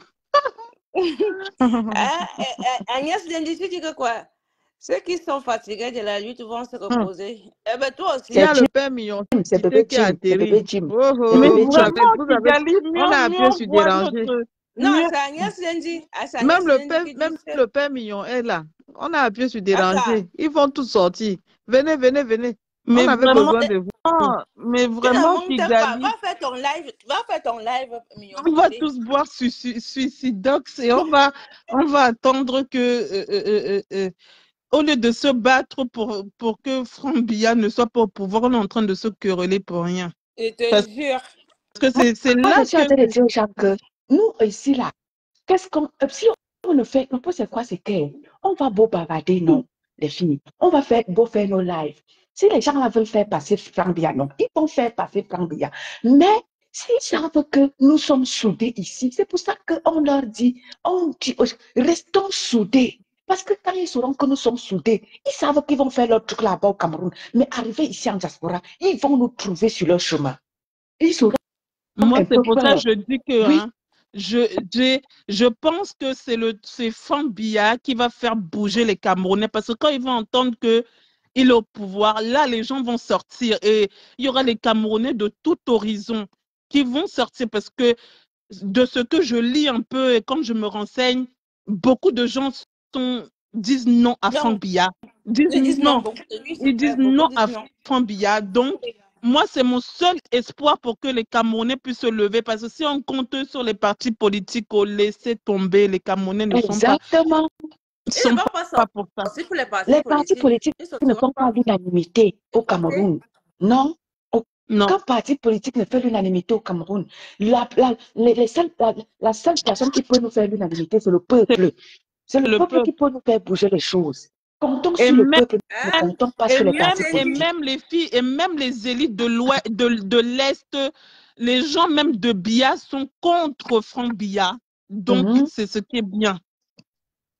Ah, eh, eh, Agnès Dendi, tu dis que quoi? Ceux qui sont fatigués de la lutte vont se Hmm. reposer. Eh ben toi Il y aussi. a c'est le Jim, père Mignon c'est Cité bébé qui a Jim, c'est bébé atterri. Jim, Oh, c'est oh, Mais bébé vous Jim. avez, vraiment, vous avez, Kigali, on mieux, a appuyé mieux sur voit déranger. notre... Non, mieux- c'est Agnès Dendi. Ah, c'est Même Agnès le Dendi père, qui dit même que... le père Mignon est là. On a appuyé sur Attends. déranger. Ils vont tous sortir. Venez, venez, venez. On Mais avait vraiment, besoin de vous. mais Tu ne vraiment, montes pas. Kigali, Va faire ton live. Va faire ton live, Mignon on va Cité. tous boire suici- Suicidox et on va, on va attendre que... euh, euh, euh, euh, au lieu de se battre pour, pour que Franck Biya ne soit pas au pouvoir, on est en train de se quereller pour rien. Je te Parce jure. que c'est c'est Moi, là je suis en que... train de dire aux gens que nous, ici, là, qu'est-ce qu'on. euh, Si on le fait, on peut c'est quoi? C'est qu'on va beau bavarder, non, les filles. On va faire beau faire nos lives. Si les gens là veulent faire passer Franck Biya, non, ils vont faire passer Franck Biya. Mais s'ils savent que nous sommes soudés ici, c'est pour ça qu'on leur dit, on dit, aux gens, restons soudés. Parce que quand ils sauront que nous sommes soudés, ils savent qu'ils vont faire leur truc là-bas au Cameroun. Mais arriver ici en diaspora, ils vont nous trouver sur leur chemin. Ils seront Moi, un c'est peu pour ça que peur. je dis que Oui, hein, je, j'ai- je pense que c'est le c'est Franck Biya qui va faire bouger les Camerounais parce que quand ils vont entendre que il est au pouvoir, là, les gens vont sortir et il y aura les Camerounais de tout horizon qui vont sortir parce que de ce que je lis un peu et quand je me renseigne, beaucoup de gens sont, disent non à Non, Franck Biya, disent ils disent non. non, Beaucoup de lui, c'est ils disent vrai. Beaucoup non à disent non. Franck Biya. Donc, moi, c'est mon seul espoir pour que les Camerounais puissent se lever parce que si on compte sur les partis politiques, on laisser tomber, les Camerounais ne sont pas, exactement. Ils sont ne pas, vont pas pas pour ça. sortir pour les partis Les partis politiques. politiques Ils ne ne sortiront font pas pas. l'unanimité au Écoutez, Cameroun. Non, Non, aucun parti politique ne fait l'unanimité au Cameroun. La, la, les- les seules- la, la seule personne qui peut nous faire l'unanimité, c'est le c'est peuple. C'est le le peuple peuple. qui peut nous faire bouger les choses. Comptons Et sur le même, peuple, ne hein, comptons pas et sur les même, partis Agnès et Dendi, politiques. même les filles, et même les élites de l'Ouest, de, de l'Est, les gens même de Biya sont contre Franck Biya. Donc, Mhm. c'est ce qui est bien.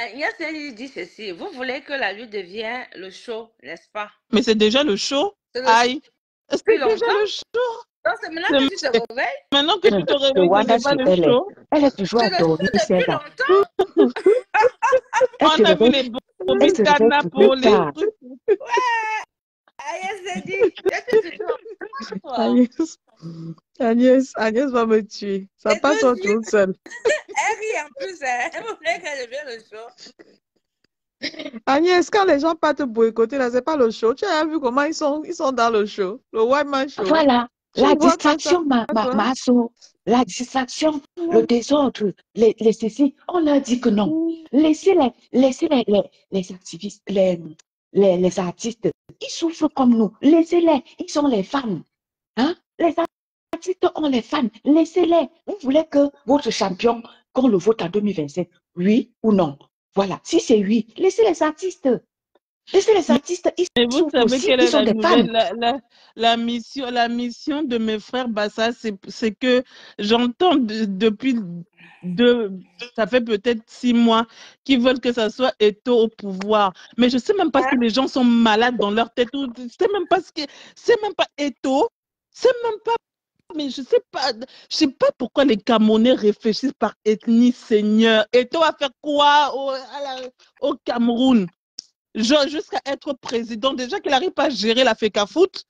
Agnès elle dit ceci. Vous voulez que la lutte devienne le show, n'est-ce pas? Mais c'est déjà le show. C'est le Aïe. depuis C'est déjà longtemps. le show. Donc c'est maintenant C'est que tu te réveilles. maintenant que tu te Le réveilles que Wanda c'est pas sur le elle est. show. Elle est toujours C'est le show endormie, depuis celle-là. longtemps. Elle On se a vu réveille, les elle bobines se réveille Ghana toujours pour les tard. trucs. Agnès elle dit. Qu'est-ce que tu dors? Toi. Agnès, Agnès, Agnès va me tuer. Ça Et passe tout de en suite, toute seule. elle rit en plus. Hein. Elle voulait qu'elle devienne le show. Agnès, quand les gens partent te boycotter, là, c'est pas le show. Tu as vu comment ils sont, ils sont dans le show, le White Man Show. Voilà, Tu la vois que ça, distraction, ma, ma, toi. Maso, la distraction, le désordre, les, les ceci, on leur dit que non. Laissez les, laissez les, les, les activistes, les, les, les artistes, ils souffrent comme nous. Laissez-les, ils sont les fans. Hein? Les artistes ont les fans, laissez-les. Vous voulez que votre champion, qu'on le vote en deux mille vingt-sept, oui ou non? Voilà, si c'est oui, laissez les artistes. Laissez les artistes, ils Et vous souffrent savez aussi, quelle ils est sont la des nouvelle, fans. la, la, la mission, la mission de mes frères Bassa, c'est c'est que j'entends de- depuis deux, ça fait peut-être six mois qu'ils veulent que ça soit Eto'o au pouvoir. Mais je sais même pas si les gens sont malades dans leur tête ou je sais même pas ce que c'est même pas Eto'o, c'est même pas. Mais je sais pas, je sais pas pourquoi les Camerounais réfléchissent par ethnie, seigneur. Eto'o a fait quoi au, à la- au Cameroun? Genre, jusqu'à être président, déjà qu'il n'arrive pas à gérer la FECAFOOT.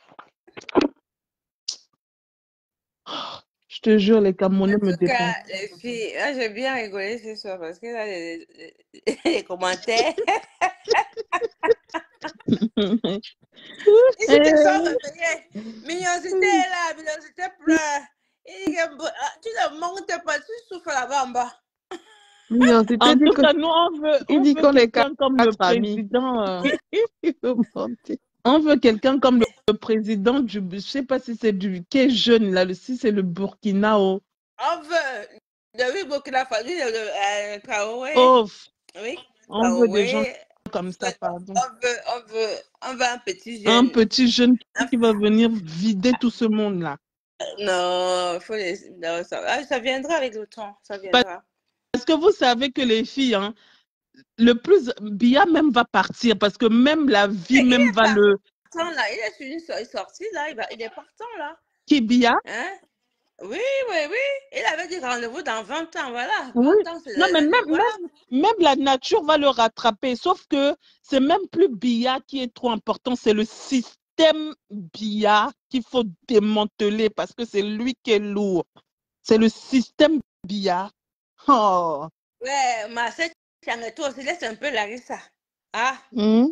Je te jure, les Camerounais En me tout cas, dépassent. les filles, là, j'ai bien rigolé ce soir parce que là, les, les- les commentaires, ils se sont réveillés. Mignonsité est là, mignonsité pleure. Il dit que, ah, tu ne montes pas, tu souffles là-bas en bas. Mignonsité En dit tout que, cas, nous, on veut, il on dit veut qu'on est quelqu'un comme le quatre amis. président. euh, Il veut monter. on veut quelqu'un comme le, le président du. Je sais pas si c'est du. Qui est jeune, là, le, si c'est le Burkina. Oh, On veut, de oui, Burkina Faso, le, le, euh, Traoré, oh, oui, on veut des gens Traoré, comme ça, pardon. on veut, on veut, on veut un petit Un jeune. petit jeune Un- qui va venir vider tout ce monde-là. Non, faut les, non, ça, ah, ça viendra avec le temps, ça viendra. Parce que vous savez que les filles, hein, le plus, Bia même va partir parce que même la vie Et il même est va le. partant là, il est sur une so- sortie là, il, va, il est partant là. Qui Bia? Hein? Oui, oui, oui. Il avait dit rendez-vous dans vingt ans, voilà. Oui. vingt ans, c'est Non, mais la- même, voilà. même, même la nature va le rattraper. Sauf que c'est même plus Bia qui est trop important, c'est le système Bia qu'il faut démanteler parce que c'est lui qui est lourd. C'est le système Bia. Oh. Ouais, Marcel Changeto aussi, laisse un peu Larissa. Ah, Hmm.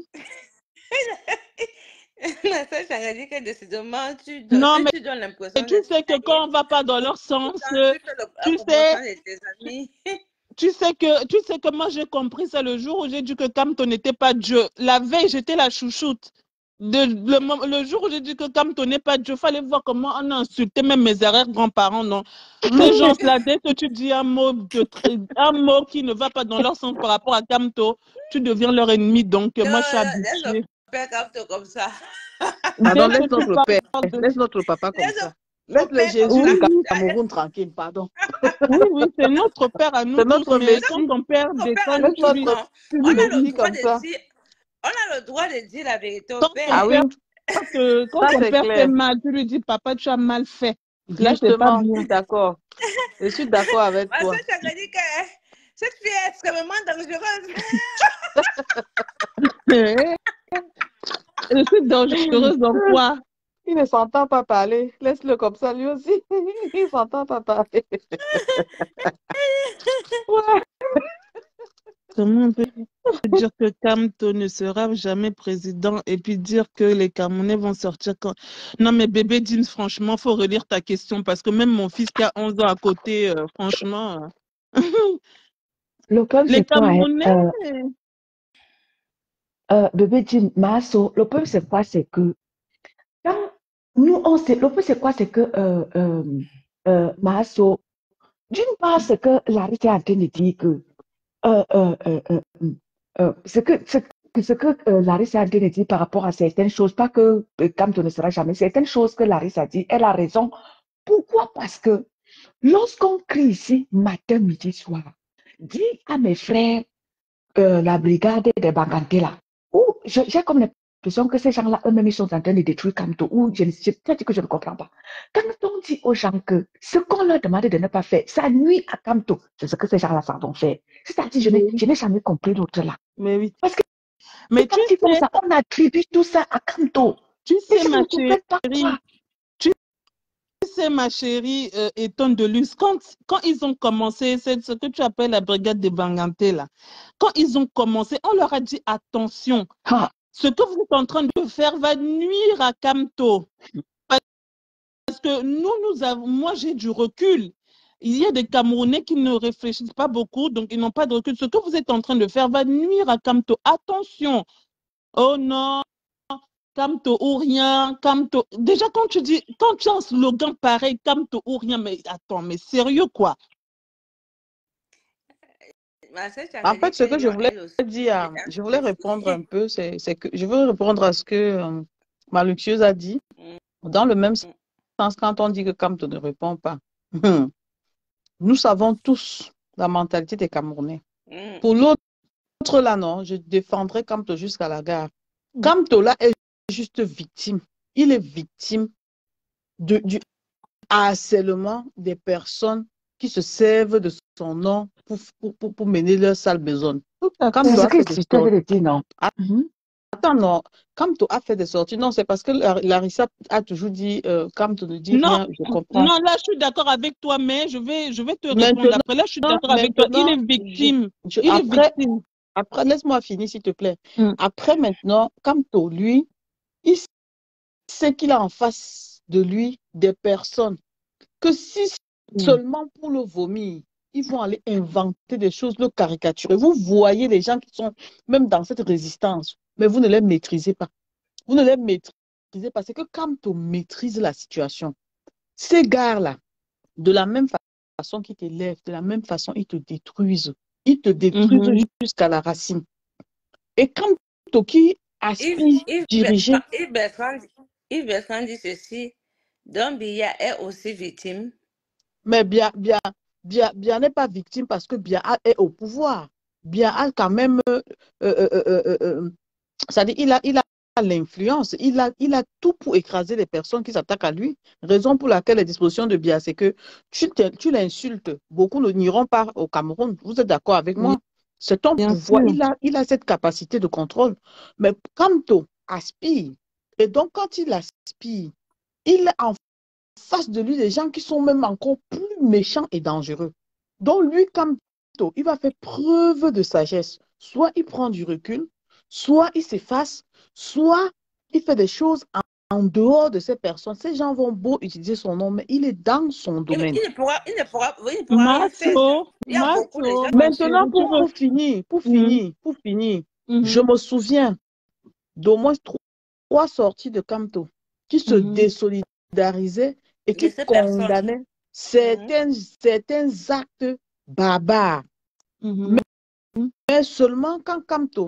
Marcel Changeto dit que décidément, tu donnes, Non, si mais tu donnes l'impression tu d'être sais que marié, quand on va pas dans leur sens, pourtant euh, tu fais le- la tu promotion sais, de tes amis. tu sais que, tu sais que moi j'ai compris ça le jour où j'ai dit que Kamto n'était pas Dieu. La veille, j'étais la chouchoute. De, le, mom- le jour où j'ai dit que Kamto n'est pas Dieu, il fallait voir comment on a insulté même mes arrière-grands-parents, non. Ces gens-là, dès que tu dis un mot, de, tr- un mot qui ne va pas dans leur sens par rapport à Kamto, tu deviens leur ennemi. Donc, Non, moi, je suis non, laisse le habituée. père Capto comme ça. Pardon, Dès que laisse tu notre père, parles de... laisse notre papa comme Laisse ça. le Laisse le père comme Jésus ça. du Oui, Cameroun tranquille, pardon. oui, oui, c'est notre père à nous C'est tous, notre mais quand Messie. ton père Notre père à déconne, nous Laisse tu tous, lui, notre non. tu On lui a le Messie dis. droit comme de ça. dire, on a le droit de dire la vérité au Quand ton père. Ah père, oui, quand, euh, quand ça ton c'est père fait clair. mal, tu lui dis, papa, tu as mal fait. Là, c'est pas Justement, je bien. suis d'accord. Je suis d'accord avec Parce toi. que tu as dit que cette fille est extrêmement dangereuse. Eh, je suis dangereuse en quoi? Il ne s'entend pas parler. Laisse-le comme ça, lui aussi. Il ne s'entend pas parler. Ouais. Comment on peut dire que Kamto ne sera jamais président et puis dire que les Camerounais vont sortir quand... Non, mais bébé James, franchement, il faut relire ta question parce que même mon fils qui a onze ans à côté, euh, franchement, euh, Le problème, les c'est quoi, hein? Camerounais, Euh, euh, bébé Jim, Maso, le problème, c'est quoi? C'est que quand nous, on sait, le problème, c'est quoi? C'est que euh, euh, euh, Maso, d'une part, c'est que Larry est en train de dire que euh, euh, euh, euh, euh, ce que, ce, que- ce que euh, Larissa a dit par rapport à certaines choses, pas que euh, Kamto ne sera jamais, certaines choses que Larissa a dit, elle a raison. Pourquoi? Parce que lorsqu'on crie ici, matin, midi, soir, dis à mes frères euh, la brigade des Banganté là, où je- j'ai comme l'impression que ces gens-là eux-mêmes ils sont en train de détruire Kamto, ou je ne sais pas que je ne comprends pas. Quand on dit aux gens que ce qu'on leur demande de ne pas faire, ça nuit à Kamto, c'est ce que ces gens-là vont faire. C'est-à-dire, je Mais n'ai oui, je n'ai jamais compris l'autre là. mais oui. Parce que Mais quand tu ils font sais, ça, on attribue tout ça à Kamto. tu Les sais, gens ma ne comprennent pas chérie, quoi. tu sais, ma chérie, euh, étonne de luxe, quand, quand ils ont commencé, c'est ce que tu appelles la brigade de Banganté, là, quand ils ont commencé, on leur a dit attention, Ah, ce que vous êtes en train de faire va nuire à Kamto. Parce que nous, nous avons, moi, j'ai du recul. Il y a des Camerounais qui ne réfléchissent pas beaucoup, donc ils n'ont pas de recul. Ce que vous êtes en train de faire va nuire à Kamto. Attention. Oh non, Kamto ou rien, Kamto. Déjà, quand tu dis, quand tu as un slogan pareil, Kamto ou rien, mais attends, mais sérieux quoi? Ma soeur En Tchanga dit fait, ce que que je non, voulais elle aussi, dire, elle a je voulais fait répondre un aussi. peu, c'est c'est que je veux répondre à ce que euh, ma luxueuse a dit. Mm, Dans le même mm, sens, quand on dit que Kamto ne répond pas, nous savons tous la mentalité des Camerounais. mm. Pour l'autre là, non, je défendrai Kamto jusqu'à la gare. Kamto là est juste victime. Il est victime de, du harcèlement des personnes qui se servent de son nom pour, pour, pour, pour mener leur sale besogne. tout à fait. Kamto C'est ce a que fait des je sorties. t'avais dit, non? Mhm. Attends, non. Kamto a fait des sorties. Non, c'est parce que Lar- Larissa a toujours dit euh, Kamto ne dit Non, rien, je comprends. non, là, je suis d'accord avec toi, mais je vais, je vais te répondre Maintenant, après. Là, je suis d'accord avec toi. Il maintenant, est je, victime. je- Il est après, victime. après laisse-moi finir, s'il te plaît. Mm. Après, maintenant, Kamto, lui, il sait qu'il a en face de lui des personnes que si Mm. seulement pour le vomir, ils vont aller inventer des choses, le caricaturer. Vous voyez les gens qui sont même dans cette résistance, mais vous ne les maîtrisez pas. Vous ne les maîtrisez pas. C'est que quand on maîtrise la situation, ces gars-là, de la même fa- façon qu'ils t'élèvent, de la même façon, ils te détruisent. Ils te détruisent Mhm. jusqu'à la racine. Et quand Toki Yves, aspire Yves diriger, Bertrand, Yves Bertrand, Yves Bertrand dit ceci. Don Biya est aussi victime. mais bien, bien, bien, bien n'est pas victime parce que bien est au pouvoir. Bien a quand même, euh, euh, euh, euh, euh, euh, c'est-à-dire il a, il a l'influence, il a, il a tout pour écraser les personnes qui s'attaquent à lui. Raison pour laquelle les dispositions de Biya, c'est que tu, t'in- tu l'insultes. Beaucoup ne n'iront pas au Cameroun. Vous êtes d'accord avec Oui, moi? C'est ton bien pouvoir. sûr. Il a, il a cette capacité de contrôle. Mais Kamto aspire. Et donc, quand il aspire, il est en face de lui des gens qui sont même encore plus méchants et dangereux. Donc lui, Kamto, il va faire preuve de sagesse. Soit il prend du recul, soit il s'efface, soit il fait des choses en, en dehors de ces personnes. Ces gens vont beau utiliser son nom, mais il est dans son Il, domaine. il ne pourra, il ne pourra, il ne pourra rien faire. Mato, Il y a beaucoup de gens Mato, qui ma Maintenant, chérie, tu pour, veux... pour finir, pour Mhm, finir, pour finir, mhm, je me souviens d'au moins trois, trois sorties de Kamto qui se mhm. désolidarisaient et de qui ces personnes. condamnaient Mhm. certains, certains actes barbares. Mhm. Mais seulement quand Kamto,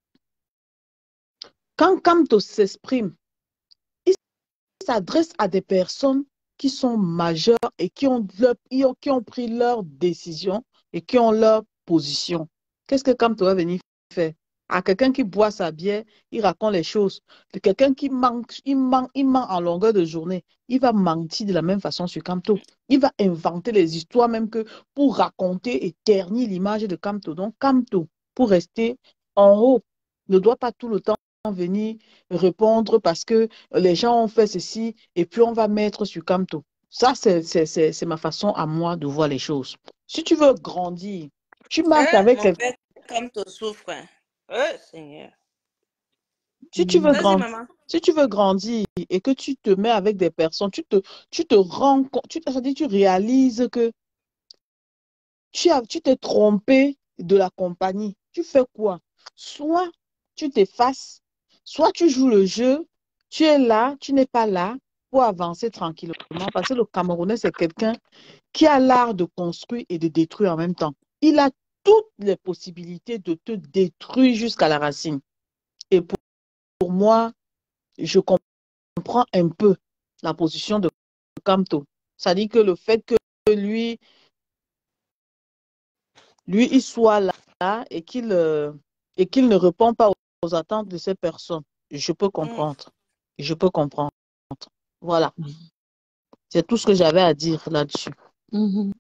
quand Kamto s'exprime, il s'adresse à des personnes qui sont majeures et qui ont, leur, qui ont pris leur décision et qui ont leur position. Qu'est-ce que Kamto va venir faire? À quelqu'un qui boit sa bière, il raconte les choses. De quelqu'un qui manque, il ment, il ment en longueur de journée, il va mentir de la même façon sur Kamto. Il va inventer les histoires même que pour raconter et ternir l'image de Kamto. Donc Kamto, pour rester en haut, ne doit pas tout le temps venir répondre parce que les gens ont fait ceci et puis on va mettre sur Kamto. Ça, c'est ma façon à moi de voir les choses. Si tu veux grandir, tu marches Eh, avec mon quelqu'un. père, comme tu souffres. Oh, Seigneur. Si tu veux Vas-y, grandir, maman. si tu veux grandir et que tu te mets avec des personnes, tu te, tu te rends compte, tu, c'est-à-dire tu réalises que tu as, tu t'es trompé de la compagnie. Tu fais quoi? Soit tu t'effaces, soit tu joues le jeu, tu es là, tu n'es pas là pour avancer tranquillement. Parce que le Camerounais, c'est quelqu'un qui a l'art de construire et de détruire en même temps. Il a toutes les possibilités de te détruire jusqu'à la racine. Et pour, pour moi, je comprends un peu la position de Kamto. Ça dit que le fait que lui, lui, il soit là et qu'il euh, et qu'il ne répond pas aux, aux attentes de ces personnes, je peux Mm. comprendre. Je peux comprendre. Voilà. C'est tout ce que j'avais à dire là-dessus. Mhm.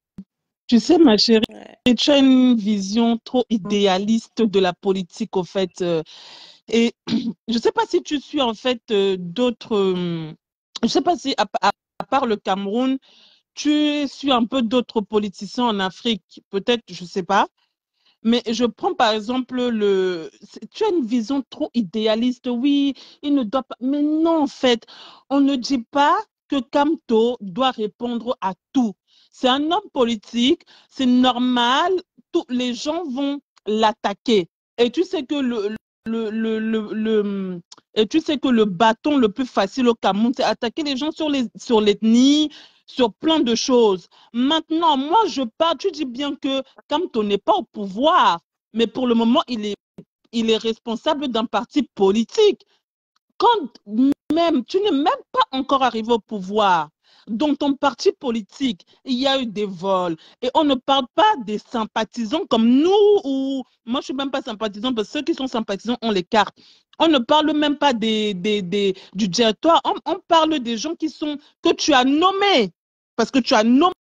Tu sais, ma chérie, Ouais. tu as une vision trop idéaliste de la politique, au fait. euh, Et je ne sais pas si tu suis, en fait, euh, d'autres... euh, Je ne sais pas si, à, à- à part le Cameroun, tu suis un peu d'autres politiciens en Afrique. Peut-être, je ne sais pas. Mais je prends par exemple le... c'est- Tu as une vision trop idéaliste. Oui, il ne doit pas... Mais non, en fait, on ne dit pas que Kamto doit répondre à tout. C'est un homme politique, c'est normal, tous les gens vont l'attaquer. Et tu sais que le, le, le, le, le- et tu sais que le bâton le plus facile au Cameroun, c'est attaquer les gens sur les, sur l'ethnie, sur plein de choses. Maintenant, moi, je parle, tu dis bien que Kamto n'est pas au pouvoir, mais pour le moment, il est, il est responsable d'un parti politique. Quand même, tu n'es même pas encore arrivé au pouvoir, dans ton parti politique, il y a eu des vols. Et on ne parle pas des sympathisants comme nous, ou moi, je ne suis même pas sympathisant, parce que ceux qui sont sympathisants ont les cartes. On ne parle même pas des, des, des, du directoire, on, on parle des gens qui sont, que tu as nommés, parce que tu as nommé.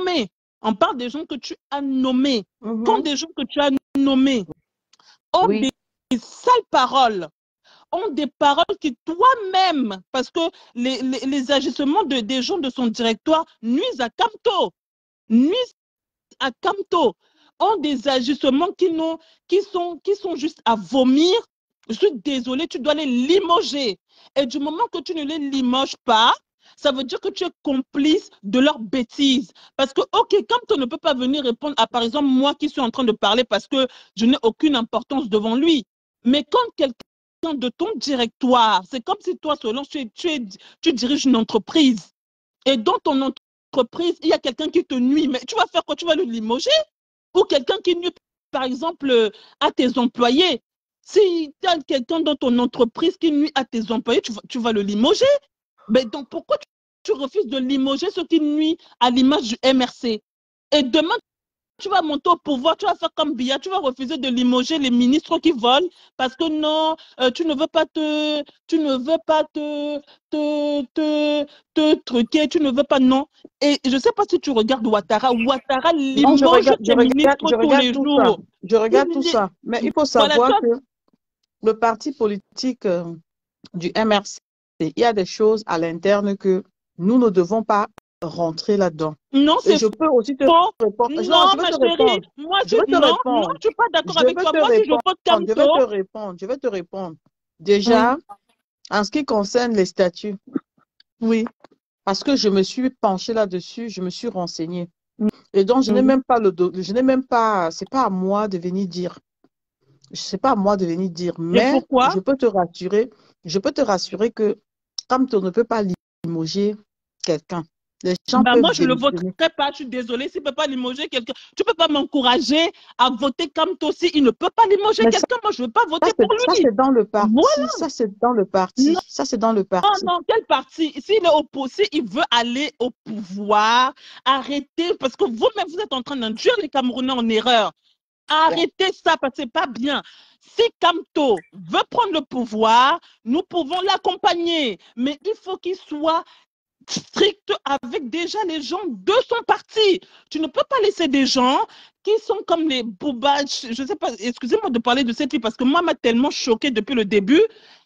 On parle des gens que tu as nommés. Quand Mhm. des gens que tu as nommés ont Oui. des sales paroles, ont des paroles qui toi-même, parce que les, les, les agissements de, des gens de son directoire nuisent à Kamto, nuisent à Kamto, ont des agissements qui, n'ont, qui, sont, qui sont juste à vomir. Je suis désolée, tu dois les limoger. Et du moment que tu ne les limoges pas, ça veut dire que tu es complice de leurs bêtises. Parce que, OK, Kamto ne peut pas venir répondre à, par exemple, moi qui suis en train de parler parce que je n'ai aucune importance devant lui. Mais quand quelqu'un de ton directoire, c'est comme si toi, selon, tu, es, tu, es, tu diriges une entreprise. Et dans ton entreprise, il y a quelqu'un qui te nuit. Mais tu vas faire quoi? Tu vas le limoger? Ou quelqu'un qui nuit, par exemple, à tes employés. Si tu as quelqu'un dans ton entreprise qui nuit à tes employés, tu vas, tu vas le limoger. Mais donc, pourquoi tu, tu refuses de limoger ce qui nuit à l'image du M R C? Et demain, tu vas monter au pouvoir, tu vas faire comme Biya, tu vas refuser de limoger les ministres qui volent parce que non, euh, tu ne veux pas te, tu ne veux pas te, te, te, te truquer, tu ne veux pas, non. Et je ne sais pas si tu regardes Ouattara, Ouattara Non, je limoge regarde, je ses regarde, ministres je tous regarde les tout ça. jours. Je regarde Il tout est- ça. Mais il faut Voilà, savoir toi, que le parti politique euh, du M R C, il y a des choses à l'interne que nous ne devons pas rentrer là-dedans. non, Et c'est je peux aussi te faux. répondre. Non, Non, je vais ma te chérie, répondre. moi, Je tu, vais te non, non, répondre. je ne suis pas d'accord Je avec vais toi. te Moi, si je répondre. vote Je vais Kamto, te répondre. Je vais te répondre. Déjà, en ce qui concerne les statuts, oui. parce que je me suis penchée là-dessus, je me suis renseignée. Et donc, je n'ai même pas le do- je n'ai même pas, c'est pas à moi de venir dire. C'est pas à moi de venir dire, Et mais pourquoi? je peux te rassurer, je peux te rassurer que comme tu ne peux pas limoger quelqu'un, les gens Bah, peuvent moi, je ne le démissionner. voterai pas. Je suis désolée. S'il ne peut pas limoger quelqu'un, tu ne peux pas m'encourager à voter comme toi aussi. Il ne peut pas limoger Mais ça, quelqu'un. Moi, je ne veux pas ça, voter c'est pour ça, lui. c'est dans le Voilà. parti. Ça, c'est dans le Non, parti. Ça, c'est dans le parti. non, quel parti? S'il est opposé, il veut aller au pouvoir, arrêtez, parce que vous-même, vous êtes en train d'induire les Camerounais en erreur. Arrêtez ça, parce que ce n'est pas bien. Si Kamto veut prendre le pouvoir, nous pouvons l'accompagner. Mais il faut qu'il soit strict avec déjà les gens de son parti. Tu ne peux pas laisser des gens qui sont comme les Bouba, je ne sais pas, excusez-moi de parler de cette fille parce que moi, m'a tellement choquée depuis le début,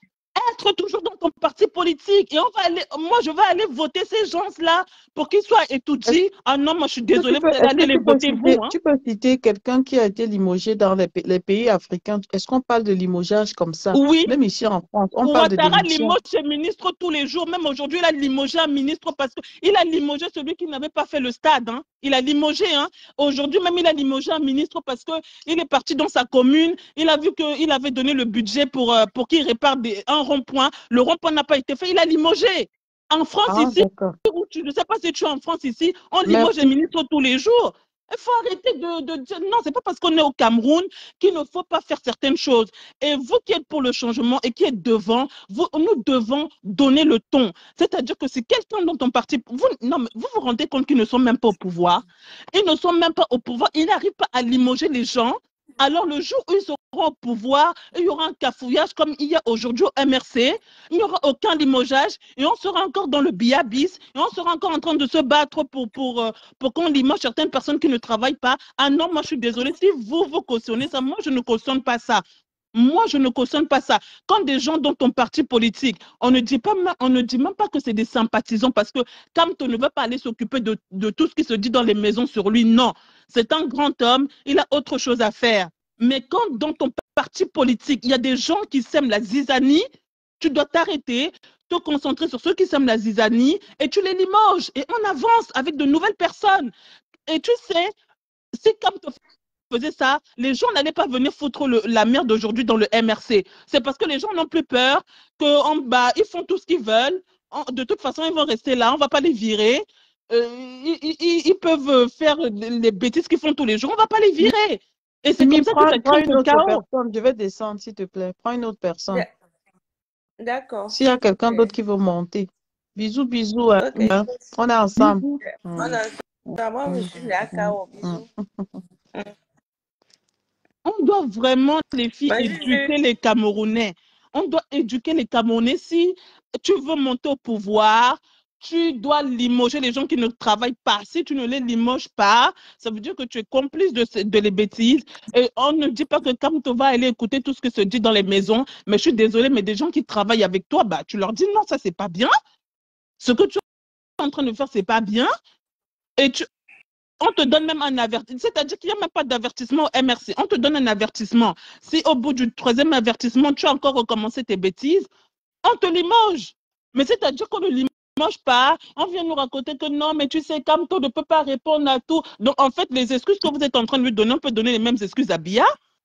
être toujours dans ton parti politique. Et on va aller, moi, je vais aller voter ces gens-là pour qu'ils soient Est-ce étudiés. Ah non, moi, je suis que tu désolée, peux, vous allez est-ce que aller les tu peux voter, citer, vous. Hein. tu peux citer quelqu'un qui a été limogé dans les, pa- les pays africains? Est-ce qu'on parle de limogeage comme ça? Oui, Même ici en France, on parle de Ouattara démission. limoge ses ministres tous les jours. Même aujourd'hui, il a limogé un ministre parce qu'il a limogé celui qui n'avait pas fait le stade. Hein. Il a limogé. Hein. Aujourd'hui, même, il a limogé un ministre parce qu'il est parti dans sa commune. Il a vu qu'il avait donné le budget pour, euh, pour qu'il répare des, un rond-point. Le rond-point n'a pas été fait. Il a limogé. En France, Ah, ici, d'accord. où tu, je ne sais pas si tu es en France ici, on limoge les Merci. ministres tous les jours. Il faut arrêter de, de dire non, c'est pas parce qu'on est au Cameroun qu'il ne faut pas faire certaines choses. Et vous qui êtes pour le changement et qui êtes devant, vous, nous devons donner le ton. C'est-à-dire que si quelqu'un dans ton parti, vous, non, mais vous vous rendez compte qu'ils ne sont même pas au pouvoir, ils ne sont même pas au pouvoir, ils n'arrivent pas à limoger les gens. Alors, le jour où ils seront au pouvoir, il y aura un cafouillage comme il y a aujourd'hui au M R C, il n'y aura aucun limogeage et on sera encore dans le biabis et on sera encore en train de se battre pour, pour, euh, pour qu'on limoge certaines personnes qui ne travaillent pas. Ah non, moi je suis désolée, si vous, vous cautionnez ça, moi je ne cautionne pas ça. Moi, je ne cautionne pas ça. Quand des gens dans ton parti politique, on ne dit, pas, on ne dit même pas que c'est des sympathisants parce que Kamto ne veut pas aller s'occuper de, de tout ce qui se dit dans les maisons sur lui. Non, c'est un grand homme, il a autre chose à faire. Mais quand dans ton parti politique, il y a des gens qui sèment la zizanie, tu dois t'arrêter, te concentrer sur ceux qui sèment la zizanie et tu les limoges et on avance avec de nouvelles personnes. Et tu sais, si Kamto faisait ça, les gens n'allaient pas venir foutre le, la merde d'aujourd'hui dans le M R C. C'est parce que les gens n'ont plus peur, qu'en bas, ils font tout ce qu'ils veulent. En, de toute façon, ils vont rester là, on ne va pas les virer. Euh, ils, ils, ils peuvent faire les bêtises qu'ils font tous les jours, on ne va pas les virer. Et c'est comme ça prends, que ça prends crée une ce autre chaos. personne. Je vais descendre, s'il te plaît. Prends une autre personne. D'accord. S'il y a quelqu'un Ok. d'autre qui veut monter. Bisous, bisous. Hein. Ok. On est ensemble. Bisous. On Mm, a... Moi, je mm, suis là, mm, K O. mm. Bisous. On doit vraiment, les filles, Bah, j'ai éduquer vu. les Camerounais. On doit éduquer les Camerounais. Si tu veux monter au pouvoir, tu dois limoger les gens qui ne travaillent pas. Si tu ne les limoges pas, ça veut dire que tu es complice de, de les bêtises. Et on ne dit pas que Kamto va aller écouter tout ce que se dit dans les maisons, mais je suis désolée, mais des gens qui travaillent avec toi, bah, tu leur dis non, ça, c'est pas bien. Ce que tu es en train de faire, c'est pas bien. Et tu, on te donne même un avertissement. C'est-à-dire qu'il n'y a même pas d'avertissement au M R C. On te donne un avertissement. Si au bout du troisième avertissement, tu as encore recommencé tes bêtises, on te limoge. Mais c'est-à-dire qu'on ne limoge pas. On vient nous raconter que non, mais tu sais, Kamto ne peut pas répondre à tout. Donc, en fait, les excuses que vous êtes en train de lui donner, on peut donner les mêmes excuses à Bia.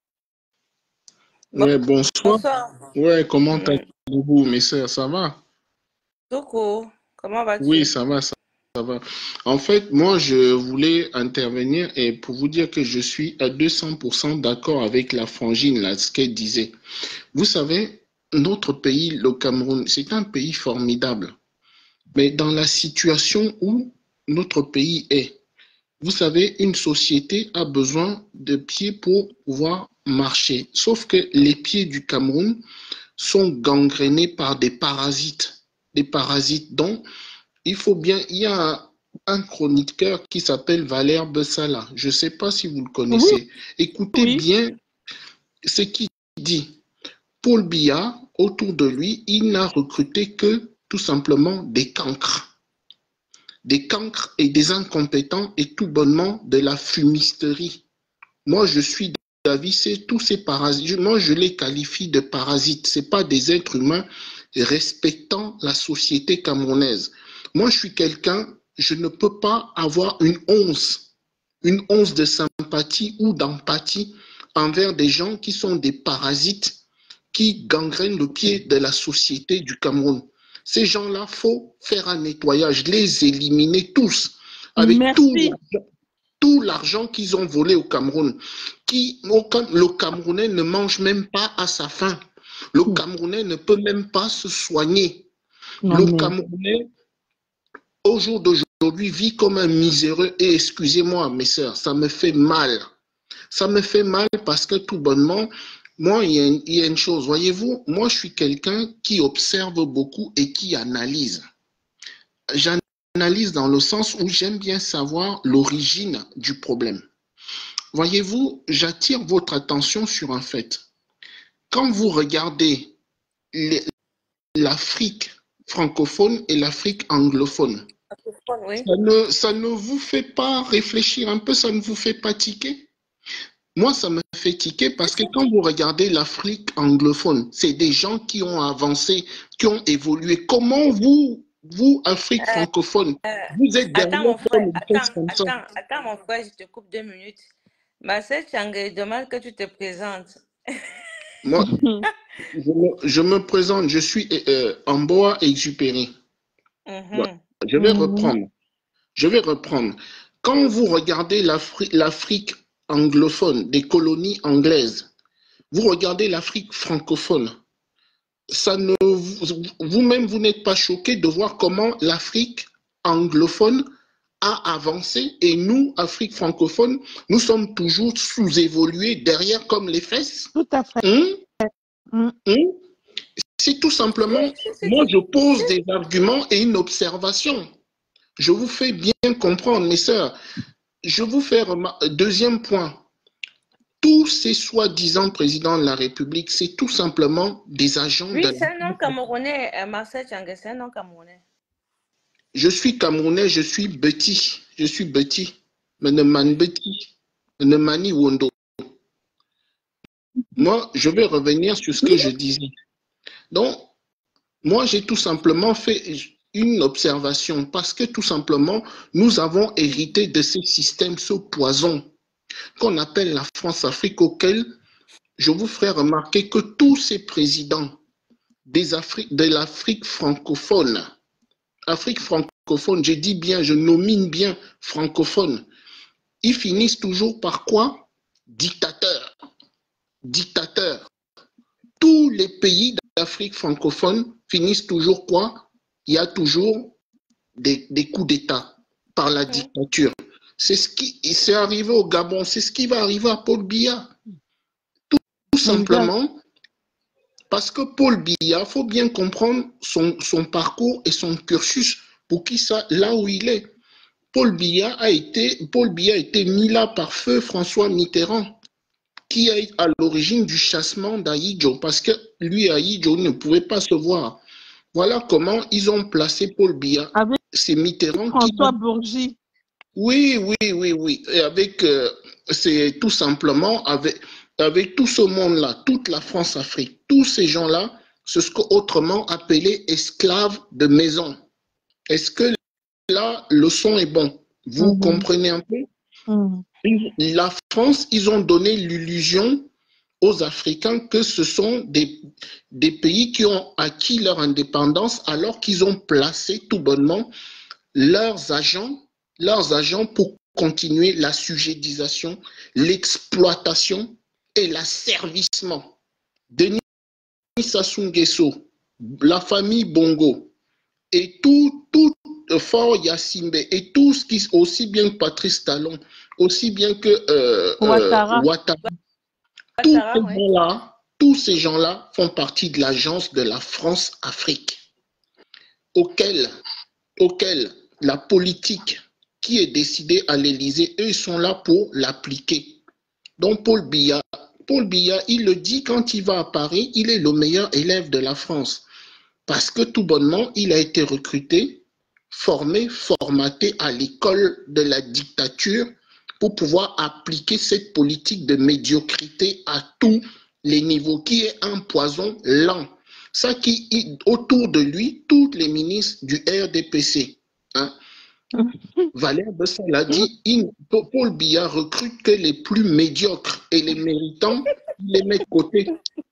Ouais, bonsoir. Bonsoir. Ouais, comment Mm. allez-vous, mes sœurs? Ça va? Toko, comment vas-tu? Oui, ça va, ça, ça va. En fait, moi, je voulais intervenir et pour vous dire que je suis à deux cents pour cent d'accord avec la frangine, là, ce qu'elle disait. Vous savez, notre pays, le Cameroun, c'est un pays formidable. Mais dans la situation où notre pays est, vous savez, une société a besoin de pieds pour pouvoir marcher. Sauf que les pieds du Cameroun sont gangrénés par des parasites. Des parasites dont il faut bien... Il y a un chroniqueur qui s'appelle Valère Bessala. Je ne sais pas si vous le connaissez. Oui. Écoutez Oui. bien ce qu'il dit. Paul Biya, autour de lui, il n'a recruté que tout simplement des cancres. Des cancres et des incompétents et tout bonnement de la fumisterie. Moi, je suis d'avis, c'est tous ces parasites. Moi, je les qualifie de parasites. Ce n'est pas des êtres humains respectant la société camerounaise. Moi, je suis quelqu'un, je ne peux pas avoir une once, une once de sympathie ou d'empathie envers des gens qui sont des parasites qui gangrènent le pied de la société du Cameroun. Ces gens-là, il faut faire un nettoyage, les éliminer tous, avec tout Merci. l'argent, tout l'argent qu'ils ont volé au Cameroun. Qui, aucun, le Camerounais ne mange même pas à sa faim. Le Camerounais ne peut même pas se soigner. Non, Le mais... Camerounais, au jour d'aujourd'hui, vit comme un miséreux. Et excusez-moi, mes sœurs, ça me fait mal. Ça me fait mal parce que tout bonnement, moi, il y a une, il y a une chose, voyez-vous, moi, je suis quelqu'un qui observe beaucoup et qui analyse. J'analyse dans le sens où j'aime bien savoir l'origine du problème. Voyez-vous, j'attire votre attention sur un fait. Quand vous regardez l'Afrique francophone et l'Afrique anglophone, Oui. ça ne, ça ne vous fait pas réfléchir un peu, ça ne vous fait pas tiquer? Moi, ça me fait tiquer parce que quand vous regardez l'Afrique anglophone, c'est des gens qui ont avancé, qui ont évolué. Comment vous, vous, Afrique Euh, francophone, euh, vous êtes attends, derrière mon frère, une presse attends, comme ça? attends, attends, mon frère, je te coupe deux minutes. Marcel Tchangé demande que tu te présentes. Moi, je me, je me présente, je suis euh, Amboa Exupéry. Mhm. Je vais Mhm. reprendre. Je vais reprendre. Quand vous regardez l'Afrique, l'Afrique anglophone, des colonies anglaises, vous regardez l'Afrique francophone, ça ne vous- vous-même, vous n'êtes pas choqué de voir comment l'Afrique anglophone a avancé et nous, Afrique francophone, nous sommes toujours sous-évolués derrière comme les fesses. Tout à fait. Hum, Mm. hum. C'est tout simplement, C'est- c'est- moi c'est- je pose des arguments et une observation. Je vous fais bien comprendre, mes sœurs. Je vous fais remarquer, deuxième point, tous ces soi-disant présidents de la République, c'est tout simplement des agents de Oui, la... c'est un nom camerounais, euh, Marcel Tchangé, c'est un nom camerounais. Je suis Camerounais, je suis Betty, je suis Betty, mais ne mani Betty, ne mani Wondo. Moi, je vais revenir sur ce que je disais. Donc, moi, j'ai tout simplement fait une observation parce que tout simplement, nous avons hérité de ce système, ce poison qu'on appelle la France-Afrique, auquel je vous ferai remarquer que tous ces présidents des Afri- de l'Afrique francophone, Afrique francophone, je dis bien, je nomine bien francophone, ils finissent toujours par quoi? Dictateurs. Dictateurs. Tous les pays d'Afrique francophone finissent toujours quoi? Il y a toujours des, des coups d'État par la dictature. C'est ce qui c'est arrivé au Gabon, c'est ce qui va arriver à Paul Biya. Tout, tout simplement parce que Paul Biya, il faut bien comprendre son, son parcours et son cursus pour qui ça, là où il est. Paul Biya a été, Paul Biya a été mis là par feu François Mitterrand, qui est à l'origine du chassement d'Aïdjo, parce que lui, Aïdjo, ne pouvait pas se voir. Voilà comment ils ont placé Paul Biya. Avec C'est Mitterrand François qui... Bourgi. Oui, oui, oui, oui. Et avec, euh, c'est tout simplement avec, avec tout ce monde-là, toute la France-Afrique, tous ces gens-là, c'est ce qu'autrement appelé esclaves de maison. Est-ce que là, le son est bon? Vous Mhm. comprenez un peu? Mhm. La France, ils ont donné l'illusion aux Africains que ce sont des, des pays qui ont acquis leur indépendance alors qu'ils ont placé tout bonnement leurs agents, leurs agents pour continuer la sujetisation, l'exploitation et l'asservissement. Denis Sassou Nguesso, la famille Bongo et tout, tout Fort Yassimbe et tout ce qui, aussi bien que Patrice Talon, aussi bien que euh, Ouattara. euh, Ouattara, tous Ouattara, ces ouais. gens-là, tous ces gens-là font partie de l'agence de la France-Afrique, auquel, auquel la politique qui est décidée à l'Élysée, eux, ils sont là pour l'appliquer. Donc Paul Biya, Paul Biya, il le dit quand il va à Paris, il est le meilleur élève de la France. Parce que tout bonnement, il a été recruté, formé, formaté à l'école de la dictature pour pouvoir appliquer cette politique de médiocrité à tous les niveaux, qui est un poison lent. Ça qui, autour de lui, tous les ministres du R D P C, hein, Valère Bessel a dit, il, Paul Biya recrute que les plus médiocres et les méritants, il les met de côté.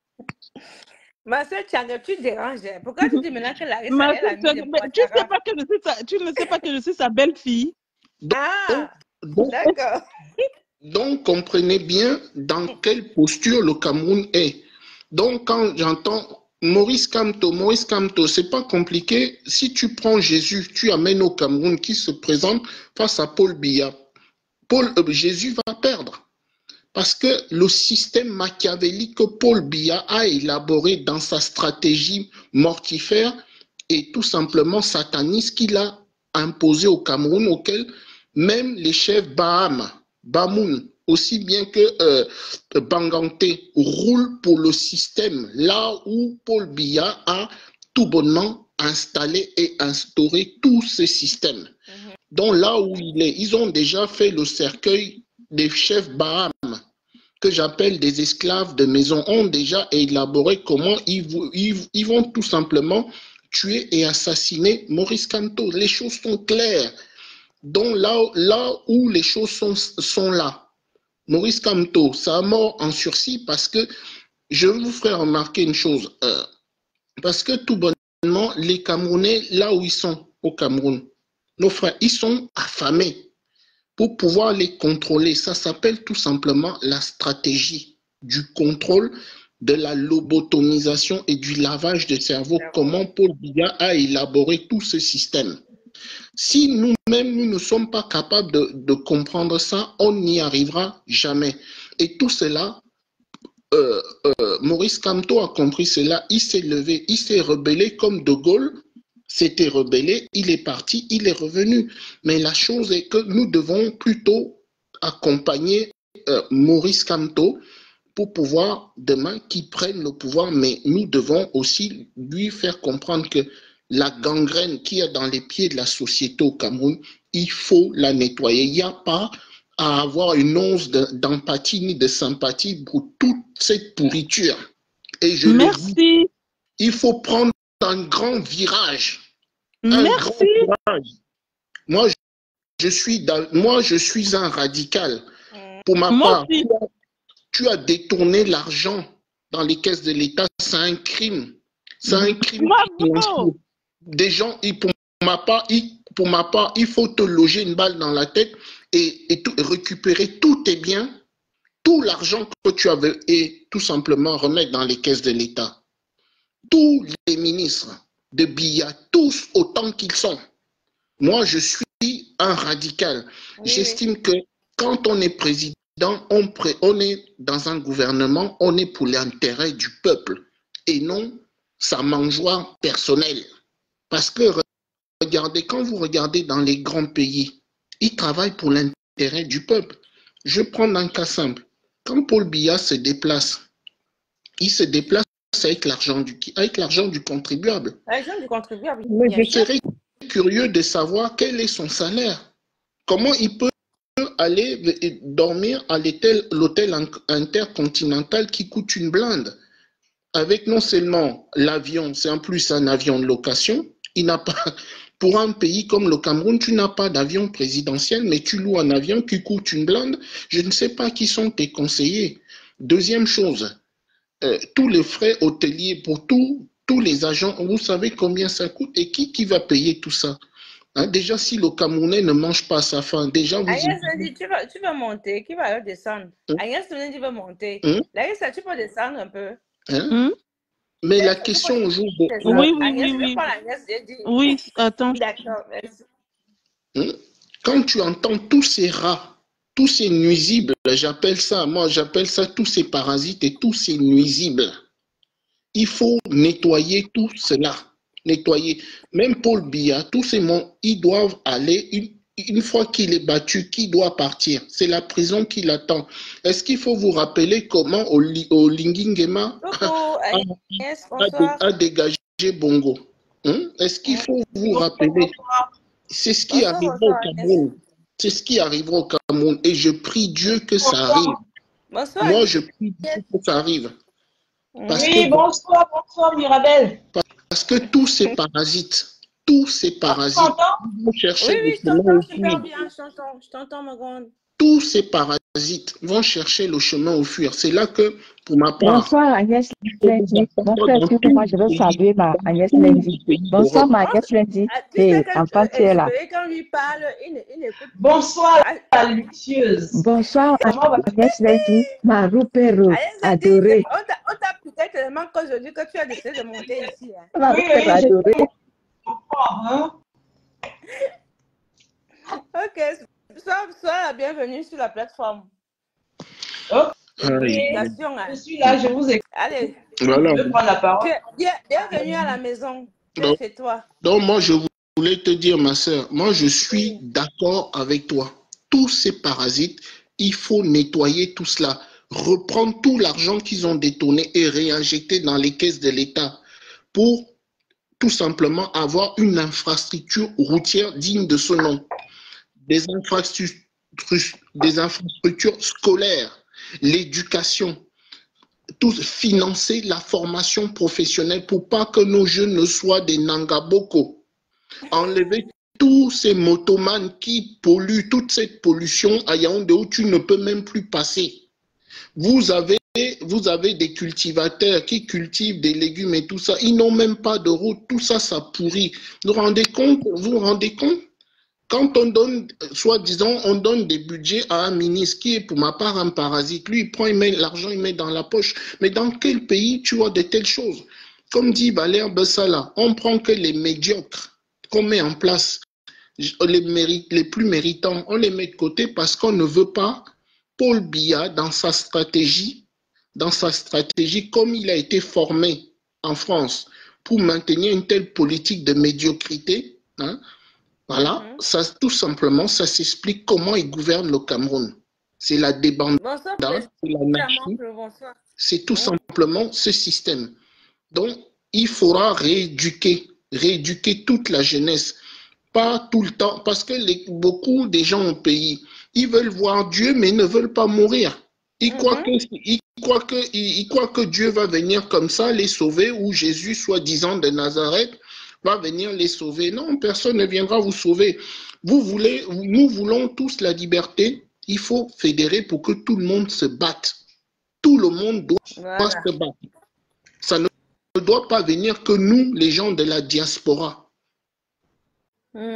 Marcel Tchangé, tu déranges. Pourquoi tu dis maintenant que Larissa, Ma elle a soeur, mis tu des mais tu sais Ouattara? pas que je suis sa, tu ne sais pas que je suis sa belle-fille. Donc, Ah, donc, d'accord. donc, comprenez bien dans quelle posture le Cameroun est. Donc, quand j'entends Maurice Kamto, Maurice Kamto, c'est pas compliqué. Si tu prends Jésus, tu amènes au Cameroun qui se présente face à Paul Biya. Paul, euh, Jésus va perdre. Parce que le système machiavélique que Paul Biya a élaboré dans sa stratégie mortifère est tout simplement sataniste qu'il a imposé au Cameroun, auquel même les chefs Baham, Bamoun, aussi bien que euh, Banganté, roulent pour le système, là où Paul Biya a tout bonnement installé et instauré tous ces systèmes. Mhm. Donc là où il est, ils ont déjà fait le cercueil des chefs Baham, que j'appelle des esclaves de maison, ont déjà élaboré comment ils, ils, ils vont tout simplement tuer et assassiner Maurice Kamto. Les choses sont claires. Donc là, là où les choses sont, sont là, Maurice Kamto, ça a mort en sursis parce que je vous ferai remarquer une chose. Euh, parce que tout bonnement, les Camerounais, là où ils sont au Cameroun, nos frères, ils sont affamés. Pour pouvoir les contrôler, ça s'appelle tout simplement la stratégie du contrôle, de la lobotomisation et du lavage de cerveau. Comment Paul Biya a élaboré tout ce système. Si nous-mêmes, nous ne sommes pas capables de, de comprendre ça, on n'y arrivera jamais. Et tout cela, euh, euh, Maurice Kamto a compris cela, il s'est levé, il s'est rebellé comme De Gaulle s'était rebellé, il est parti, il est revenu. Mais la chose est que nous devons plutôt accompagner euh, Maurice Kamto pour pouvoir demain qu'il prenne le pouvoir, mais nous devons aussi lui faire comprendre que la gangrène qui est dans les pieds de la société au Cameroun, il faut la nettoyer. Il n'y a pas à avoir une once d'empathie ni de sympathie pour toute cette pourriture. Et je Merci. le dis, il faut prendre un grand virage. Un Merci. grand virage. Moi, je, je suis dans, moi, je suis un radical. Pour ma Moi part, aussi. tu as, tu as détourné l'argent dans les caisses de l'État. C'est un crime. C'est un crime. Bravo. Des gens, ils, pour ma part, ils, pour ma part, il faut te loger une balle dans la tête et, et tout, récupérer tous tes biens, tout l'argent que tu avais et tout simplement remettre dans les caisses de l'État. Tous les ministres de Biya, tous autant qu'ils sont. Moi, je suis un radical. Oui, J'estime que quand on est président, on, pré, on est dans un gouvernement, on est pour l'intérêt du peuple et non sa mangeoire personnelle. Parce que regardez, quand vous regardez dans les grands pays, ils travaillent pour l'intérêt du peuple. Je prends un cas simple. Quand Paul Biya se déplace, il se déplace avec l'argent du, avec l'argent du contribuable. L'argent du contribuable. Mais Bien je sûr. serais curieux de savoir quel est son salaire. Comment il peut aller dormir à l'hôtel intercontinental qui coûte une blinde, avec non seulement l'avion, c'est en plus un avion de location. Il n'a pas, pour un pays comme le Cameroun, tu n'as pas d'avion présidentiel, mais tu loues un avion qui coûte une blinde. Je ne sais pas qui sont tes conseillers. Deuxième chose, euh, tous les frais hôteliers pour tout, tous les agents, vous savez combien ça coûte et qui, qui va payer tout ça? Hein, déjà, si le Camerounais ne mange pas à sa faim, déjà vous... Agnès dit, tu vas, tu vas monter, qui va alors descendre? Hein? Agnès dit, va monter. Hein? Larissa, tu peux descendre un peu? Hein? Hmm? Mais la Larissa, tu question peux au jour de... descendre? Oui, oui, Agnès, oui, je oui. prends Agnès, j'ai dit. Oui, attends. D'accord, merci. Hein? Quand tu entends tous ces rats, tous ces nuisibles, j'appelle ça, moi j'appelle ça tous ces parasites et tous ces nuisibles, il faut nettoyer tout cela. Nettoyer. Même Paul Biya, tous ces mots, ils doivent aller, une, une fois qu'il est battu, qui doit partir? C'est la prison qui l'attend. Est-ce qu'il faut vous rappeler comment au, au Lingingema Coucou, a, Agnès, a, bonsoir. a dégagé Bongo? Hein? Est-ce qu'il faut vous rappeler? C'est ce qui Bonsoir, arrivera bonsoir, au Cameroun. C'est ce qui arrivera au Cameroun. Et je prie Dieu que ça arrive. Bonsoir. Moi, je prie Dieu que ça arrive. Parce Oui, que, bonsoir, bonsoir Mirabel. parce que tous ces parasites, tous ces parasites, vont chercher Oui, oui, le je chemin t'entends au super fuir. bien, je t'entends, je t'entends, ma grande. Tous ces parasites vont chercher le chemin au fuir. C'est là que, pour ma part, Bonsoir Agnès il faut vous Lundi. Mon attendre frère, dans excuse-moi, tous je les veux pays, saluer ma Agnès tous Lundi. les pays Bonsoir d'Europe. ma Agnès Lundi. Ah, tu sais, Hey, quand enfant, tu es là. Espérer, quand lui parle, il, il n'écoute pas. Bonsoir Ah, la luxueuse. Bonsoir Comment vas-tu? Agnès Lundi, ma roupère Agnès a dit, adorée. on t'a on t'a piqué tellement qu'aujourd'hui que tu as décidé de monter ici. Hein. Ma Oui, roupère oui, je adorée. comprends. Hein? Ok, sois, sois la bienvenue sur la plateforme. Ok, Félicitations. Hein. je suis là, je vous écoute. Allez, Voilà. Je vais prendre la parole. tu es- bien- bienvenue à la maison. Tu es Donc, chez toi. donc moi, je voulais te dire, ma sœur, moi, je suis d'accord avec toi. Tous ces parasites, il faut nettoyer tout cela. Reprendre tout l'argent qu'ils ont détourné et réinjecter dans les caisses de l'État pour tout simplement avoir une infrastructure routière digne de ce nom. Des infrastructures, des infrastructures scolaires, l'éducation, tout financer la formation professionnelle pour pas que nos jeunes ne soient des nangaboko. Enlever tous ces motomanes qui polluent, toute cette pollution à Yaoundé où tu ne peux même plus passer. Vous avez, vous avez des cultivateurs qui cultivent des légumes et tout ça. Ils n'ont même pas de route. Tout ça, ça pourrit. Vous vous rendez compte? Vous vous rendez compte? Quand on donne, soi-disant, on donne des budgets à un ministre qui est pour ma part un parasite. Lui, il prend, il met l'argent, il met dans la poche. Mais dans quel pays tu vois de telles choses? Comme dit Valère Bessala, on prend que les médiocres qu'on met en place. les, mérites, les plus méritants, on les met de côté parce qu'on ne veut pas Paul Biya dans sa stratégie, dans sa stratégie comme il a été formé en France pour maintenir une telle politique de médiocrité. Hein, voilà, mm-hmm. ça, tout simplement, ça s'explique comment il gouverne le Cameroun. C'est la débandade, c'est l'anarchie, c'est tout mm-hmm. simplement ce système. Donc, il faudra rééduquer, rééduquer toute la jeunesse. Pas tout le temps, parce que les, beaucoup des gens au pays, ils veulent voir Dieu, mais ils ne veulent pas mourir. Ils, mm-hmm. croient que, ils, croient que, ils, ils croient que Dieu va venir comme ça, les sauver, ou Jésus, soi-disant de Nazareth, va venir les sauver. Non, personne ne viendra vous sauver. Vous voulez, nous voulons tous la liberté. Il faut fédérer pour que tout le monde se batte. Tout le monde doit voilà. se battre. Ça ne doit pas venir que nous, les gens de la diaspora. Mm.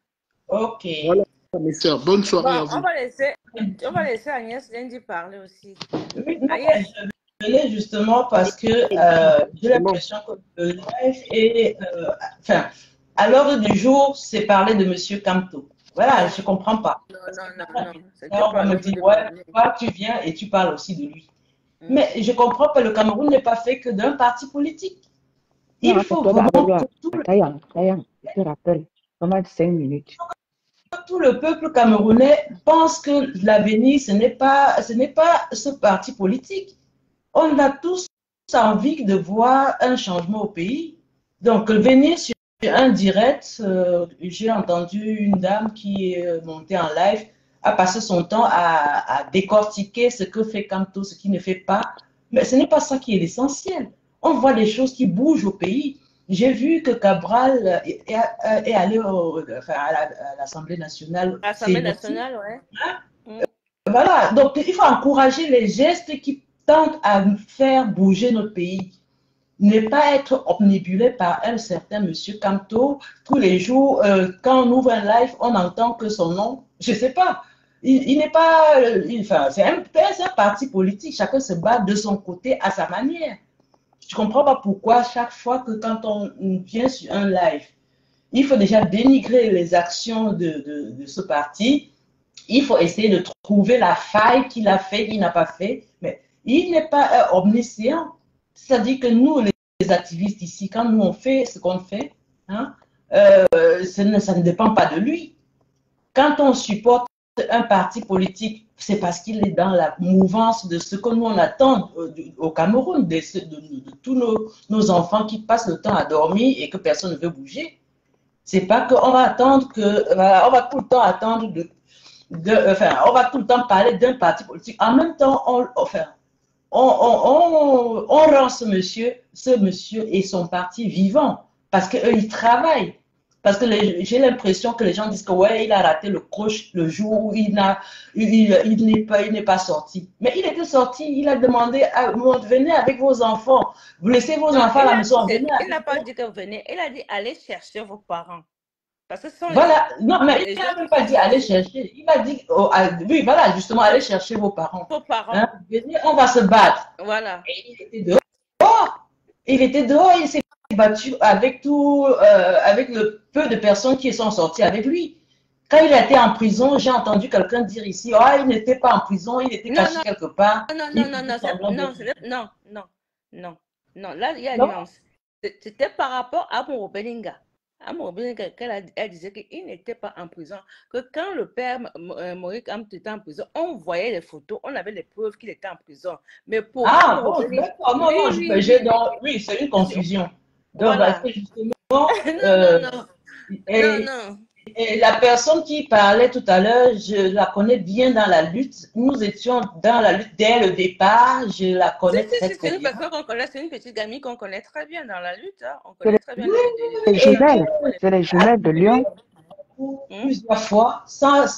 Ok. Voilà, mes sœurs. Bonne soirée bon, à vous. On va laisser, on va laisser Agnès Lundi parler aussi. Oui, non, Agnès. Je venais justement parce que euh, j'ai l'impression que le live est. Euh, enfin, à l'ordre du jour, c'est parler de M. Kamto. Voilà, je ne comprends pas. Non, non, non. non. Alors, on me dit, ouais, toi, tu viens et tu parles aussi de lui. Mm. Mais je ne comprends pas, le Cameroun n'est pas fait que d'un parti politique. Il non, faut vraiment que tout le... Tayan, Tayan, je te rappelle. cinq minutes. Tout le peuple camerounais pense que l'avenir, ce n'est pas, ce n'est pas ce parti politique. On a tous envie de voir un changement au pays. Donc, venir sur un direct, euh, j'ai entendu une dame qui est montée en live, a passé son temps à, à décortiquer ce que fait Kamto, ce qui ne fait pas. Mais ce n'est pas ça qui est l'essentiel. On voit des choses qui bougent au pays. J'ai vu que Cabral est, est, est allé au, enfin, à l'Assemblée nationale. L'Assemblée nationale, oui. Hein? Mm. Voilà, donc il faut encourager les gestes qui tentent à faire bouger notre pays. Ne pas être omnibulé par un certain monsieur Kamto. Tous les jours, euh, quand on ouvre un live, on n'entend que son nom. Je ne sais pas. Il, il n'est pas... Il, enfin, c'est un, un parti politique. Chacun se bat de son côté à sa manière. Je ne comprends pas pourquoi chaque fois que quand on vient sur un live, il faut déjà dénigrer les actions de, de, de ce parti. Il faut essayer de trouver la faille qu'il a fait, qu'il n'a pas fait. Mais il n'est pas euh, omniscient. C'est-à-dire que nous, les activistes ici, quand nous on fait ce qu'on fait, hein, euh, ça, ne, ça ne dépend pas de lui. Quand on supporte un parti politique, c'est parce qu'il est dans la mouvance de ce que nous on attend au Cameroun, de, de, de, de tous nos, nos enfants qui passent le temps à dormir et que personne ne veut bouger. C'est pas qu'on va attendre que, on va tout le temps attendre de, de enfin, on va tout le temps parler d'un parti politique. En même temps, on, enfin, on, on, on, on rend ce monsieur, ce monsieur et son parti vivant parce qu'eux ils travaillent. Parce que j'ai l'impression que les gens disent que ouais, il a raté le coche le jour où il n'a, il, il n'est pas, il n'est pas sorti. Mais il était sorti, il a demandé à, venez avec vos enfants, vous laissez vos non, enfants à la maison. Il n'a pas dit que vous venez, il a dit allez chercher vos parents. Parce que sont voilà, les, non, mais il n'a même pas dit aller chercher. Il a dit, oh, oui, voilà, justement, allez chercher vos parents. Vos parents. Hein? Venez, on va se battre. Voilà. Et il était dehors. Il était dehors, il s'est battu avec tout, euh, avec le peu de personnes qui sont sorties avec lui. Quand il était en prison, j'ai entendu quelqu'un dire ici, oh, il n'était pas en prison, il était non, caché non, quelque part. Non, non, non, non, non, non, non, non, non, non, là, il y a une nuance. C'était par rapport à Amoro Belinga. Amoro Belinga, elle, elle disait qu'il n'était pas en prison, que quand le père euh, Maurice Kamto était en prison, on voyait les photos, on avait les preuves qu'il était en prison. Mais pour ah, bon, d'accord, non, non, oui, oui, oui, oui c'est une confusion. Donc, voilà. Parce que justement, non, euh, non, non. Et, non, non. Et la personne qui parlait tout à l'heure, je la connais bien dans la lutte. Nous étions dans la lutte dès le départ. Je la connais si, très, si, très une bien. qu'on connaît, c'est une petite gamine qu'on connaît très bien dans la lutte. Hein. On connaît très bien. C'est les jumelles, c'est les jumelles de Lyon. Plusieurs fois, sans,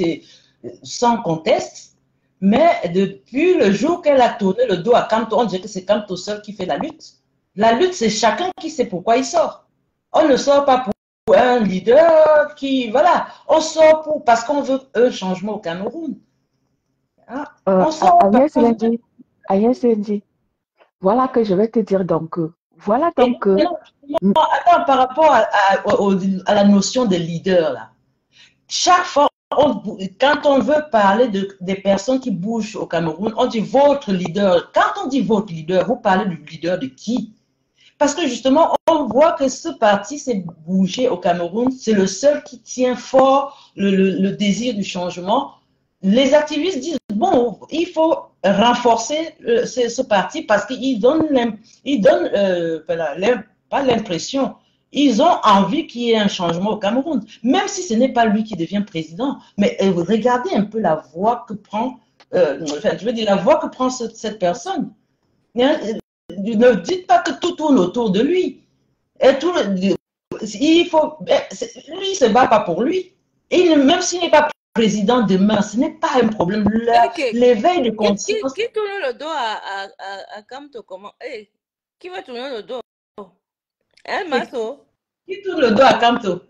sans conteste. Mais depuis le jour qu'elle a tourné le dos à Kamto, on dirait que c'est Kamto seul qui fait la lutte. La lutte, c'est chacun qui sait pourquoi il sort. On ne sort pas pour un leader qui, voilà, on sort pour, parce qu'on veut un changement au Cameroun. Hein? Euh, On sort Agnès Lundi, Agnès Lundi, voilà que je vais te dire donc, voilà donc. Et, non, non, attends, par rapport à, à, à, à la notion de leader, là, chaque fois, on, quand on veut parler de, des personnes qui bougent au Cameroun, on dit votre leader. Quand on dit votre leader, vous parlez du leader de qui? Parce que justement, on voit que ce parti s'est bougé au Cameroun. C'est le seul qui tient fort le, le, le désir du changement. Les activistes disent, bon, il faut renforcer euh, ce, ce parti parce qu'ils donnent, ils donnent euh, voilà, pas l'impression, ils ont envie qu'il y ait un changement au Cameroun, même si ce n'est pas lui qui devient président. Mais euh, regardez un peu la voix que prend, euh, enfin, je veux dire, la voix que prend ce, cette personne. Ne dites pas que tout tourne autour de lui. Et tout le, il faut, lui, il ne se bat pas pour lui. Et même s'il n'est pas président demain, ce n'est pas un problème. Okay. L'éveil de Qui, qui, conscience. qui tourne le dos à, à, à, à Kamto comment? Hey, qui va tourner le dos? Hein, Masso? Qui tourne le dos à Kamto?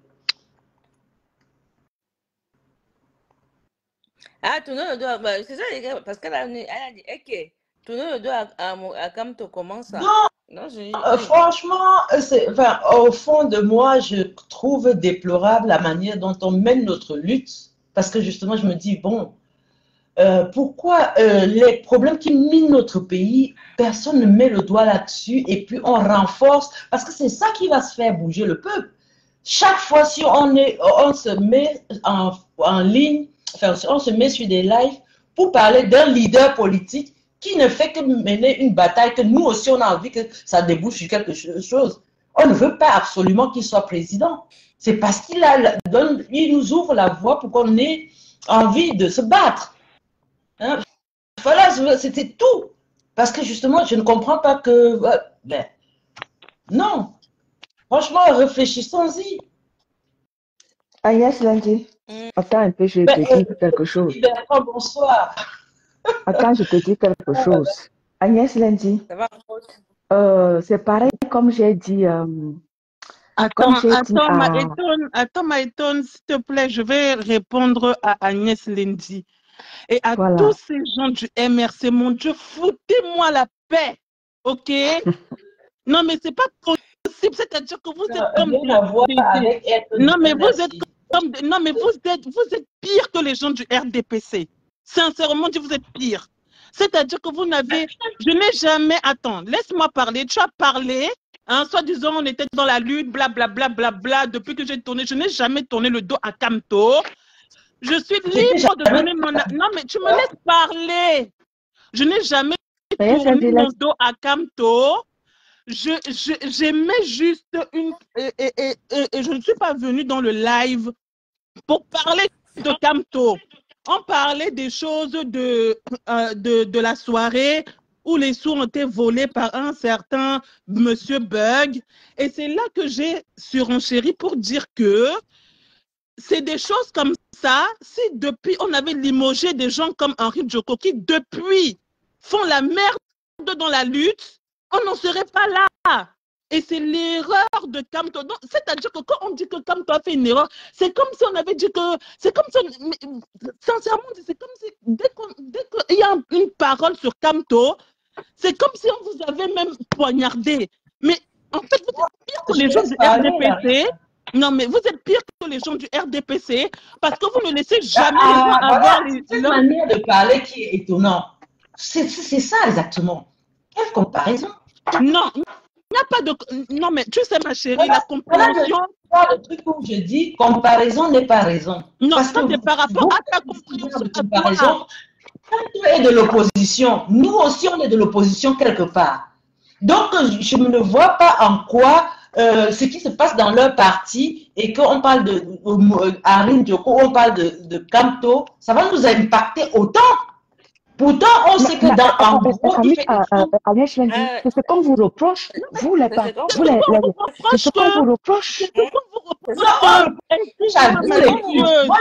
Ah, tourner le dos à... Bah, c'est ça, les gars, parce qu'elle a, elle a dit, ok, tourner le dos à, à, à Kamto, comment ça? Non, non je... euh, franchement, enfin, au fond de moi, je trouve déplorable la manière dont on mène notre lutte. Parce que justement, je me dis, bon, euh, pourquoi euh, les problèmes qui minent notre pays, personne ne met le doigt là-dessus et puis on renforce, parce que c'est ça qui va se faire bouger le peuple. Chaque fois, si on, est, on se met en, en ligne, enfin, on se met sur des lives pour parler d'un leader politique qui ne fait que mener une bataille que nous aussi, on a envie que ça débouche sur quelque chose. On ne veut pas absolument qu'il soit président. C'est parce qu'il donne, il nous ouvre la voie pour qu'on ait envie de se battre. Hein? Voilà, c'était tout. Parce que justement, je ne comprends pas que... Ben, non. Franchement, réfléchissons-y. Agnès Lundi, Mm. attends un peu, je Ben, te dis euh, quelque chose. Bertrand, bonsoir. Attends, je te dis quelque chose. Agnès Lundi, Ça va, euh, c'est pareil comme j'ai dit... Euh, Attends, Comme j'ai dit attends, à... Maëton, attends, Maëton, s'il te plaît, je vais répondre à Agnès Lundi. Et à Voilà. tous ces gens du M R C, mon Dieu, foutez-moi la paix, ok? Non, mais c'est pas possible, c'est-à-dire que vous êtes comme des... des- des- Non, mais vous êtes comme des- Non, mais vous êtes, vous êtes pire que les gens du R D P C. Sincèrement, dit, vous êtes pire. C'est-à-dire que vous n'avez... Je n'ai jamais... Attends, laisse-moi parler. Tu as parlé, hein, soi-disant, on était dans la lutte, blablabla, bla, bla, bla, depuis que j'ai tourné. Je n'ai jamais tourné le dos à Kamto. Je suis libre de donner mon... Non, mais tu me laisses parler. Je n'ai jamais tourné mon dos à Kamto. Je, je, j'aimais juste une... Et, et, et, et, et je ne suis pas venue dans le live pour parler de Kamto. On parlait des choses de, euh, de, de la soirée où les sous ont été volés par un certain monsieur Bug. Et c'est là que j'ai surenchéri pour dire que c'est des choses comme ça. Si depuis, on avait limogé des gens comme Henri Djoko qui, depuis, font la merde dans la lutte, on n'en serait pas là. Et c'est l'erreur de Kamto. C'est-à-dire que quand on dit que Kamto a fait une erreur, c'est comme si on avait dit que... C'est comme si... On, mais, sincèrement, c'est comme si... Dès qu'il y a une parole sur Kamto, c'est comme si on vous avait même poignardé. Mais en fait, vous êtes pire que les gens du R D P C. Non, mais vous êtes pire que les gens du R D P C parce que vous ne laissez jamais ah, les gens voilà, avoir les... C'est une manière de parler qui est étonnante. C'est ça exactement. Quelle comparaison? Non, il n'y a pas de... Non, mais tu sais, ma chérie, voilà, la compréhension... Voilà le truc où je dis comparaison n'est pas raison. Non, parce ça, c'est par rapport vous, à ta compréhension. De comparaison, quand tu es de l'opposition, nous aussi, on est de l'opposition quelque part. Donc, je ne vois pas en quoi euh, ce qui se passe dans leur parti et qu'on parle de euh, Henri Djoko, on parle de, de Kamto, ça va nous impacter autant. Pourtant, on sait que dans en gros, il fait Agnès Lundi, c'est ce qu'on vous reproche, vous les pas, vous les, c'est ce qu'on vous reproche. C'est ce qu'on vous reproche. Excusez-moi,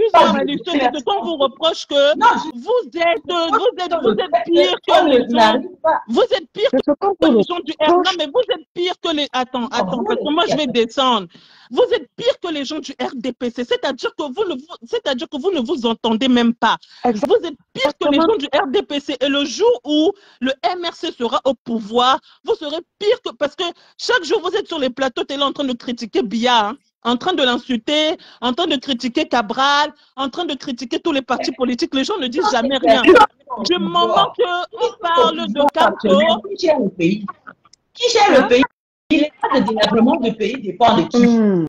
c'est ce qu'on vous reproche que vous êtes, vous êtes, vous êtes pire que les gens. Vous êtes pire que les gens du R. Non, mais vous êtes pire que les. Attends, attends, parce que moi je vais descendre. Vous êtes pire que les gens du R D P C, c'est-à-dire que vous ne, c'est-à-dire que vous ne vous entendez même pas. Vous êtes pire que les gens du R D P C. Et le jour où le M R C sera au pouvoir, vous serez pire que... Parce que chaque jour, vous êtes sur les plateaux, tu es là en train de critiquer Biya. Hein. en train de l'insulter, en train de critiquer Cabral, en train de critiquer tous les partis politiques. Les gens ne disent jamais rien. Du moment qu'on parle de Camto... Qui gère le pays? Qui gère le pays? L'état de délabrement du pays dépend de qui? Hmm.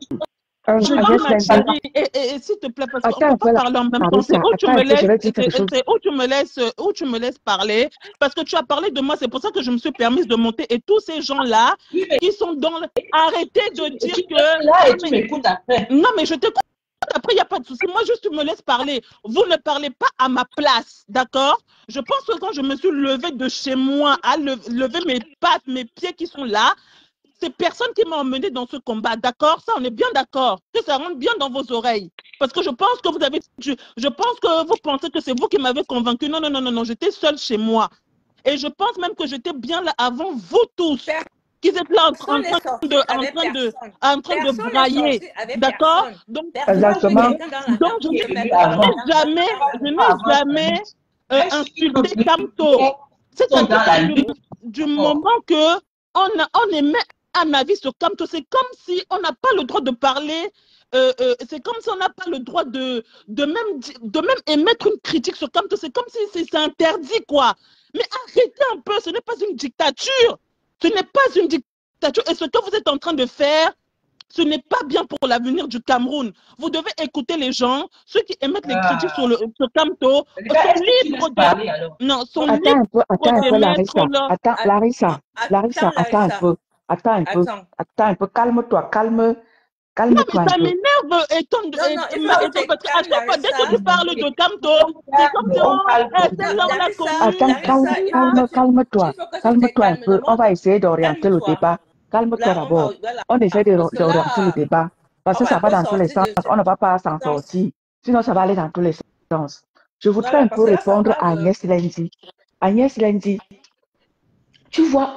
Euh, Je Agnès dis, ma Lendi, chérie, et, et, et s'il te plaît, parce qu'on attends ne un peut peu pas là. parler en même temps. Larissa, C'est où tu attends me un peu, je laisses, vais dire quelque c'est chose. c'est où tu me laisses, où tu me laisses parler, parce que tu as parlé de moi, c'est pour ça que je me suis permise de monter. Et tous ces gens-là Oui, mais qui sont dans... le- Arrêtez de dire tu que... restes là Non, et tu mais, m'écoutes après. non, mais je t'écoute. Après, il n'y a pas de souci. Moi, juste, tu me laisses parler. Vous ne parlez pas à ma place, d'accord? Je pense que quand je me suis levée de chez moi, à le- lever mes pattes, mes pieds qui sont là, c'est personne qui m'a emmené dans ce combat, d'accord? Ça, on est bien d'accord. Que ça rentre bien dans vos oreilles. Parce que je pense que vous avez... Je, je pense que vous pensez que c'est vous qui m'avez convaincu. Non, non, non, non, non. J'étais seule chez moi. Et je pense même que j'étais bien là avant vous tous. Qu'ils étaient là en, Personne en n'est train sorti de, en avec train de, personne. en train de Personne n'est brailler. sorti avec D'accord? personne. Donc, Personne n'a pris Exactement. quelqu'un dans la donc, main je pour Qui te est venu mettre dans, avant? dans, n'ai dans, jamais, dans la je main. n'ai Avant la jamais lutte. euh, Est-ce qu'ils ont insulté venu Camto. sont C'est-à-dire dans la que du, lutte? du D'accord. moment que on, a, on émet un avis sur Camto, c'est comme si on n'a pas le droit de parler, euh, euh, c'est comme si on n'a pas le droit de, de, même, di- de même émettre une critique sur Camto. C'est comme si c'est c'est interdit, quoi. Mais arrêtez un peu, ce n'est pas une dictature. Ce n'est pas une dictature. Et ce que vous êtes en train de faire, ce n'est pas bien pour l'avenir du Cameroun. Vous devez écouter les gens, ceux qui émettent les critiques sur, Ah. le, sur Camto, Les gars, sont est-ce que tu libres laisses de... parler alors? Non, sont Attends libres un peu, attends un peu, d'émettre Larissa. leur... Attends, Att- Larissa. Larissa, Attends, attends un Larissa. peu. Attends un peu. Attends. Attends un peu. Calme-toi, calme. Non, Calme-toi mais un ça peu. m'énerve, étant, Non, non, il étant, faut que étant- tu parce qu'à calmes, chaque fois, dès que Larissa. tu parles de Camto, On c'est comme calme, si, on oh, calme. euh, Non, tel là, on l'a Larissa, Attends, connu, calme, Larissa, il faut calme, que tu, calme-toi. il faut que tu te Calme-toi un calmes. peu. Le On monde, va essayer d'orienter le calme-toi. débat. Calme-toi Là, on va, d'abord. voilà. On essaie de- Parce que d'orienter le là, débat. Parce on que va ça un va peu dans tous les sortir sens. de, On ne va pas s'en du sens. sortir. Sinon, ça va aller dans tous les sens. Je voudrais Voilà, un parce peu que là, ça répondre à part de... Agnès Lendi. Agnès Lendi, tu vois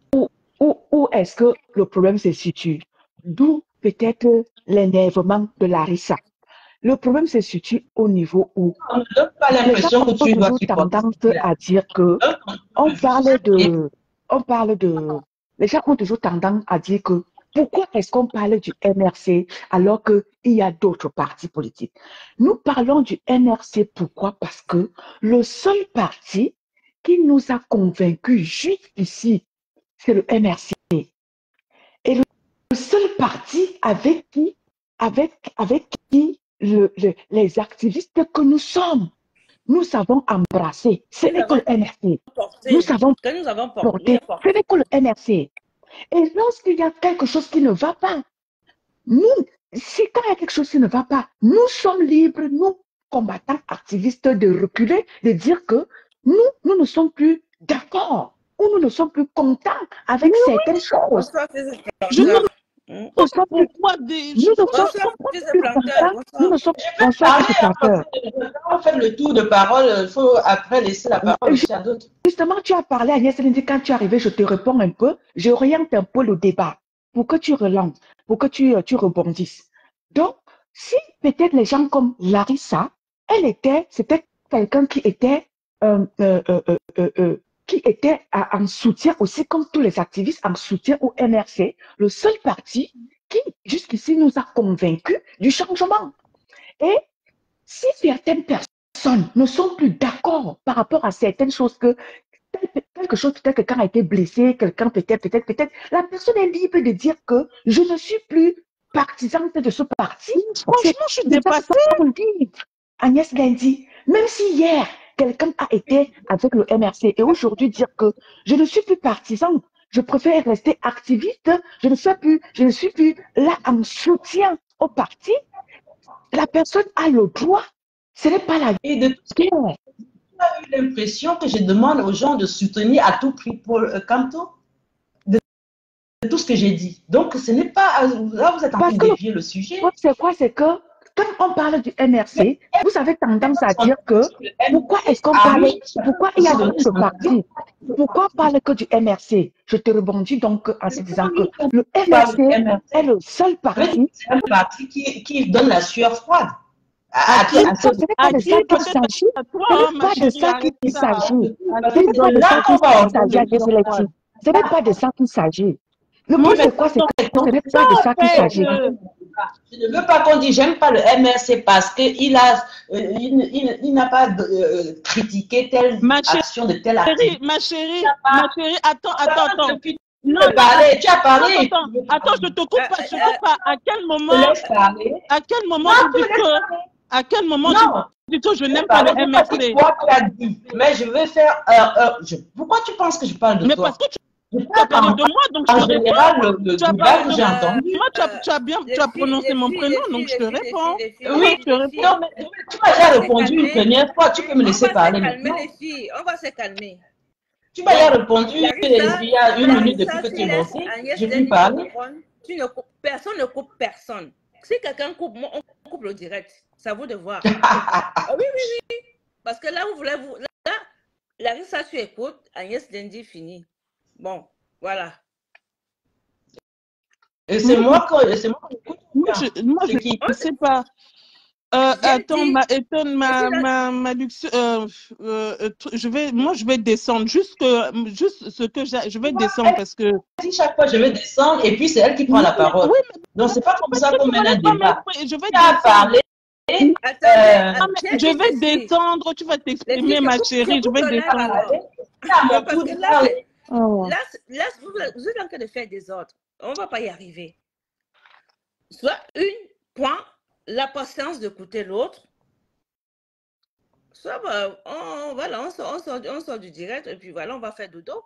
où, où est-ce que le problème se situe? D'où peut-être l'énervement de Larissa. Le problème se situe au niveau où On ne donne pas les gens l'impression que ont tu dois toujours supporter tendance ce là. à dire que Donc, on on parle juste et de, on parle de, les gens ont toujours tendance à dire que pourquoi est-ce qu'on parle du M R C alors qu'il y a d'autres partis politiques? Nous parlons du M R C, pourquoi? Parce que le seul parti qui nous a convaincus jusqu'ici, c'est le M R C. Et le seul parti avec qui, avec, avec qui le- le- les activistes que nous sommes, nous avons embrassé, ce Nous n'est que avons le M R C. Nous porté. avons Que nous avons porté. porté, ce n'est que le M R C. Et lorsqu'il y a quelque chose qui ne va pas, nous, si quand il y a quelque chose qui ne va pas, nous sommes libres, nous, combattants activistes, de reculer, de dire que nous, nous ne sommes plus d'accord ou nous ne sommes plus contents avec certaines choses. Bonsoir, fils de je ne planteur. Hmm. Nous sommes plus, comprends des... nous Je, ne sommes franchement, Bonsoir, plus fils de planteur. contents, nous Bonsoir. ne sommes, je peux bonsoir, parler, fils de hein, parce planteur. que quand on fait le tour de parole, il faut après laisser la parole aussi à d'autres. Justement, tu as parlé à Agnès Lendi, quand tu es arrivé, je te réponds un peu, j'oriente un peu le débat pour que tu relances, pour que tu, tu rebondisses. Donc, si peut-être les gens comme Larissa, elle était, c'était quelqu'un qui était, euh, euh, euh, euh, euh, euh, qui était à- en soutien aussi, comme tous les activistes, en soutien au M R C, le seul parti qui, jusqu'ici, nous a convaincus du changement. Et si certaines personnes ne sont plus d'accord par rapport à certaines choses que quelque chose peut-être que quelqu'un a été blessé, quelqu'un peut-être, peut-être, peut-être, la personne est libre de dire que je ne suis plus partisante de ce parti. franchement, je suis Déjà, dépassée. on dit, Agnès Lendi, même si hier, quelqu'un a été avec le M R C et aujourd'hui dire que je ne suis plus partisan, je préfère rester activiste, je ne suis plus, je ne suis plus là en soutien au parti, la personne a le droit. Ce n'est pas la Et de tout ce que guerre. tu as eu l'impression que je demande aux gens de soutenir à tout prix Paul euh, Camto, de, de tout ce que j'ai dit. Donc, ce n'est pas. Là, vous êtes en train Parce de que le dévier le sujet. problème, c'est quoi? C'est que quand on parle du M R C, vous avez tendance à dire que pourquoi est-ce qu'on parle, pourquoi il y a d'autres partis? Pourquoi on parle que du M R C? Je te rebondis donc en te disant que le M R C est le seul parti. C'est un parti qui, qui donne la sueur froide. À À, qui, à, à, ce n'est pas À de qui ça qu'il peut-être s'agit. à toi, Ce hein, n'est ma pas de chérie, ça qu'il arrête ça. s'agit. À Ce qui n'est pas de donne ça là, qu'il on va entendre s'agit, des Agnès Lendi. Ce n'est pas de ça qu'il s'agit. Le Oui, point, mais c'est quoi? C'est quand que on- ce n'est ça, pas de en ça qu'il fait, s'agit. euh, pas. Je ne veux pas qu'on dise j'aime pas le M R C parce qu'il a, euh, il, il, il n'a pas euh, critiqué telle Ma chérie, action de telle activité. ma chérie, ma chérie, attends, attends, attends. Depuis Non, tu as parlé, tu as parlé. attends, attends, attends, je te coupe Euh, pas, je te euh, coupe pas. À quel Je moment, te laisse parler. à quel moment Non, tu tu me dis laisses que, parler. à quel moment Non. tu dis que je Je n'aime pas le parle de M parce R que C? toi, tu as dit. Mais je vais faire. Euh, euh, je- Pourquoi tu penses que je parle de Mais toi? parce que tu, Je tu as parle parlé en, de moi, donc je en te réponds. général le, le Tu as débat parlé que de j'ai moi, entendu. moi, tu as, euh, tu as bien, les tu as filles, prononcé les mon filles, prénom, les donc filles, je te les filles, les réponds. filles, les filles, Donc les Oui, je filles, te les réponds. filles. non, mais tu m'as On déjà va se répondu une calmer. première fois. Tu peux me On laisser va se parler calmer, maintenant. les filles. On va se calmer. Tu m'as déjà Bon, répondu il Larissa, y a une minute depuis Larissa, que tu tu es laisses monté. Agnès Je puis Dendi te parler. répondre. Tu ne coupes, personne ne coupe personne. Si quelqu'un coupe, moi, on coupe le direct. C'est à vous de voir. Ah oui, oui, oui. Parce que là, vous voulez vous. Là, Larissa, tu écoutes. Agnès Dendi finit. Bon, voilà. Et c'est Moi, moi que c'est moi qui écoute ou moi, bien? je, moi, C'est je qui? ne sais pas. Euh, J'ai attends, dit. ma, étonne, Et ma, puis là, ma, ma luxe, euh, euh, euh, tr- je vais, moi, je vais descendre. Juste que, juste ce que j'ai, je vais descendre Elle parce que. dit chaque fois je vais descendre et puis c'est elle qui prend Oui, la mais, parole. oui, mais Donc c'est pas comme parce ça que qu'on tu mène ne un laisses pas débat. m'exprimer. Je vais Tu as descendre. parlé. attendez, Euh, Non, mais j'ai je dit vais les filles. descendre. Tu vas Les t'exprimer, filles, je ma coupe, je chérie. Je coupe vais le live descendre. alors. c'est à mon Parce tour que de là, parler. c'est- Oh. là, c'est- là, vous, vous êtes en train de faire des ordres. On ne va pas y arriver. Soit une, point, la patience d'écouter l'autre. Soit, bah, on, voilà, on sort, on, sort, on sort du direct et puis voilà, on va faire dodo.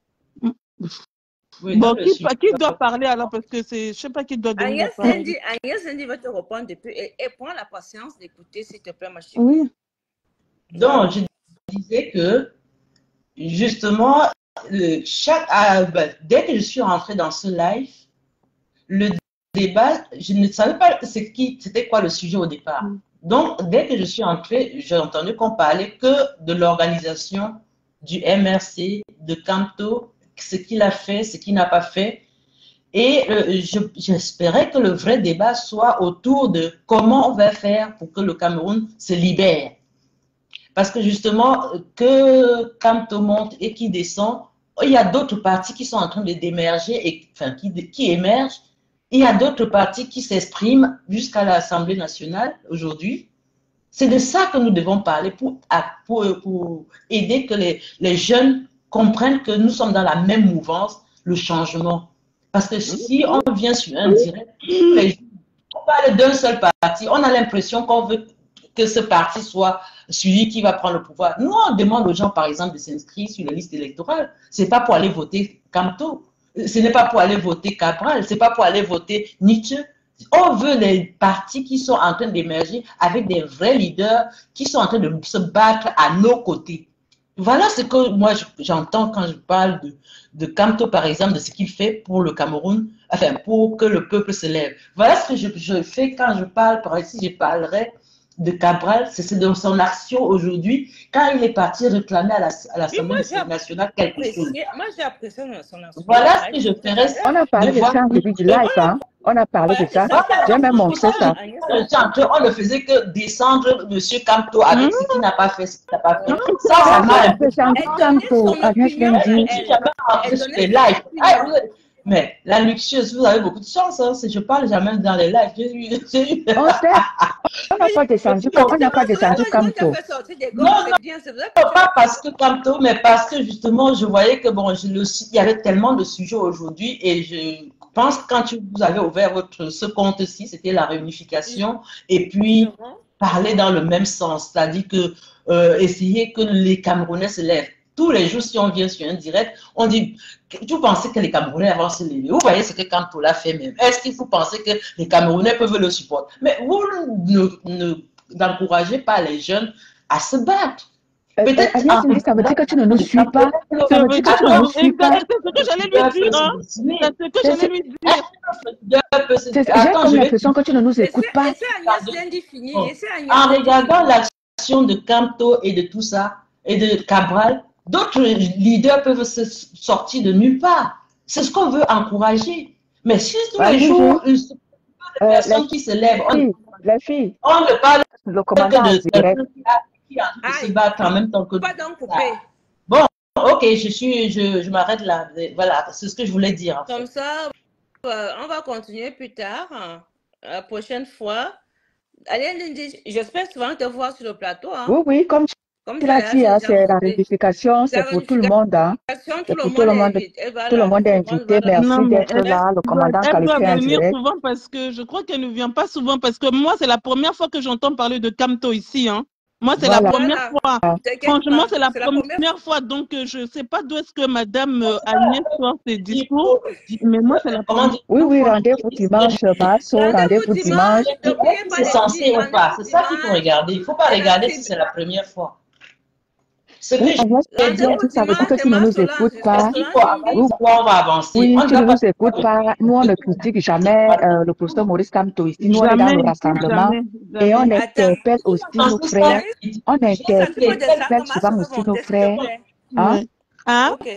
Oui, Bon, non, je qui, suis. pa- qui doit parler alors? Parce que c'est, je sais pas qui doit donner la Agnès parole. Dendi, Agnès Dendi va te répondre depuis et, et prends la patience d'écouter, s'il te plaît, ma chérie. Oui. Voilà. Donc je disais que justement, le, chaque, ah, ben, dès que je suis rentrée dans ce live, le débat, je ne savais pas c'est qui, c'était quoi le sujet au départ. Mm. Donc, dès que je suis entrée, j'ai entendu qu'on parlait que de l'organisation du M R C, de Camto, ce qu'il a fait, ce qu'il n'a pas fait. Et euh, je- j'espérais que le vrai débat soit autour de comment on va faire pour que le Cameroun se libère. Parce que justement, que Camto monte et qui descend, il y a d'autres partis qui sont en train de d'émerger, et, enfin, qui, qui émergent. Il y a d'autres partis qui s'expriment jusqu'à l'Assemblée nationale aujourd'hui. C'est de ça que nous devons parler pour, pour, pour aider que les, les jeunes comprennent que nous sommes dans la même mouvance, le changement. Parce que si on vient sur un direct, les gens, on parle d'un seul parti, on a l'impression qu'on veut que ce parti soit celui qui va prendre le pouvoir. Nous, on demande aux gens, par exemple, de s'inscrire sur les listes électorales. Ce n'est pas pour aller voter Camto. Ce n'est pas pour aller voter Cabral. Ce n'est pas pour aller voter Nietzsche. On veut les partis qui sont en train d'émerger avec des vrais leaders qui sont en train de se battre à nos côtés. Voilà ce que moi j'entends quand je parle de, de Camto, par exemple, de ce qu'il fait pour le Cameroun, enfin pour que le peuple se lève. Voilà ce que je, je fais quand je parle, par ici, je parlerai de Cabral, c'est de son action aujourd'hui, quand il est parti réclamer à l'Assemblée la, nationale quelque chose. Moi, j'ai apprécié son action. Voilà ce que je ferais. On a parlé de, de ça en début du live, hein? On a parlé de ça. J'ai même montré ça. On ne faisait que descendre M. Camto avec ce qu'il n'a pas fait, ce qu'il n'a pas fait. Ça, ça m'a un peu. Camto, Agnès Dendi. Je suis jamais rentrée sur les lives. Mais la luxueuse, vous avez beaucoup de chance. Hein. Je parle jamais dans les lives. J'ai eu, j'ai eu... On n'a pas descendu, on n'a pas descendu Camto. Non, non, pas parce que Camto, mais parce que justement, je voyais que bon, je, le, il y avait tellement de sujets aujourd'hui et je pense que quand tu, vous avez ouvert votre, ce compte-ci, c'était la réunification et puis parler dans le même sens, c'est-à-dire que euh, essayer que les Camerounais se lèvent. Tous les jours, si on vient sur un direct, on dit, vous pensez que les Camerounais vont se lever? Vous voyez ce que Camto l'a fait même. Est-ce qu'il faut penser que les Camerounais peuvent le supporter? Mais vous n'encouragez pas les jeunes à se battre. Peut-être. Agnès Dendi, ça veut dire que tu ne nous suis pas. Ça veut dire que tu ne nous suis pas. C'est ce que j'allais lui dire. Hein. C'est ce que j'allais lui dire. J'ai comme l'impression que tu ne nous écoutes pas. En regardant l'action de Camto et de tout ça, et de Cabral, d'autres leaders peuvent se sortir de nulle part. C'est ce qu'on veut encourager. Mais si tous les jours, une personne qui se lève, on, la fille, on ne parle le commandant que de direct. qui a envie de se battre en même temps que pas donc couper. Bon, ok, je suis, je, je m'arrête là. Voilà, c'est ce que je voulais dire. En Comme fait. ça, euh, on va continuer plus tard. la prochaine fois. Allez, Lindy, j'espère souvent te voir sur le plateau. Hein. Oui, oui, comme Comme tu tu as l'as l'air, dit, j'ai hein, déjà c'est la monté. réunification, C'est la c'est pour tout le monde. Hein. réunification, tout C'est le pour tout monde le est monde. invité. Et Tout le voilà, monde tout est le monde, invité. voilà. Merci Non, mais d'être elle, là. Le doit, commandant elle doit qualifié en venir direct. souvent parce que je crois qu'elle ne vient pas souvent parce que moi, c'est la première fois que j'entends parler de Camto ici. Hein. Moi, c'est la Voilà. première Voilà, fois. t'inquiète Franchement, pas, c'est la c'est la première première fois. Donc, euh, je ne sais pas d'où est-ce que Madame euh, Ça, Agnès sort ses il discours, faut dire, mais moi, c'est euh, la comment première dire, Oui, oui, fois. rendez-vous dimanche, Marceau. Rendez-vous Rendez-vous dimanche, dimanche. n'oubliez est-ce que pas c'est les censé filles, ou pas? rendez-vous C'est ça qu'il faut dimanche. regarder. Il ne faut pas Et la regarder si cible, c'est la première fois. Ce que Oui, j'ai Agnès, dit, rendez-vous ça veut dire dimanche, que c'est tu ne ma nous Solange, écoutes c'est pas. parce qu'il faut Solange avec Oui, Imbi. quoi on va avancer. oui, On ne tu ne doit pas nous écoutes pas. Nous, on ne critique jamais euh, le professeur Maurice Kamto ici. Nous, on est dans Jamais le ici, rassemblement jamais, et on jamais. Attends, interpelle aussi nos entendu ça. frères. Larry, On ça, tu peux interpelle descendre, ma souvent veut aussi nos monter, s'il te frères. plaît. Hein? Ouais. Hein? Ok.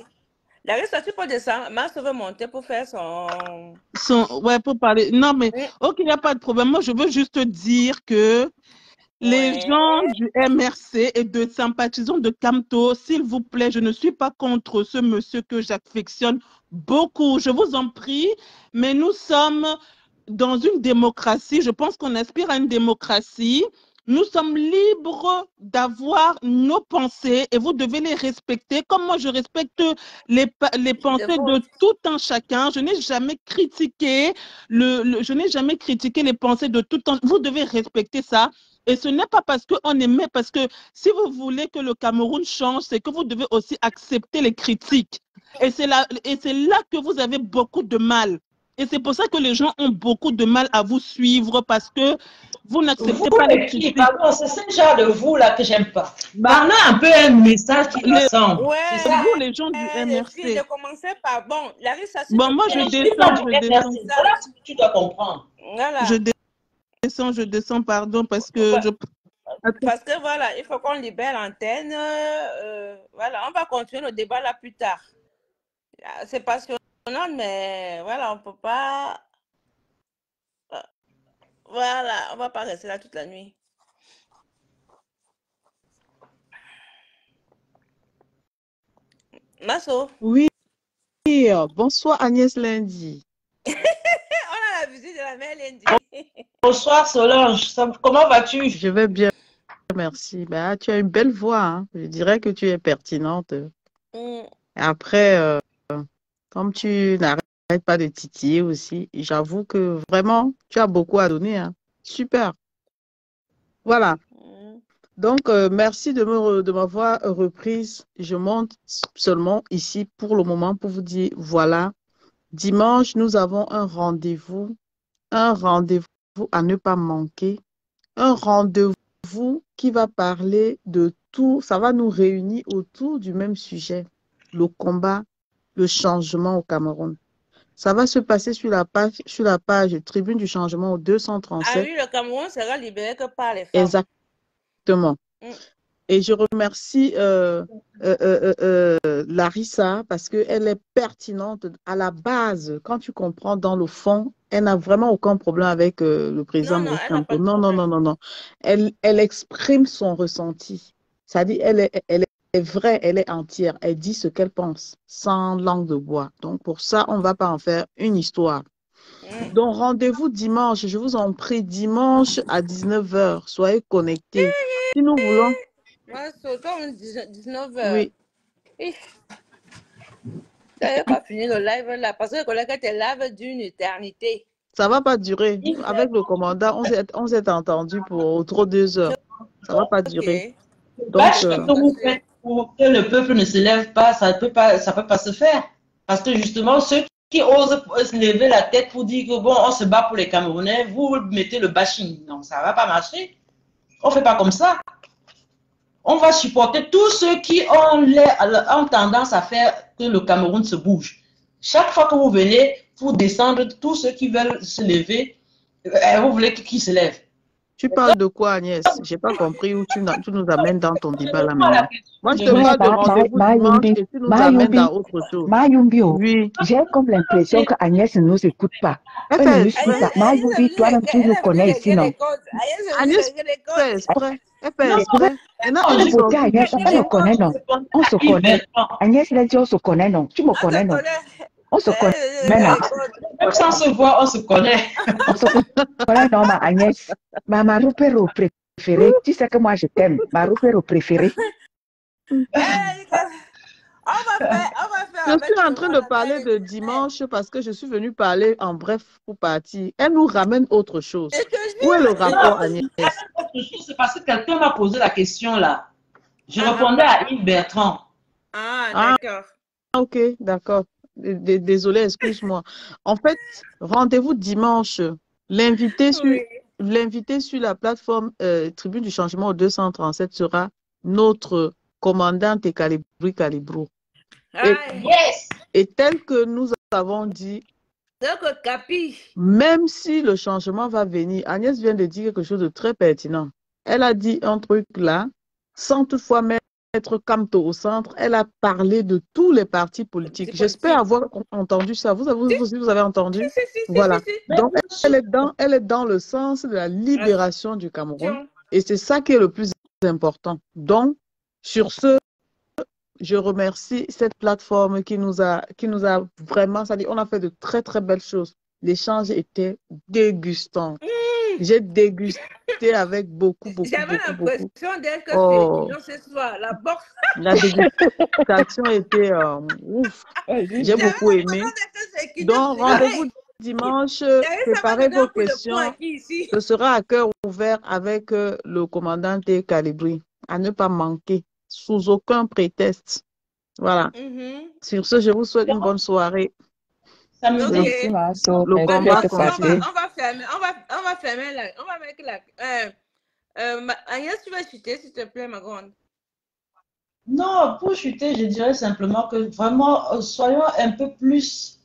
Larry, ça, tu peux descendre, ma veut monter pour faire son... Son- ouais, pour parler. Non, mais Oui. ok, il n'y a pas de problème. Moi, je veux juste dire que les Ouais. gens du M R C et de sympathisants de Camto, s'il vous plaît, je ne suis pas contre ce monsieur que j'affectionne beaucoup. Je vous en prie, mais nous sommes dans une démocratie. Je pense qu'on aspire à une démocratie. Nous sommes libres d'avoir nos pensées et vous devez les respecter. Comme moi, je respecte les, les pensées de tout un chacun. Je n'ai jamais critiqué le, le je n'ai jamais critiqué les pensées de tout un. Vous devez respecter ça. Et ce n'est pas parce qu'on aimait, parce que si vous voulez que le Cameroun change, c'est que vous devez aussi accepter les critiques. Et c'est là, et c'est là que vous avez beaucoup de mal. Et c'est pour ça que les gens ont beaucoup de mal à vous suivre parce que vous n'acceptez Vous, pas les les filles, critiques. pardon, c'est ce genre de vous là que j'aime pas. Parlez un peu un message qui Les, rassemble. Ouais, C'est ça. vous, les gens du les M R filles, C. de commencer par... Bon, Larry, ça, s'il Bon, te moi, plaît. je Je suis pas descends, du je descends. M R C. Voilà ce que tu dois comprendre. Voilà. Je descends, je descends, pardon, parce que je... Parce que voilà, il faut qu'on libère l'antenne. Euh, voilà, on va continuer le débat là plus tard. C'est passionnant, mais voilà, on peut pas... Voilà, on va pas rester là toute la nuit. Masso. Oui, bonsoir Agnès Lundi. On a la visite de la mère Lundi. Bonsoir Solange, comment vas-tu? Je vais bien, merci. Bah, tu as une belle voix, hein. Je dirais que tu es pertinente. Mm. Après, euh, comme tu n'arrêtes pas de titiller aussi, j'avoue que vraiment, tu as beaucoup à donner, hein. Super. Voilà. Mm. Donc, euh, merci de me de m'avoir reprise. Je monte seulement ici pour le moment pour vous dire, voilà, dimanche, nous avons un rendez-vous, un rendez-vous à ne pas manquer, un rendez-vous qui va parler de tout, ça va nous réunir autour du même sujet, le combat, le changement au Cameroun. Ça va se passer sur la page, sur la page Tribune du changement au deux cent Ah trente-sept. oui, le Cameroun sera libéré que par les femmes. Exactement. Mm. Et je remercie euh, euh, euh, euh, Larissa parce qu'elle est pertinente à la base. Quand tu comprends dans le fond, elle n'a vraiment aucun problème avec euh, le président Non, non, Maurice elle n'a pas Kamto. de Non, non, problème. non, non, non. Elle, elle exprime son ressenti. C'est-à-dire, elle est, elle est vraie, elle est entière. Elle dit ce qu'elle pense, sans langue de bois. Donc, pour ça, on ne va pas en faire une histoire. Mm. Donc, rendez-vous dimanche. Je vous en prie, dimanche à dix-neuf heures. Soyez connectés. Si nous voulons... Moi, c'est comme dix-neuf heures. Oui. Tu n'avais pas fini le live là, parce que je connais que tes lives d'une éternité. Ça ne va pas durer. Avec le commandant, on s'est, on s'est entendu pour trop deux heures. Ça ne va pas durer. Ok. Donc, Match euh, que vous faites pour que le peuple ne se lève pas, ça ne peut pas, ça peut pas se faire. Parce que justement, ceux qui osent se lever la tête pour dire que bon, on se bat pour les Camerounais, vous mettez le bashing. Non, ça ne va pas marcher. On ne fait pas comme ça. On va supporter tous ceux qui ont, les, ont tendance à faire que le Cameroun se bouge. Chaque fois que vous venez pour descendre, tous ceux qui veulent se lever, vous voulez qu'ils se lèvent. tu parles de quoi, Agnès? Je n'ai pas compris où tu, tu nous amènes dans ton débat là maintenant. Moi, je te Ouais, parle de ma, ma, rendez-vous ma dimanche Yumbi, et tu nous ma amènes Yumbi, dans autre chose. ma Yumbio. Oui. J'ai comme l'impression que Agnès ne nous écoute pas. Elle Elle ne fait nous suit exprès. pas. Ma Yumbi, toi-même, tu nous connais ici, non? Agnès fait exprès. Elle fait Non, exprès. Maintenant, on elle est est beauté, sortie du Agnès, on sujet. me connaît, non? On se connaît. Agnès, il a dit on se connaît, non? Tu me connais, non? On se connaît, Eh, non? écoute, Même sans se voir, on se connaît. On se connaît, non, ma Agnès. Ma, ma roupero préférée. Tu sais que moi, je t'aime. Ma roupero préférée. eh, on va faire, on va faire Je avec suis en le train de Rwanda. parler de dimanche parce que je suis venue parler en bref pour partir. Elle nous ramène autre chose. Et que Où est le je rapport, Non, Agnès? c'est parce que quelqu'un m'a posé la question là. Je Ah, répondais à Yves Bertrand. ah, Ah, d'accord. ok, d'accord. D- Désolée, excuse-moi. En fait, rendez-vous dimanche. L'invité sur, Oui. l'invité sur la plateforme euh, Tribune du Changement au deux cent trente-sept sera notre commandante Calibri Calibro. Et, Aïe. Yes! et tel que nous avons dit, Donc, Capi. même si le changement va venir, Agnès vient de dire quelque chose de très pertinent. Elle a dit un truc là, sans toutefois mettre Camto au centre. Elle a parlé de tous les partis politiques. C'est J'espère politique. avoir entendu ça. Vous avez, vous aussi, vous avez entendu? Si, si, si, si, Voilà. si, si. Mais Donc, bien elle sûr. est dans, elle est dans le sens de la libération du Cameroun. Attention. Et c'est ça qui est le plus important. Donc, sur ce, je remercie cette plateforme qui nous a, qui nous a vraiment, c'est-à-dire, on a fait de très, très belles choses. L'échange était dégustant. Mmh. J'ai dégusté avec beaucoup, beaucoup, J'avais beaucoup, beaucoup. l'impression d'être que Oh, non, ce soir, la boxe. la dégustation était euh, ouf. J'ai J'avais beaucoup l'impression aimé. d'être que c'est Donc, rendez-vous dimanche. Préparez vos questions. ici. Ce sera à cœur ouvert avec euh, le commandant Calibri. À ne pas manquer, sous aucun prétexte. Voilà. Mhm. Sur ce, je vous souhaite une bonne soirée. Samedi. Ok. Merci, Marceau. Le Merci combat d'être On va, continue. passé. on va fermer, on va, on va fermer la, on va mettre la, euh, euh, ma- Agnès, tu vas chuter, s'il te plaît, ma grande. Non, pour chuter, je dirais simplement que vraiment, euh, soyons un peu plus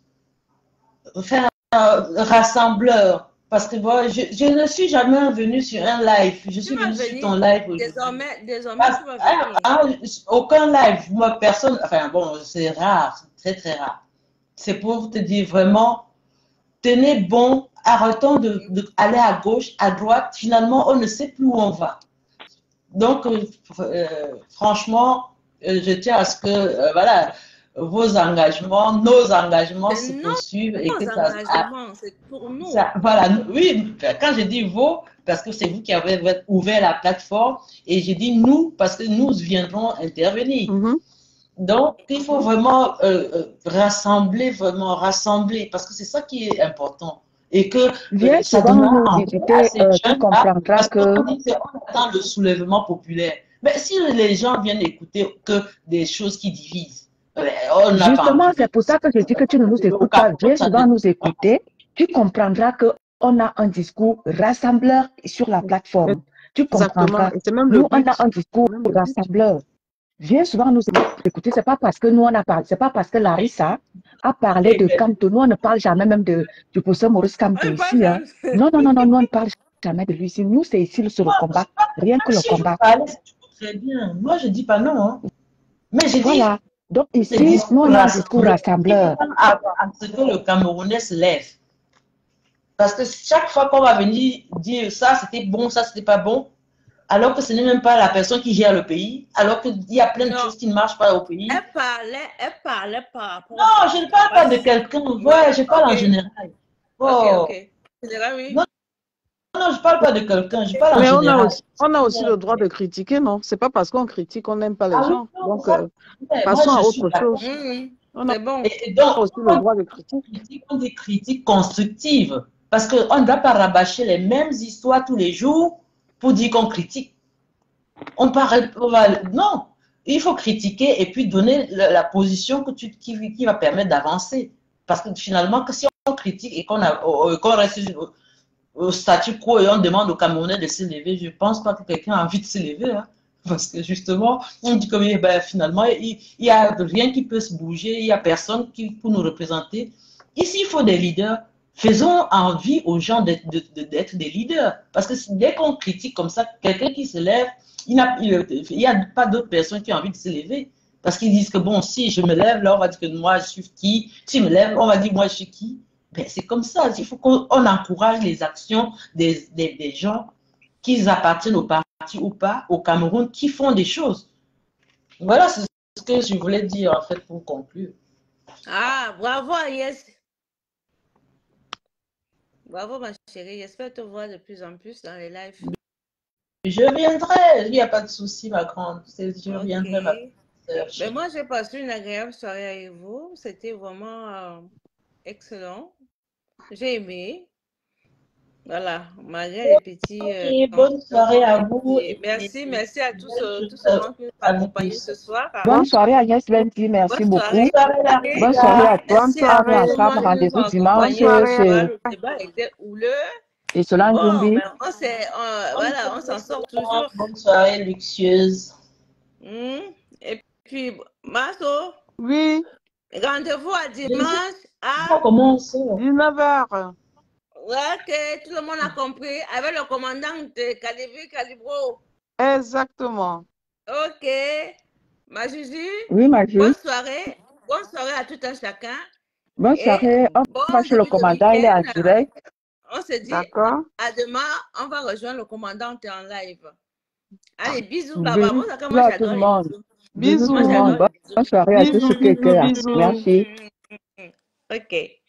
enfin, euh, rassembleurs. Parce que voilà, je, je ne suis jamais venue sur un live. Je Tu suis vas venue sur venir, ton live aujourd'hui. désormais, désormais, Parce- tu vas ah, venir. ah, aucun live, moi, personne, enfin bon, c'est rare, c'est très très rare. C'est pour te dire vraiment, tenez bon, arrêtons de, de aller à gauche, à droite. Finalement, on ne sait plus où on va. Donc, euh, euh, franchement, euh, je tiens à ce que, euh, voilà, vos engagements, nos engagements se C'est nos poursuivent et que ça, engagements, c'est pour nous. ça- voilà, oui, quand je dis vos, parce que c'est vous qui avez ouvert la plateforme, et je dis nous, parce que nous viendrons intervenir. Mhm. Donc, il faut vraiment euh, euh, rassembler, vraiment rassembler, parce que c'est ça qui est important. Et que euh, Viens ça souvent donnera nous envie visiter, à ces euh, tu jeunes-là, comprendras parce qu'on que dit qu'on attend le soulèvement populaire. Mais si les gens viennent écouter que des choses qui divisent, euh, on n'a pas justement, envie. c'est pour ça que je dis que tu ne nous écoutes pas. Viens souvent nous écouter. Tu comprendras qu'on a un discours rassembleur sur la plateforme. Tu Exactement. comprendras. Et c'est même le Nous, on but. a un discours C'est même le but. rassembleur. Viens souvent nous écouter. C'est pas parce que nous, on a parlé, c'est pas parce que Larissa a parlé de Camto. Nous, on ne parle jamais même de, du professeur Maurice Camto On ici. Hein. parle- Non, non, non, non, nous, on ne parle jamais de lui ici. Nous, c'est ici sur le combat. Rien que le Si je combat. parlais, c'est très bien. Moi, je dis pas non. Hein. Mais je dis, Voilà. Donc c'est ici, discours nous, on a un discours rassembleur. à, à ce que le Camerounais se lève. Parce que chaque fois qu'on va venir dire ça, c'était bon, ça, c'était pas bon, alors que ce n'est même pas la personne qui gère le pays, alors qu'il y a plein de Non. choses qui ne marchent pas au pays. Elle parlait, elle parlait par rapport Non, je ne parle pas de quelqu'un, ouais, je parle Ok. en général. Ok, Oh. ok. C'est vrai, oui. Non, non, je ne parle pas de quelqu'un, je parle en Mais on a général. aussi, on a aussi le droit de critiquer, non? C'est pas parce qu'on critique qu'on n'aime pas les Ah oui, gens. non, Donc, ça, euh, ouais, passons moi, à je suis autre d'accord. chose. Mhm. On a C'est bon. Et, et donc, aussi le droit de critiquer. critiques, on dit critiques constructives. Parce qu'on ne doit pas rabâcher les mêmes histoires tous les jours pour dire qu'on critique. On parle, on va- non, il faut critiquer et puis donner la, la position que tu, qui, qui va permettre d'avancer. Parce que finalement, que si on critique et qu'on a- euh, qu'on reste au, au statu quo et on demande aux Camerounais de se lever, je ne pense pas que quelqu'un a envie de se lever. Hein. Parce que justement, on dit que oui, ben, finalement, il n'y a rien qui peut se bouger, il n'y a personne qui peut nous représenter. Ici, il faut des leaders. Faisons envie aux gens d'être de, de, d'être des leaders. Parce que dès qu'on critique comme ça, quelqu'un qui se lève, il n'y a, a pas d'autres personnes qui ont envie de se lever. Parce qu'ils disent que bon, si je me lève, là, on va dire que moi, je suis qui. Si je me lève, on va dire moi, je suis qui. Ben, c'est comme ça. Il faut qu'on encourage les actions des, des, des gens, qu'ils appartiennent au parti ou pas, au Cameroun, qui font des choses. Voilà ce que je voulais dire, en fait, pour conclure. Ah, bravo Agnès. Bravo ma chérie. J'espère te voir de plus en plus dans les lives. Je viendrai, il n'y a pas de souci, ma grande. C'est- Je Ok. viendrai, ma sœur Mais chérie. moi, j'ai passé une agréable soirée avec vous. C'était vraiment euh, excellent. J'ai aimé. Voilà, malgré les petits euh, Ok, bonne soirée à tempéraments. vous Et et merci, puis merci à tous, belle euh, tout chose ce monde qui nous a à vous accompagnés tous. ce soir. Bonne soirée, Agnès Benty. Merci Bonne soirée. beaucoup. Bonne soirée, Bonne soirée Larissa. à toi. Merci Bonne à On est tout le soirée. ensemble. monde qui nous Rendez-vous a dimanche Bonne accompagnés ce soirée. soir. chez Le débat était houleux. et Solange Bon, Zumbi. mais on s'est, on- Bonne voilà, on s'en soirée, sort Solange. toujours. Bonne soirée, luxueuse. Hmm. Et puis, Marceau, Oui, rendez-vous à Je ne sais dimanche à... pas comment on sort. dix-neuf heures. Ouais, que tout le monde a compris. Avec le commandant de Calibri Calibro. Exactement. Ok. Ma Juju, Oui, ma Jules. bonne soirée. Bonne soirée à tout un chacun. Bonne Et soirée. On bon va chez le début de commandant. Il est en week-end. direct. On se dit D'accord. à demain. On va rejoindre le commandant en live. Allez, bisous là-bas. Bisous Moi, ça, moi, à tout j'adore le les monde. bisous. Bisous tout Moi, le monde. j'adore Bisous. les bisous. Bonne soirée à tous Bisous, ceux qui étaient bisous, là. bisous. Merci. Ok.